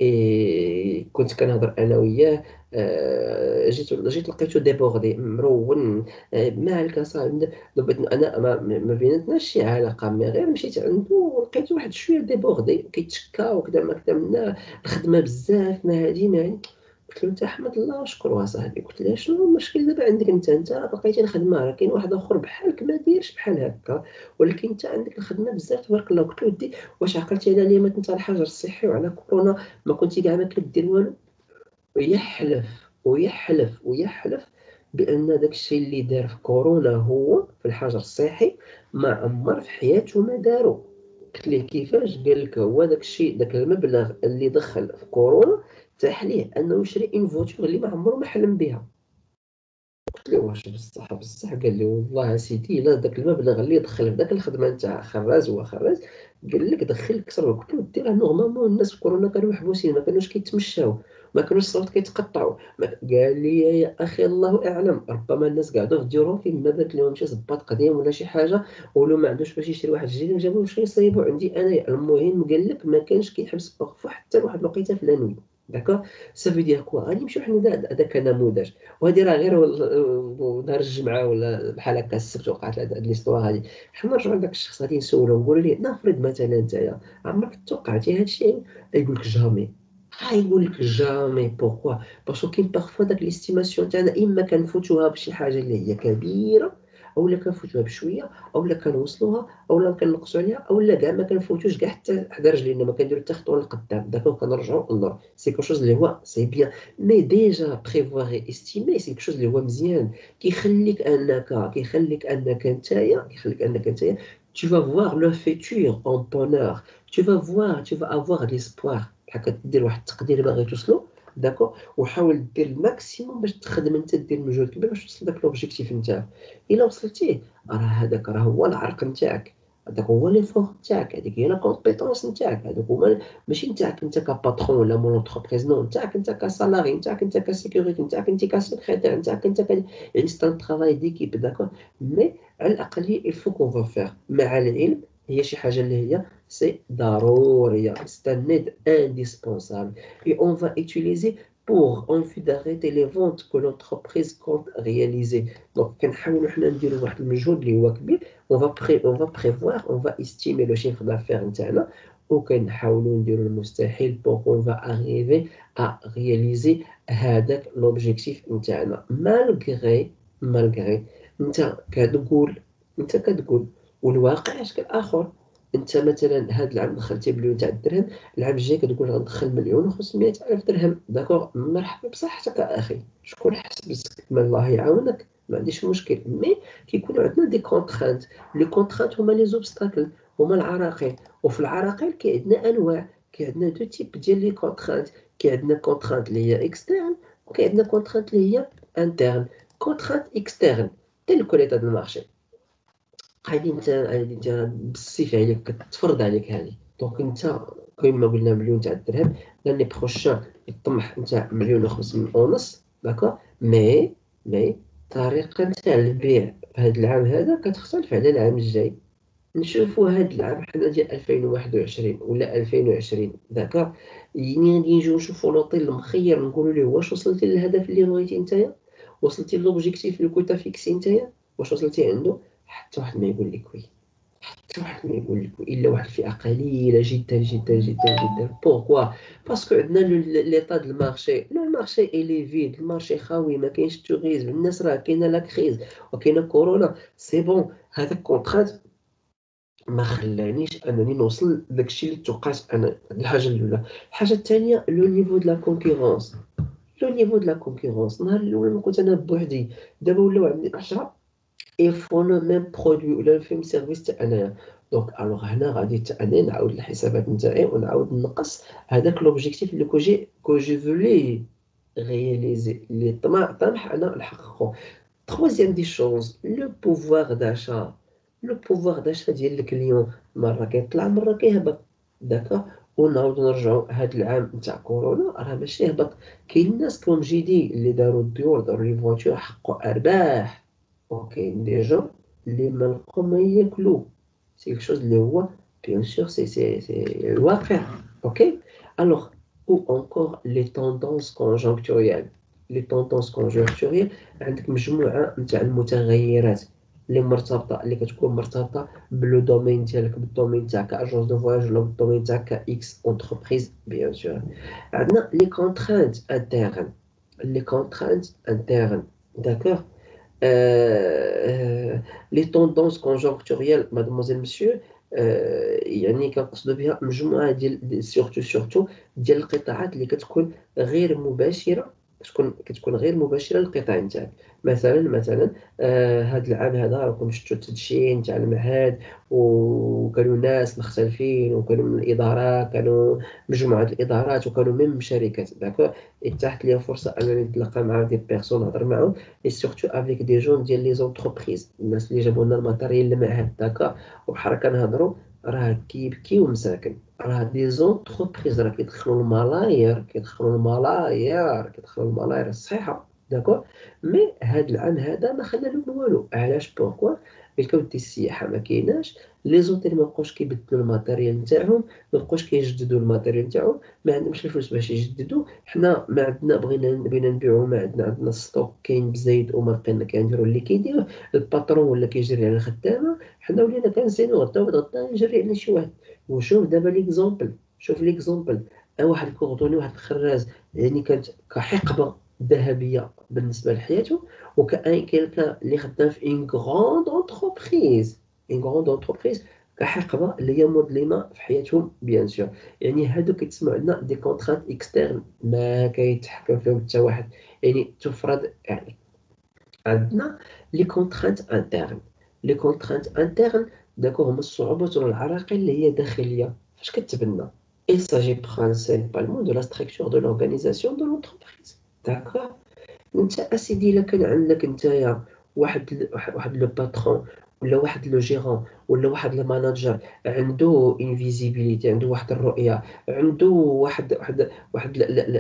اي كنت كنهضر انا وياه جيت جيت لقيتو ديبوردي مرون مع الكسا دابا انا ما, ما بيناتناش شي علاقه مي غير مشيت عنده ولقيتو واحد شويه ديبوردي كيتشكا وكذا ما كذا منا الخدمه بزاف ما هادي ما قلت له انت احمد الله وشكر صاحبي. قلت له شنو المشكل دابا عندك انت انت بقيتي الخدمه راه كاين واحد اخر بحالك ما دايرش بحال هكا ولكن انت عندك الخدمه بزاف تبارك الله. قلت له ودي واش عقلتي على اليوم انت الحجر الصحي وعلى كورونا ما كنتي كاع ما كدير والو. ويحلف ويحلف ويحلف بان داك الشيء اللي دار في كورونا هو في الحجر الصحي ما عمر في حياته ما دارو. قلت ليه كيفاش؟ قال لك هو داك الشيء داك المبلغ اللي دخل في كورونا تاح ليه انه يشري ان فوتور اللي ما عمره ما حلم بها. قلت له واش بصح بصح؟ قال لي والله سيدي الا داك المبلغ اللي دخل في داك الخدمه نتاع خراز هو خراز قال لك دخل كثر. قلت له دير نورمالمون الناس في كورونا كانوا محبوسين ما كانوش كيتمشاو ما كانوش الصوت كيتقطعوا. قال لي يا اخي الله اعلم ربما الناس قاعدوا في ديورهم فين ما بات لهم شي زباط قديم ولا شي حاجه ولو ما عندوش باش يشري واحد الجديد جابوه باش يصايبوا عندي انا. المهم قال لك ما كانش كيحبس بغفو حتى لواحد الوقيته في لانوي. داكور سا في دير كوا غادي نمشيو حنا هذاك نموذج وهذه راه غير نهار الجمعه ولا بحال هكا السبت وقعت هاد ليستوار هادي. حنا نرجعوا لذاك الشخص غادي نسولو نقولوا ليه نفرض مثلا نتايا عمرك توقعتي هاد الشيء؟ يقول لك جامي. غايقول لك جامي. بوركوا؟ باسكو كاين بارفوا داك ليستيماسيون تاعنا اما كنفوتوها بشي حاجه اللي هي كبيره اولا كنفوتوها بشويه، اولا كنوصلوها، اولا كنقصوا عليها، اولا كاع ما كنفوتوش كاع حتى حدا رجلينا، ما كنديرو حتى خطوه للقدام. داكوغ كنرجعوا للور. سي كو شوز اللي هو سي بيان، مي ديجا بريفوار اي استيمي سي كو شوز اللي هو مزيان، كيخليك انك كيخليك انك نتايا كيخليك انك نتايا tu vas voir le futur en bonheur, tu vas voir, tu vas avoir l'espoir. بحال كدير واحد التقدير باغي توصلو، داكوغ، وحاول دير الماكسيموم باش تخدم انت، دير مجهود كبير باش توصل داك لوبجيكتيف نتاعك. الا وصلتيه راه هذاك راه هو العرق نتاعك، هذاك هو لي فور نتاعك، هذيك هي لا كومبيتونس نتاعك، هذوك هما ماشي نتاعك انت كباترون ولا مول اونتربريز، نو، نتاعك انت كسالاري، نتاعك انت كسيكوريتي، نتاعك انت كسكريتير، نتاعك انت ك يعني سي ان ترافاي ديكيب، داكوغ. مي على الاقل il faut qu'on va faire مع العلم، هي شي حاجه اللي هي سي ضروريه، سي ان نيد انديسبونسابل et on va utiliser pour en fait d'arrêter les ventes que l'entreprise compte réaliser. Donc كنحاولوا حنا نديروا واحد المجهود اللي هو كبير، on va pré on va prévoir on va estimer le chiffre d'affaires نتاعنا، وكنحاولوا نديروا المستحيل pour qu'on va arriver à réaliser هذاك l'objectif نتاعنا. malgré malgré انت كتقول انت كتقول والواقع شكل اخر. انت مثلا هذا العام دخلتي بمليون تاع الدرهم، العام الجاي كتقول غندخل مليون وخمسمية الف درهم، داكوغ، مرحبا بصحتك اخي، شكون حسبك، ما الله يعاونك، ما عنديش مشكل. مي كيكونوا عندنا دي كونترانت، لي كونترانت هما لي زوبستاكل، هما العراقيل. وفي العراقيل كاين عندنا انواع، كاين عندنا دو تيب ديال لي كونترانت، كاين عندنا كونترانت اللي هي اكسترن، وكاين عندنا كونترانت اللي هي انترن. كونترانت اكسترن تيل كو ليتا دو مارشي، هادي انت هادي انت بالسيف عليك، كتفرض عليك هادي. دونك انت كيما قلنا مليون تاع الدرهم، لاني بروشان الطمح نتاع مليون وخمسمية ونص، داكوغ. مي مي الطريقه نتاع البيع في هاد العام هذا كتختلف على العام الجاي. نشوفوا هاد العام حنا ديال ألفين وواحد وعشرين ولا ألفين وعشرين، داكوغ، يعني غادي نجيو نشوفوا لوطيل المخير نقولوا ليه واش وصلتي للهدف اللي بغيتي نتايا، وصلتي لوبجيكتيف اللي كنت فيكسي نتايا، واش وصلتي عنده؟ حتى واحد ما يقول لك وي، حتى واحد ما يقول لك وي، الا واحد الفئه قليله جدا جدا جدا جدا. بوركوا؟ باسكو عندنا ليطا د المارشي، لو المارشي الي فيد، المارشي خاوي، ما كاينش توغيزم، الناس راه كاينه لا كريز وكاينه كورونا. سي بون، هذاك كونترات ما خلانيش انني نوصل داكشي اللي توقعت انا. الحاجه الاولى. الحاجه الثانيه، لو نيفو د لا كونكورونس، لو نيفو د لا كونكورونس. النهار الاول كنت انا بوحدي، دابا ولاو عندي عشرة يفون لو ميم برودوي ولا الفيم سيرفيس تاع انايا. دونك الوغ هنا غادي حتى انا نعاود الحسابات نتاعي ونعاود نقص هذاك لوبجيكتيف اللي كو جي كو جي فولي رياليزي، اللي طمع طمح انا نحققه. Troisième des choses, le pouvoir d'achat. Le pouvoir d'achat ديال الكليون مرة كيطلع مرة كيهبط، داكوغ. ونعاود نرجعو هاد العام نتاع كورونا راه ماشي هبط. كاين الناس كوم جيدي اللي دارو الديور، دارو لي فواتور، حققوا ارباح، وكاين دي جون اللي ما لقاو ما ياكلو. سي كيك شوز اللي هو بيان سور سي سي سي الواقع. اوكي. الوغ او انكور لي توندونس كونجونكتوريال. لي توندونس كونجونكتوريال عندك مجموعه نتاع المتغيرات اللي مرتبطه، اللي كتكون مرتبطه بلو دومين ديالك، بالدومين تاعك اجونس دو فواياج ولا بالدومين تاعك اكس اونتربريز. بيان سور عندنا لي كونترانت انترن، لي كونترانت انترن، داكوغ. لي توندونس كونجونكتوريال مادموزيل مسيو، يعني كنقصدوا بها مجموعه ديال سورتو سورتو ديال القطاعات اللي كتكون غير مباشره، كتكون كتكون غير مباشره للقطاع نتاعك. مثلا مثلا آه هذا العام هذا راكم شفتوا التدشين تاع المعهد، وكانوا ناس مختلفين، وكانوا من الادارات، كانوا مجموعه الادارات، وكانوا من شركات، داكوغ. اتاحت لي فرصه انني نتلاقى مع دي بيرسون نهضر معاهم، اي سورتو افيك دي جون ديال لي زونتربريز، الناس اللي جابوا لنا الماتيريال المعهد، داكوغ. وبحال كنهضروا راه كيبكيو مساكن، راه دي زونتربريز راه كيدخلوا الملايير، كيدخلوا الملايير، كيدخلوا الملايير الصحيحه، داكوغ. مي هاد العام هذا ما خلى لهم والو. علاش؟ بوركوا؟ الكود ديال السياحه ما كايناش، لي زوتيل ما بقاوش كيبدلوا الماتيريال نتاعهم، ما بقاوش كيجددوا الماتيريال نتاعهم، ما عندهمش الفلوس باش يجددوا. حنا ما عندنا، بغينا بغينا نبيعوا، ما عندنا، عندنا الستوك كاين بزايد وما بقينا كنديروا اللي كيدير الباترون ولا كيجري على الخدامه، حنا ولينا كنزينو غدا غدا نجري على شي واحد. وشوف دابا ليكزومبل، شوف ليكزومبل، واحد الكوردوني، واحد الخراز، يعني كانت كحقبه ذهبيه بالنسبه لحياته، وكاين كيلكان اللي خدام في اون غروند اونتربريز اون غروند اونتربريز كحقبه اللي هي مظلمه في حياتهم بيان سور. يعني هادو كيتسموا عندنا دي كونترانت اكسترن ما كيتحكم فيهم حتى واحد، يعني تفرض. يعني عندنا لي كونترانت انترن. لي كونترانت انترن داكو هما الصعوبات والعراقيل اللي هي داخليه. فاش كتبنى il s'agit principalement de la structure de l'organisation de l'entreprise. D'accord. انت اسيدي الا كان عندك نتايا واحد ال- واحد واحد لو باترون ولا واحد لو جيرون ولا واحد لو ماناجر عنده انفيزيبيليتي، عنده واحد الرؤيه، عنده واحد واحد واحد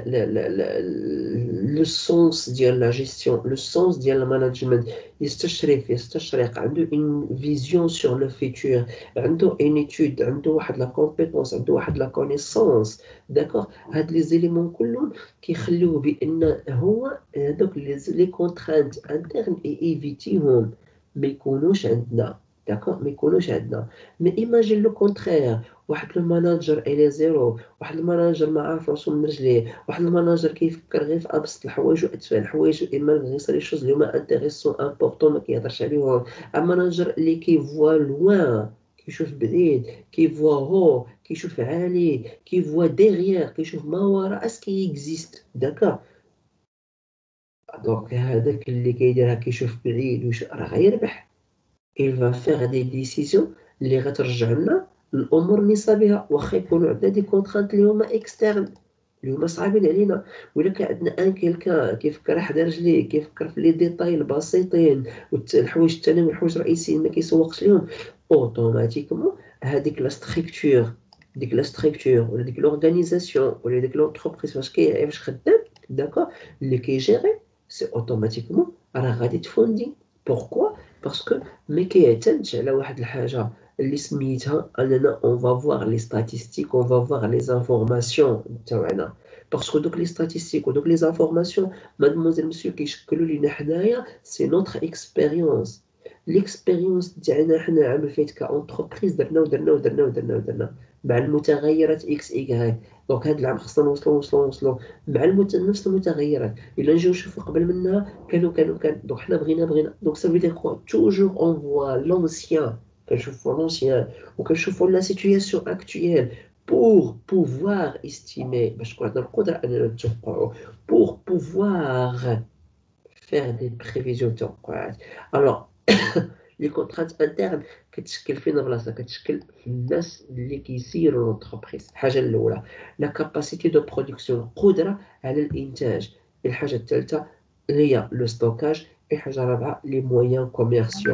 لو سونس ديال لا جيستيون، لو سونس ديال الماناجمنت، يستشرف يستشرق، عنده اون فيزيون سور لو فيتور، عنده اون ايتود، عنده واحد لا كومبيتونس، عنده واحد لا كونيسونس. داكوغ. هاد لي زيليمون كلهم كيخليوه بان هو هذوك لي كونترانت انترن ايفيتيهم ما يكونوش عندنا. داكوغ. ما يكونوش عندنا. مي ايماجين لو كونترير، واحد الماناجر الي زيرو، واحد الماناجر ما عارف راسو من رجليه، واحد الماناجر كيفكر غير في ابسط الحوايج واتفه الحوايج، اما غير لي شوز اللي هما انتريسون امبورطون ما كيهضرش عليهم. اما ماناجر اللي كيفوا لوان، كيشوف بعيد، كيفوا هو، كيشوف عالي، كيفوا ديغيير، كيشوف ما وراء اسكي اكزيست. داكوغ. دونك هذاك اللي كيديرها كيشوف بعيد وش راه غيربح. il va faire des décisions اللي غترجع لنا الامور نصابها، واخا يكونوا عندنا دي كونترانت اللي هما اكسترن اللي هما صعيبين علينا. ولا كان عندنا ان كيلكان كيفكر حدا رجليه، كيفكر في لي ديتاي البسيطين والحوايج الثانوي والحوايج الرئيسيين ما كيسوقش ليهم، اوتوماتيكمون هذيك لا ستركتور، ديك لا ستركتور ولا ديك لورغانيزاسيون ولا ديك لونتربريز فاش كي فاش خدام، داكوغ، اللي كيجيري سي اوتوماتيكمون راه غادي تفوندي. بوركوا؟ باسكو ما كيعتمدش على واحد الحاجه اللي سميتها اننا اون فا فوار لي ستاتيستيك، اون فا فوار لي زانفورماسيون تاعنا. باسكو دوك لي ستاتيستيك ودوك لي زانفورماسيون مادموزيل مسيو كيشكلوا لينا حنايا سي نوتر اكسبيريونس. ليكسبيريونس تاعنا حنا عام فايت كاونتربريز درنا ودرنا ودرنا ودرنا ودرنا مع المتغيرات اكس ايكغيك. دونك هاد العام خصنا نوصلو نوصلو نوصلو مع المت... نفس المتغيرات. الا نجيو نشوفو قبل منها كانوا كانوا كان دونك حنا بغينا بغينا دونك سا فو دير كوا توجور اون فوا لونسيان، كنشوفو لونسيان وكنشوفو لا سيتوياسيون اكطويل pour pouvoir estimer باش تكون عندنا القدره اننا نتوقعوا pour pouvoir faire des prévisions توقعات. alors لي كونترانت انترن كتشكل فين بلاصه؟ كتشكل في الناس اللي كيسيروا لونتربريز. الحاجه الاولى لا كاباسيتي دو برودكسيون، القدره على الانتاج. الحاجه الثالثه اللي هي لو ستوكاج. الحاجه الرابعه لي مويان كوميرسيو.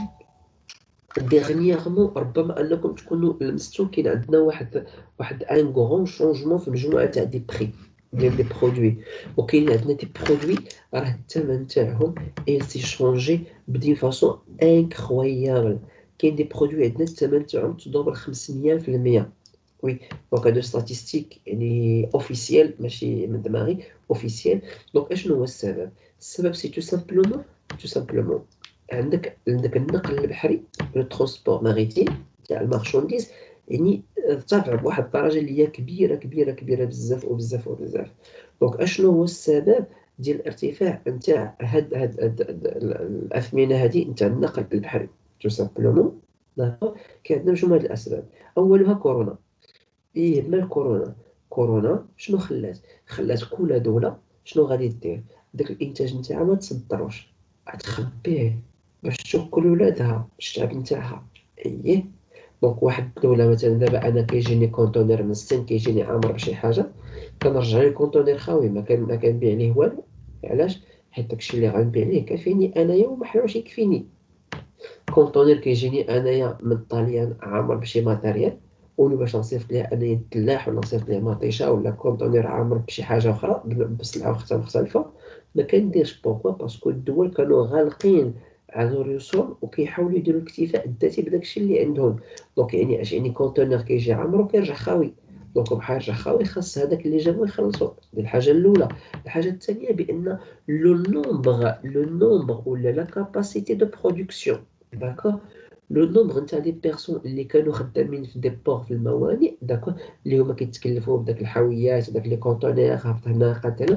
ديغنييغمون ربما انكم تكونوا لمستوا كاين عندنا واحد واحد ان غران شونجمون في مجموعه تاع دي بري ديال دي برودوي، وكاين عندنا دي برودوي راه الثمن تاعهم ايل سي شونجي بدي فاصون انكرويابل. كاين دي برودوي عندنا الثمن تاعهم تضرب خمسمية في المية. وي دونك هادو ستاتيستيك يعني اوفيسيال ماشي من دماغي، اوفيسيال. دونك اشنو هو السبب؟ السبب سي تو سامبلومون تو سامبلومون عندك عندك النقل البحري، لو ترونسبور ماريتيم تاع المارشونديز، يعني ارتفع بواحد الدرجه اللي هي كبيره كبيره كبيره بزاف وبزاف وبزاف. دونك اشنو هو السبب ديال الارتفاع نتاع هاد هاد, هاد, هاد الاثمنه هذه نتاع النقل البحري؟ تو سامبلومون داكور كاين عندنا مجموعه الاسباب. اولها كورونا. ايه ما الكورونا؟ كورونا شنو خلات؟ خلات كل دوله شنو غادي دير؟ داك الانتاج نتاعها ما تصدروش، غتخبيه باش تاكل ولادها الشعب نتاعها. ايه دونك واحد الدوله مثلا دابا انا كيجيني كونتونير من الصين كيجيني عامر بشي حاجه، كنرجع ليه الكونتونير خاوي ما كان ما كنبيع ليه والو. علاش؟ حيت داكشي اللي غنبيع ليه كافيني انايا وما حلوش يكفيني. كونتونير كيجيني انايا من الطاليان عامر بشي ماتيريال، ولا باش نصيفط ليه انايا التلاح ولا نصيفط ليه مطيشه ولا كونتونير عامر بشي حاجه اخرى بسلعه مختلفه ما كنديرش. بوكوا؟ باسكو الدول كانوا غالقين على الرسوم وكيحاولوا يديروا الاكتفاء الذاتي بداكشي اللي عندهم. دونك يعني اش يعني كونتونير كيجي عامر وكيرجع خاوي، دونك بحال يرجع خاوي خاص هذاك اللي جابو يخلصو. دي الحاجه الاولى. الحاجه الثانيه بان لو نومبر لو نومبر ولا لا كاباسيتي دو برودكسيون، داكور، لو نومبر نتاع دي بيرسون اللي كانوا خدامين في دي بور في الموانئ، داكور، اللي هما كيتكلفوا بداك الحاويات داك لي كونتونير هابط هنا هنا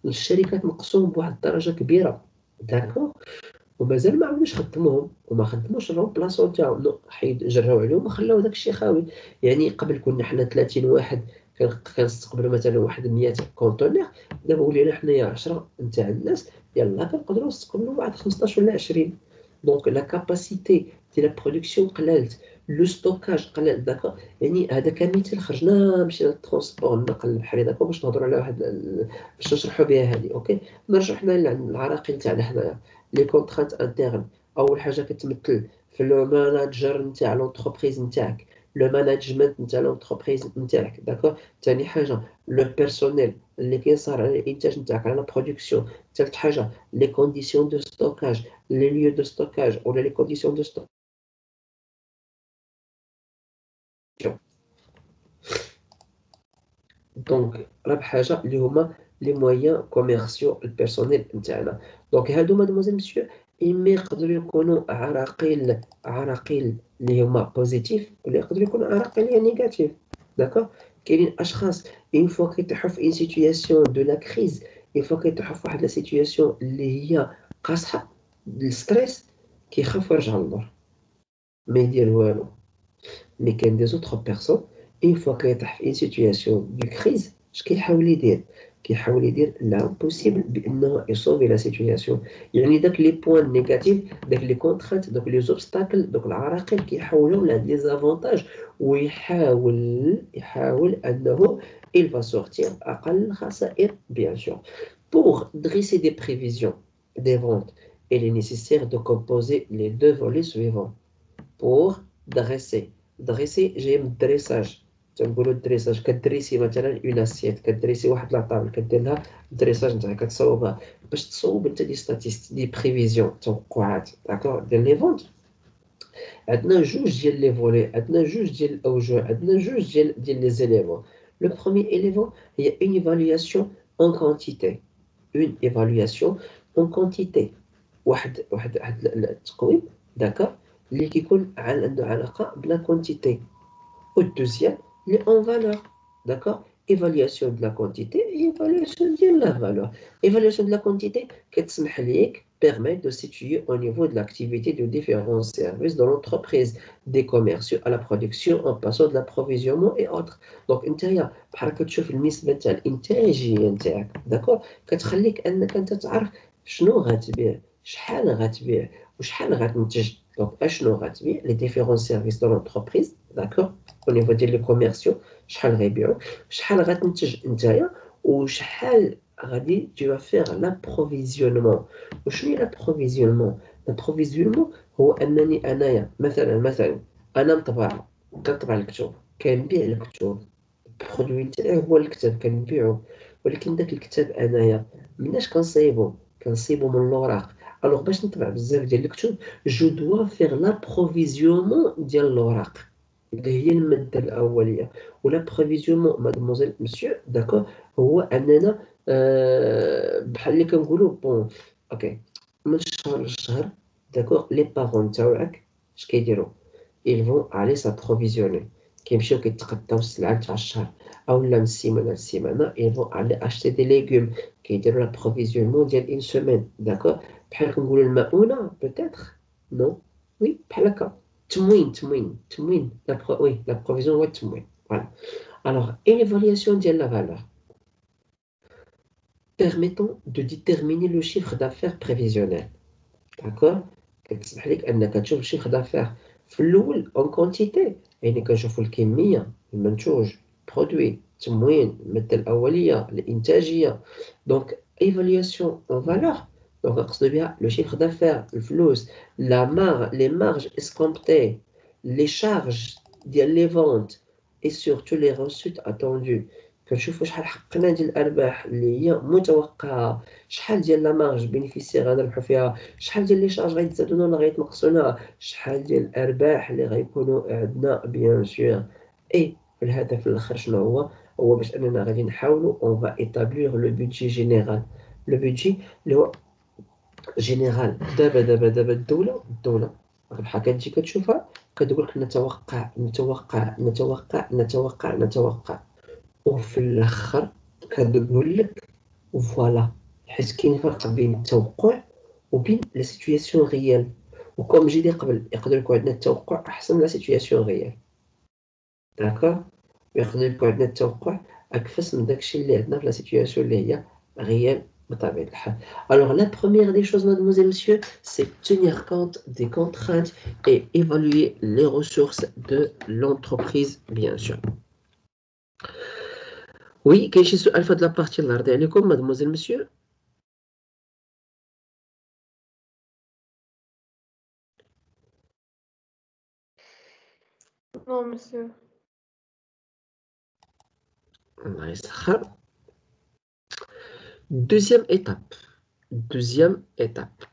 الشركات مقسوم بواحد الدرجه كبيره، داكور، ومازال ما عاودوش خدموهم وما خدموش الرومبلاسون تاعهم، نو حيد جراو عليهم وخلاو داك الشيء خاوي. يعني قبل كنا حنا ثلاثين واحد كنستقبلوا مثلا واحد مية كونتونير، دابا ولينا حنايا عشرة نتاع الناس، يلا كنقدروا نستقبلوا واحد خمسطاش ولا عشرين. دونك لا كاباسيتي ديال لا برودكسيون قلالت، لو ستوكاج قلال، داكور. يعني هذا كمثال خرجنا مشينا للترونسبور النقل البحري، داكور، باش نهضروا على واحد باش نشرحوا بها هذه. اوكي، نرجع حنا للعراقيل تاعنا حنايا. لي كونترانت انترن، اول حاجه كتمثل في لو ماناجر نتاع لونتربريز نتاعك، لو ماناجمنت نتاع لونتربريز نتاعك، داكور. ثاني حاجه لو بيرسونيل اللي كيصار على الانتاج نتاعك، على لا برودكسيون. ثالث حاجه لي كونديسيون دو ستوكاج، لي ليو دو ستوكاج ولا لي كونديسيون دو ستوكاج. دونك رابع حاجه اللي هما لي مويان كوميرسيو البيرسونيل نتاعنا. دونك هادو مادموزيل مسيو اما يقدروا يكونوا عراقيل عراقيل اللي هما بوزيتيف، ولا يقدروا يكونوا عراقيل اللي نيجاتيف، داكوغ. كاينين اشخاص اون فوا كيطيحوا في ان سيتوياسيون دو لا كريز، اون فوا كيطيحوا في واحد لا سيتوياسيون اللي هي قاصحه، الستريس، كيخافوا يرجعوا للدار ما يدير والو. مي كاين دي زوطخ بيرسون اون فوا كيطيح في ان سيتوياسيون دو كريز، اش كيحاول يدير؟ كيحاول يدير لامبوسيبل بانه يصوفي لا سيتوياسيون. يعني داك لي بوين نيجاتيف، داك لي كونترانت، داك لي زوبستاكل، دوك العراقيل كيحولوا لهاد لي زافونتاج، ويحاول يحاول انه il va sortir اقل خسائر bien sûr. Pour dresser des prévisions des ventes, il est nécessaire de composer les deux volets suivants. Pour dresser dresser جاي من الدريساج، تنقولوا الدريساج، كدريسي مثلا اون اسيت، كدريسي واحد لاطابل، كدير لها الدريساج نتاعك، كتصوبها باش تصوب انت دي ستاتيستيك دي بريفيزيون، توقعات، داكور، ديال لي فونت. عندنا جوج ديال لي فولي، عندنا جوج ديال الاوجه، عندنا جوج ديال ديال لي زيليمون. لو بروميير élément هي une évaluation en quantité، une évaluation en quantité، واحد واحد واحد التقويم، داكور، اللي كيكون عنده علاقه بلا كونتيتي. والدوزيام اللي اون فالور، داكور. évaluation de la quantité et évaluation de la valeur. évaluation de la quantité كتسمح ليك permet de situer au niveau de l'activité de différents services dans l'entreprise, des commerciaux à la production en passant de l'approvisionnement et autres. donc نتايا بحال كتشوف النسبه تاع الانتاجيه نتاعك، داكور، كتخليك انك انت تعرف شنو غتبيع، شحال غتبيع، وشحال غتنتج. دونك اشنو غتبيع لي ديفيرون سيرفيس دو لونتربريز، داكور، au niveau ديال لي كوميرسيو، شحال غيبيعوا، شحال غتنتج نتايا، وشحال غادي tu vas faire l'approvisionnement. وشنو هي l'approvisionnement؟ l'approvisionnement هو انني انايا مثلا مثلا انا مطبعه، كنطبع الكتب، كنبيع الكتب، البرودوي نتاعي هو الكتاب كنبيعو، ولكن داك الكتاب انايا مناش كنصايبو؟ كنصيبو من الوراق. الوغ باش نطبع بزاف ديال الكتب جو دوا فيغ لابروفيزيونمون ديال الوراق اللي هي الماده الاوليه. ولا بروفيزيونمون مادموزيل مسيو، داكور، هو اننا آه بحال اللي كنقولوا بون اوكي من شهر لشهر، داكور، لي بارون تاوعك اش كيديروا؟ ils vont aller s'approvisionner، كيمشيو كيتقداو السلعه تاع الشهر اولا من السيمانه للسيمانه. ils vont aller acheter des légumes، كيديروا لابروفيزيونمون ديال اون سيمين، داكور. بحال كنقولوا المؤونه بوتيتر، نو، وي، بحال هكا. تموين تموين تموين لا وي لا بروفيزيون هو التموين، فوالا. الوغ اون ايفالياسيون ديال لا فالور permettant de déterminer le chiffre d'affaires prévisionnel، داكور. كتسمح لك انك تشوف الشيفر دافير في الاول اون كونتيتي، يعني كنشوفوا الكميه، المنتوج، برودوي، التموين، الماده الاوليه، الانتاجيه. دونك ايفالياسيون اون فالور، دونك نقصد بها لو شيفر دافير، الفلوس، لا مار لي مارج اسكومبتي، لي شارج ديال لي فونت، اي سورتو لي روسوت اتوندو. كنشوفوا شحال حققنا ديال الارباح اللي هي متوقعه، شحال ديال لا مارج بينيفيسيير غنربحوا فيها، شحال ديال لي شارج غيتزادونا ولا غيتنقصونا، شحال ديال الارباح اللي غيكونوا عندنا بيان سور. اي الهدف الاخر شنو هو؟ هو باش اننا غادي نحاولوا اون فا ايتابليغ لو بودجي جينيرال. لو بودجي اللي هو جينيرال. دابا دابا دابا الدوله الدوله بحال كتجي كتشوفها كتقول لك نتوقع نتوقع نتوقع نتوقع نتوقع، وفي الاخر كتقول لك فوالا حيت كاين فرق بين التوقع وبين لا سيتوياسيون ريال. وكم جينا قبل يقدر يكون عندنا التوقع احسن من لا سيتوياسيون ريال. داكور يقدر يكون عندنا التوقع اكفس من داكشي اللي عندنا في لا سيتوياسيون اللي هي ريال بطبيعه الحال. Alors la première des choses, mademoiselle, monsieur, c'est tenir compte des contraintes et évaluer les ressources de l'entreprise, bien sûr. Oui, كاين شي سؤال في هاد لابارتي الله يرضي عليكم mademoiselle, monsieur? Non, monsieur. الله يسخر. Deuxième étape. Deuxième étape.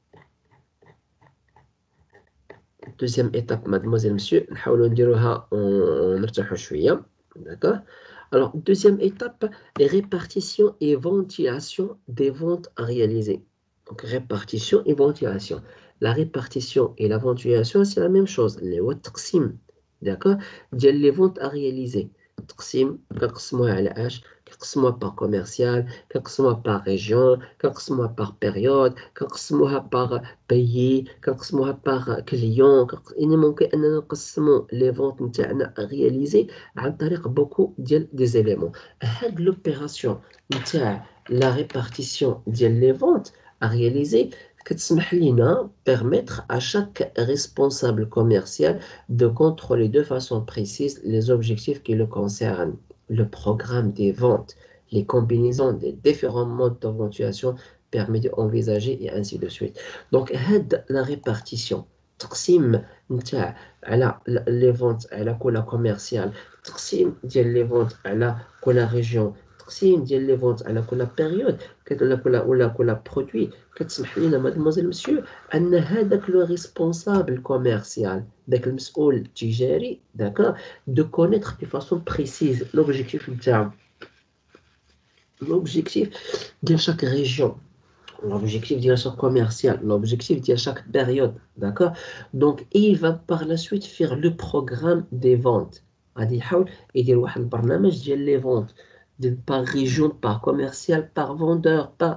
Deuxième étape, mademoiselle, monsieur. نحاولوا نديروها ونرتاحوا شوية. D'accord. Alors, deuxième étape, les répartitions et ventilation des ventes à réaliser. Donc, répartition et ventilation. La répartition et la ventilation, c'est la même chose. Les تقسيم. D'accord. ديال les ventes à réaliser. تقسيم كنقسموها على اش؟ كنقسموها par commercial, كنقسموها par région, كنقسموها par période, كنقسموها par pays, كنقسموها par client. يعني ممكن اننا نقسموا les ventes نتاعنا réaliser عن طريق beaucoup ديال des éléments. هاد l'opération نتاع la répartition ديال les ventes à réaliser كتسمح لينا permettre à chaque responsable commercial de contrôler de façon précise les objectifs qui le concernent, le programme des ventes, les combinaisons des différents modes de ventilation permet d'envisager et ainsi de suite. Donc, هاد la répartition تقسيم نتاع على les ventes على كل commercial, تقسيم ديال les ventes على كل région, تقسيم ديال les ventes على كل période ولا كل ولا كل produit كتسمح لينا مادموزيل مسيو ان هذاك لو ريسبونسابل كوميرسيال داك المسؤول التجاري داكا دو كونيتر دي فاسون بريسيز لوبجيكتيف نتاعو l'objectif de chaque région, l'objectif de chaque commercial, l'objectif de chaque période, d'accord? Donc, il va par la suite faire le programme des ventes. غادي يحاول يدير واحد البرنامج ديال لي فونت par région, par commercial, par vendeur, par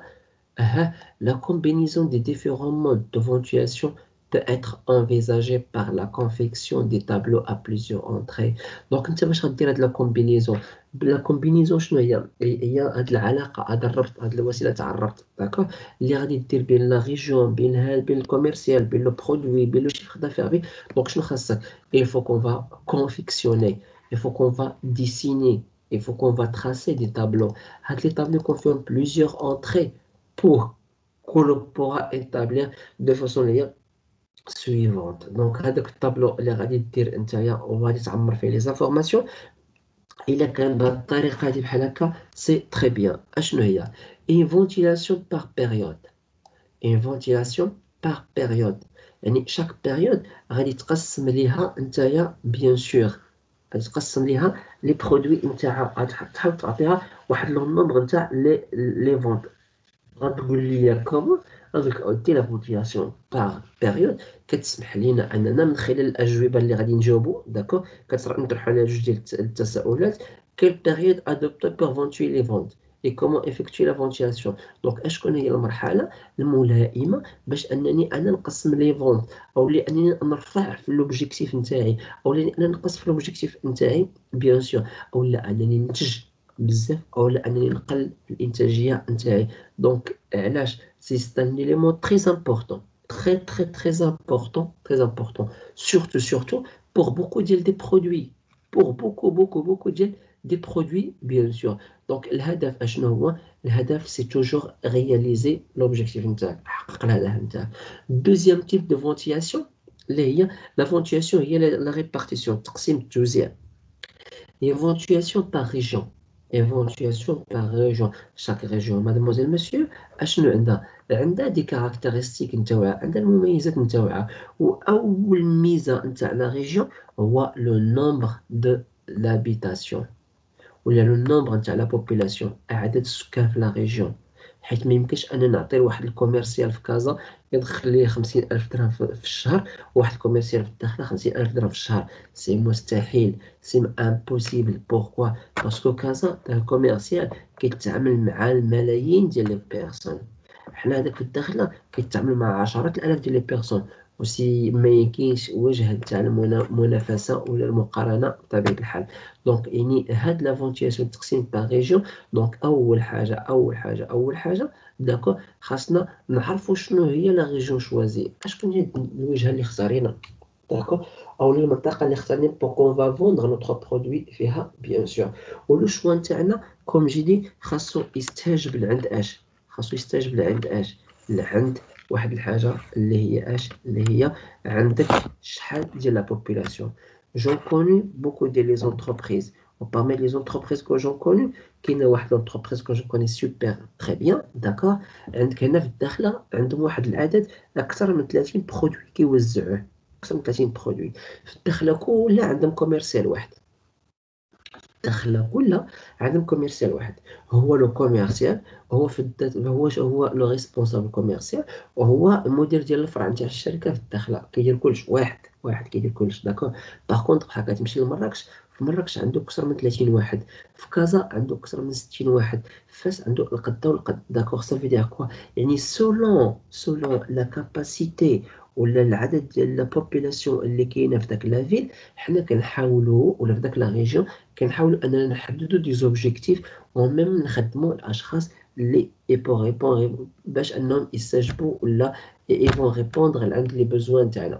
la combinaison des différents modes de ventilation peut être envisagée par la confection des tableaux à plusieurs entrées. Donc, انت باش غدير هاد لا كومبينيزون لا كومبينيزون شنو هي؟ هي هاد العلاقه هاد الربط هاد الوسيله تاع الربط داكوغ اللي غادي دير بين لا ريجيون بين هاد بين الكوميرسيال بين لو برودوي بين لو شيفر دافير بي. دونك شنو خاصك؟ il faut qu'on va confectionner, il faut qu'on va dessiner, il faut qu'on va tracer des tableaux. هاد les tableaux confirment plusieurs entrées pour que l'on pourra établir de façon suivante. Donc, هذاك الطابلو اللي غادي دير نتايا وغادي تعمر فيه les informations إلا كان بهاد الطريقة هادي بحال هكا سي تري بيان. أشنو هي؟ une ventilation par période. une ventilation par période يعني chaque période غادي تقسم ليها نتايا بيان سور غادي تقسم ليها لي برودوي نتاعها غادي تحاول تعطيها واحد لو نومبر نتاع لي لي فونت. غتقول لي كومون غاديك دير لا فونتيلاسيون باغ بيريود كتسمح لينا اننا من خلال الاجوبه اللي غادي نجاوبوا داكو كنطرحوا على جوج ديال التساؤلات كيل بيريود ادوبتي بور فونتوي لي فونت اي كومون افيكتوي لا فونتيلاسيون. دونك اشكون هي المرحله الملائمه باش انني انا نقسم لي فونت او لانني نرفع في لوبجيكتيف نتاعي او لانني نقص في لوبجيكتيف نتاعي بيان سور او لا انني ننتج بزاف او انني نقل الانتاجيه نتاعي. دونك علاش سي ان élément très important très très très important très important surtout surtout pour beaucoup ديال des produits pour beaucoup beaucoup beaucoup ديال des produits bien sûr. دونك الهدف اشنو هو؟ الهدف سي توجور réaliser l'objectif نتاعك تحقق الهدف نتاعك. دوزيام تيب دو فونتيلاسيون اللي هي لا فونتيلاسيون هي لا ريبارتيسيون تقسيم التوزيع. هي فونتيلاسيون par région évaluation par région. chaque région mademoiselle monsieur اشنو عندها؟ عندها دي كاركتيرستيك نتاعها عندها المميزات نتاعها. واول ميزه نتاع لا ريجيون هو لو نومبر دو لابيتاسيون ولا لو نومبر نتاع لا بوبولاسيون عدد السكان في لا ريجيون. حيت ما يمكنش أنا نعطي لواحد الكوميرسيال في كازا يدخل ليه خمسين ألف درهم في في الشهر، وواحد الكوميرسيال في الداخلة خمسين ألف درهم في الشهر. سي مستحيل، سي امبوسيبل. بوركوا؟ باسكو كازا تاع الكوميرسيال كيتعامل مع الملايين ديال لي بيرسون، حنا هذاك في الداخلة كيتعامل مع عشرات الآلاف ديال لي بيرسون. وسي ما يمكنش وجه تاع المنافسة ولا المقارنة بطبيعة الحال. دونك يعني هاد لافونتياسيون التقسيم باغ ريجيون. دونك أول حاجة أول حاجة أول حاجة داكو خاصنا نعرفوا شنو هي لا ريجيون شوازي، شكون هي الوجهة اللي اختارينا، داكو، أو المنطقة اللي اختارنا بور كون فا فوندغ نوتخ برودوي فيها بيان سور. ولو شوا نتاعنا كوم جي دي خاصو يستجب لعند اش، خاصو يستجب لعند اش، لعند واحد الحاجة اللي هي اش، اللي هي عندك شحال ديال لا بوبولاسيون. جون كوني بوكو ديال لي زونتربريز، و parmi les entreprises que j'en connais كاينه واحد لونتربريز كو جو كوني سوبر تري بيان داكور. عندك هنا في الداخله عندهم واحد العدد اكثر من ثلاثين برودوي كيوزعوه، اكثر من ثلاثين برودوي في الداخله كلها عندهم كوميرسيال واحد، الداخله كلها عندهم كوميرسيال واحد. هو لو كوميرسيال هو في الدات هو هو لو ريسبونسابل كوميرسيال، وهو المدير ديال الفرع نتاع الشركه في الداخله، كيدير كلشي واحد واحد كيدير كلشي داكور. باغ كونطخ بحال كتمشي لمراكش، في مراكش عنده أكثر من ثلاثين واحد، في كازا عنده أكثر من ستين واحد، في فاس عنده القد والقد داكور. سا في دير كوا؟ يعني سولون سولون لا كاباسيتي ولا العدد ديال لا بوبولاسيون اللي كاينه في داك لا فيل، حنا كنحاولوا ولا في داك لا ريجيون كنحاولوا اننا نحددوا دي زوبجيكتيف وميم نخدموا الاشخاص اللي يبو ريبون باش انهم يستجبوا ولا يفون ريبوندر عند لي بوزوان تاعنا.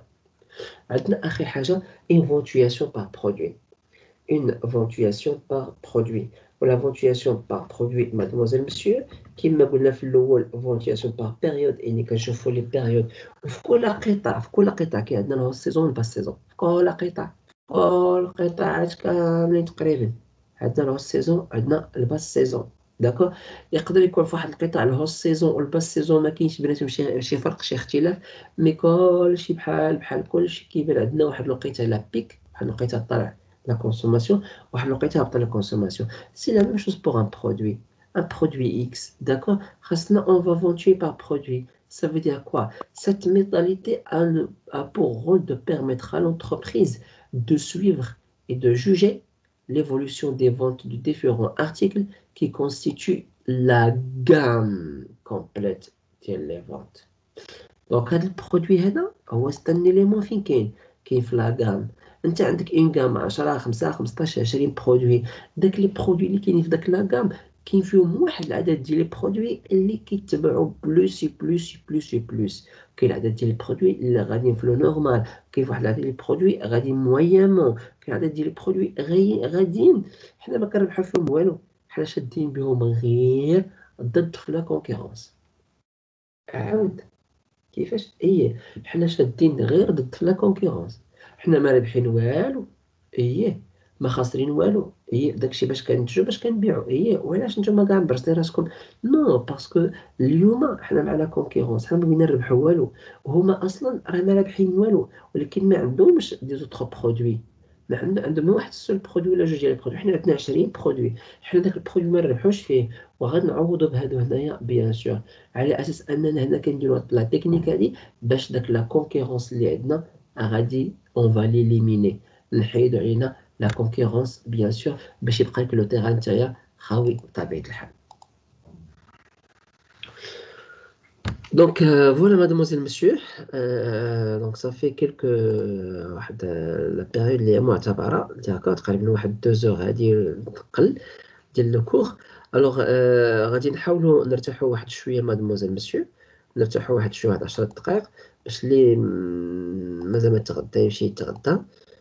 عندنا اخر حاجه ايفونتياسيون بار برودوي، une ventilation par produit. ولا ventilation par produit mademoiselle monsieur كما قلنا في الاول ventilation par période، يعني كنشوفوا لي بيريود في كل قطاع، في كل قطاع كاين عندنا الهوس سيزون والباس سيزون، في كل قطاع في كل القطاعات كاملين تقريبا عندنا الهوس سيزون عندنا الباس سيزون داكور. يقدر يكون في واحد القطاع الهوس سيزون والباس سيزون ما كاينش بيناتهم شي شي فرق شي اختلاف، مي كلشي بحال بحال كلشي كيبان. عندنا واحد الوقيته لا بيك، واحد الوقيته طلع la consommation, واحد الوقيته هبط la consommation. C'est la même chose pour un produit, un produit X, d'accord. خاصنا on va vendre par produit. Ça veut dire quoi? Cette méthodalité a, a pour rôle de permettre à l'entreprise de suivre et de juger l'évolution des ventes de différents articles qui constituent la gamme complète des ventes. Donc هذا البرودوي هذا هو ستان إليمون فين كاين كاين في لا غام. انت عندك اون غام عشرة خمسة خمسطاش عشرين برودوي، داك لي برودوي اللي كاينين في داك لا غام كاين فيهم واحد العدد ديال لي برودوي اللي كيتبعوا بلوس بلوس بلوس بلوس. كاين العدد ديال لي برودوي اللي غاديين في لو نورمال، كاين واحد العدد ديال لي برودوي غاديين مويامون، كاين عدد ديال لي برودوي غاديين حنا ما كنربحوا فيهم والو، حنا شادين بهم غير ضد في لا كونكورونس. عاود كيفاش؟ ايه حنا شادين غير ضد في لا كونكورونس، حنا ما رابحين والو، ايه ما خاسرين والو، ايه داكشي باش كنتجو باش كنبيعو، ايه وعلاش نتوما كاع مبرزين راسكم؟ نو باسكو اليوم حنا مع لا كونكورونس، حنا ما بغينا نربحو والو، وهما اصلا راه ما رابحين والو، ولكن ما عندهمش دي زوطخ برودوي، ما عندهم عندهم واحد السول برودوي ولا جوج ديال البرودوي، حنا عندنا عشرين برودوي، حنا داك البرودوي ما نربحوش فيه وغادي نعوضو بهادو هنايا بيان سور، على اساس اننا هنا كنديرو لا تكنيك هادي باش داك لا كونكورونس اللي عندنا غادي اون فا ليليميني، نحيدو علينا لا كونكورونس بيان سور باش يبقى لك لو تيران نتايا خاوي بطبيعة الحال. Donc euh, voilà mademoiselle monsieur, euh, donc ça fait quelques واحد la période اللي معتبرة داكور تقريبا واحد deux heures هادي تقل ديال لو كور. الوغ آه غادي نحاولوا نرتاحوا واحد شويه مادموزيل مسيو، نرتاحوا واحد شويه واحد عشرة دقائق باش اللي مازال ما تغدى يمشي يتغدى.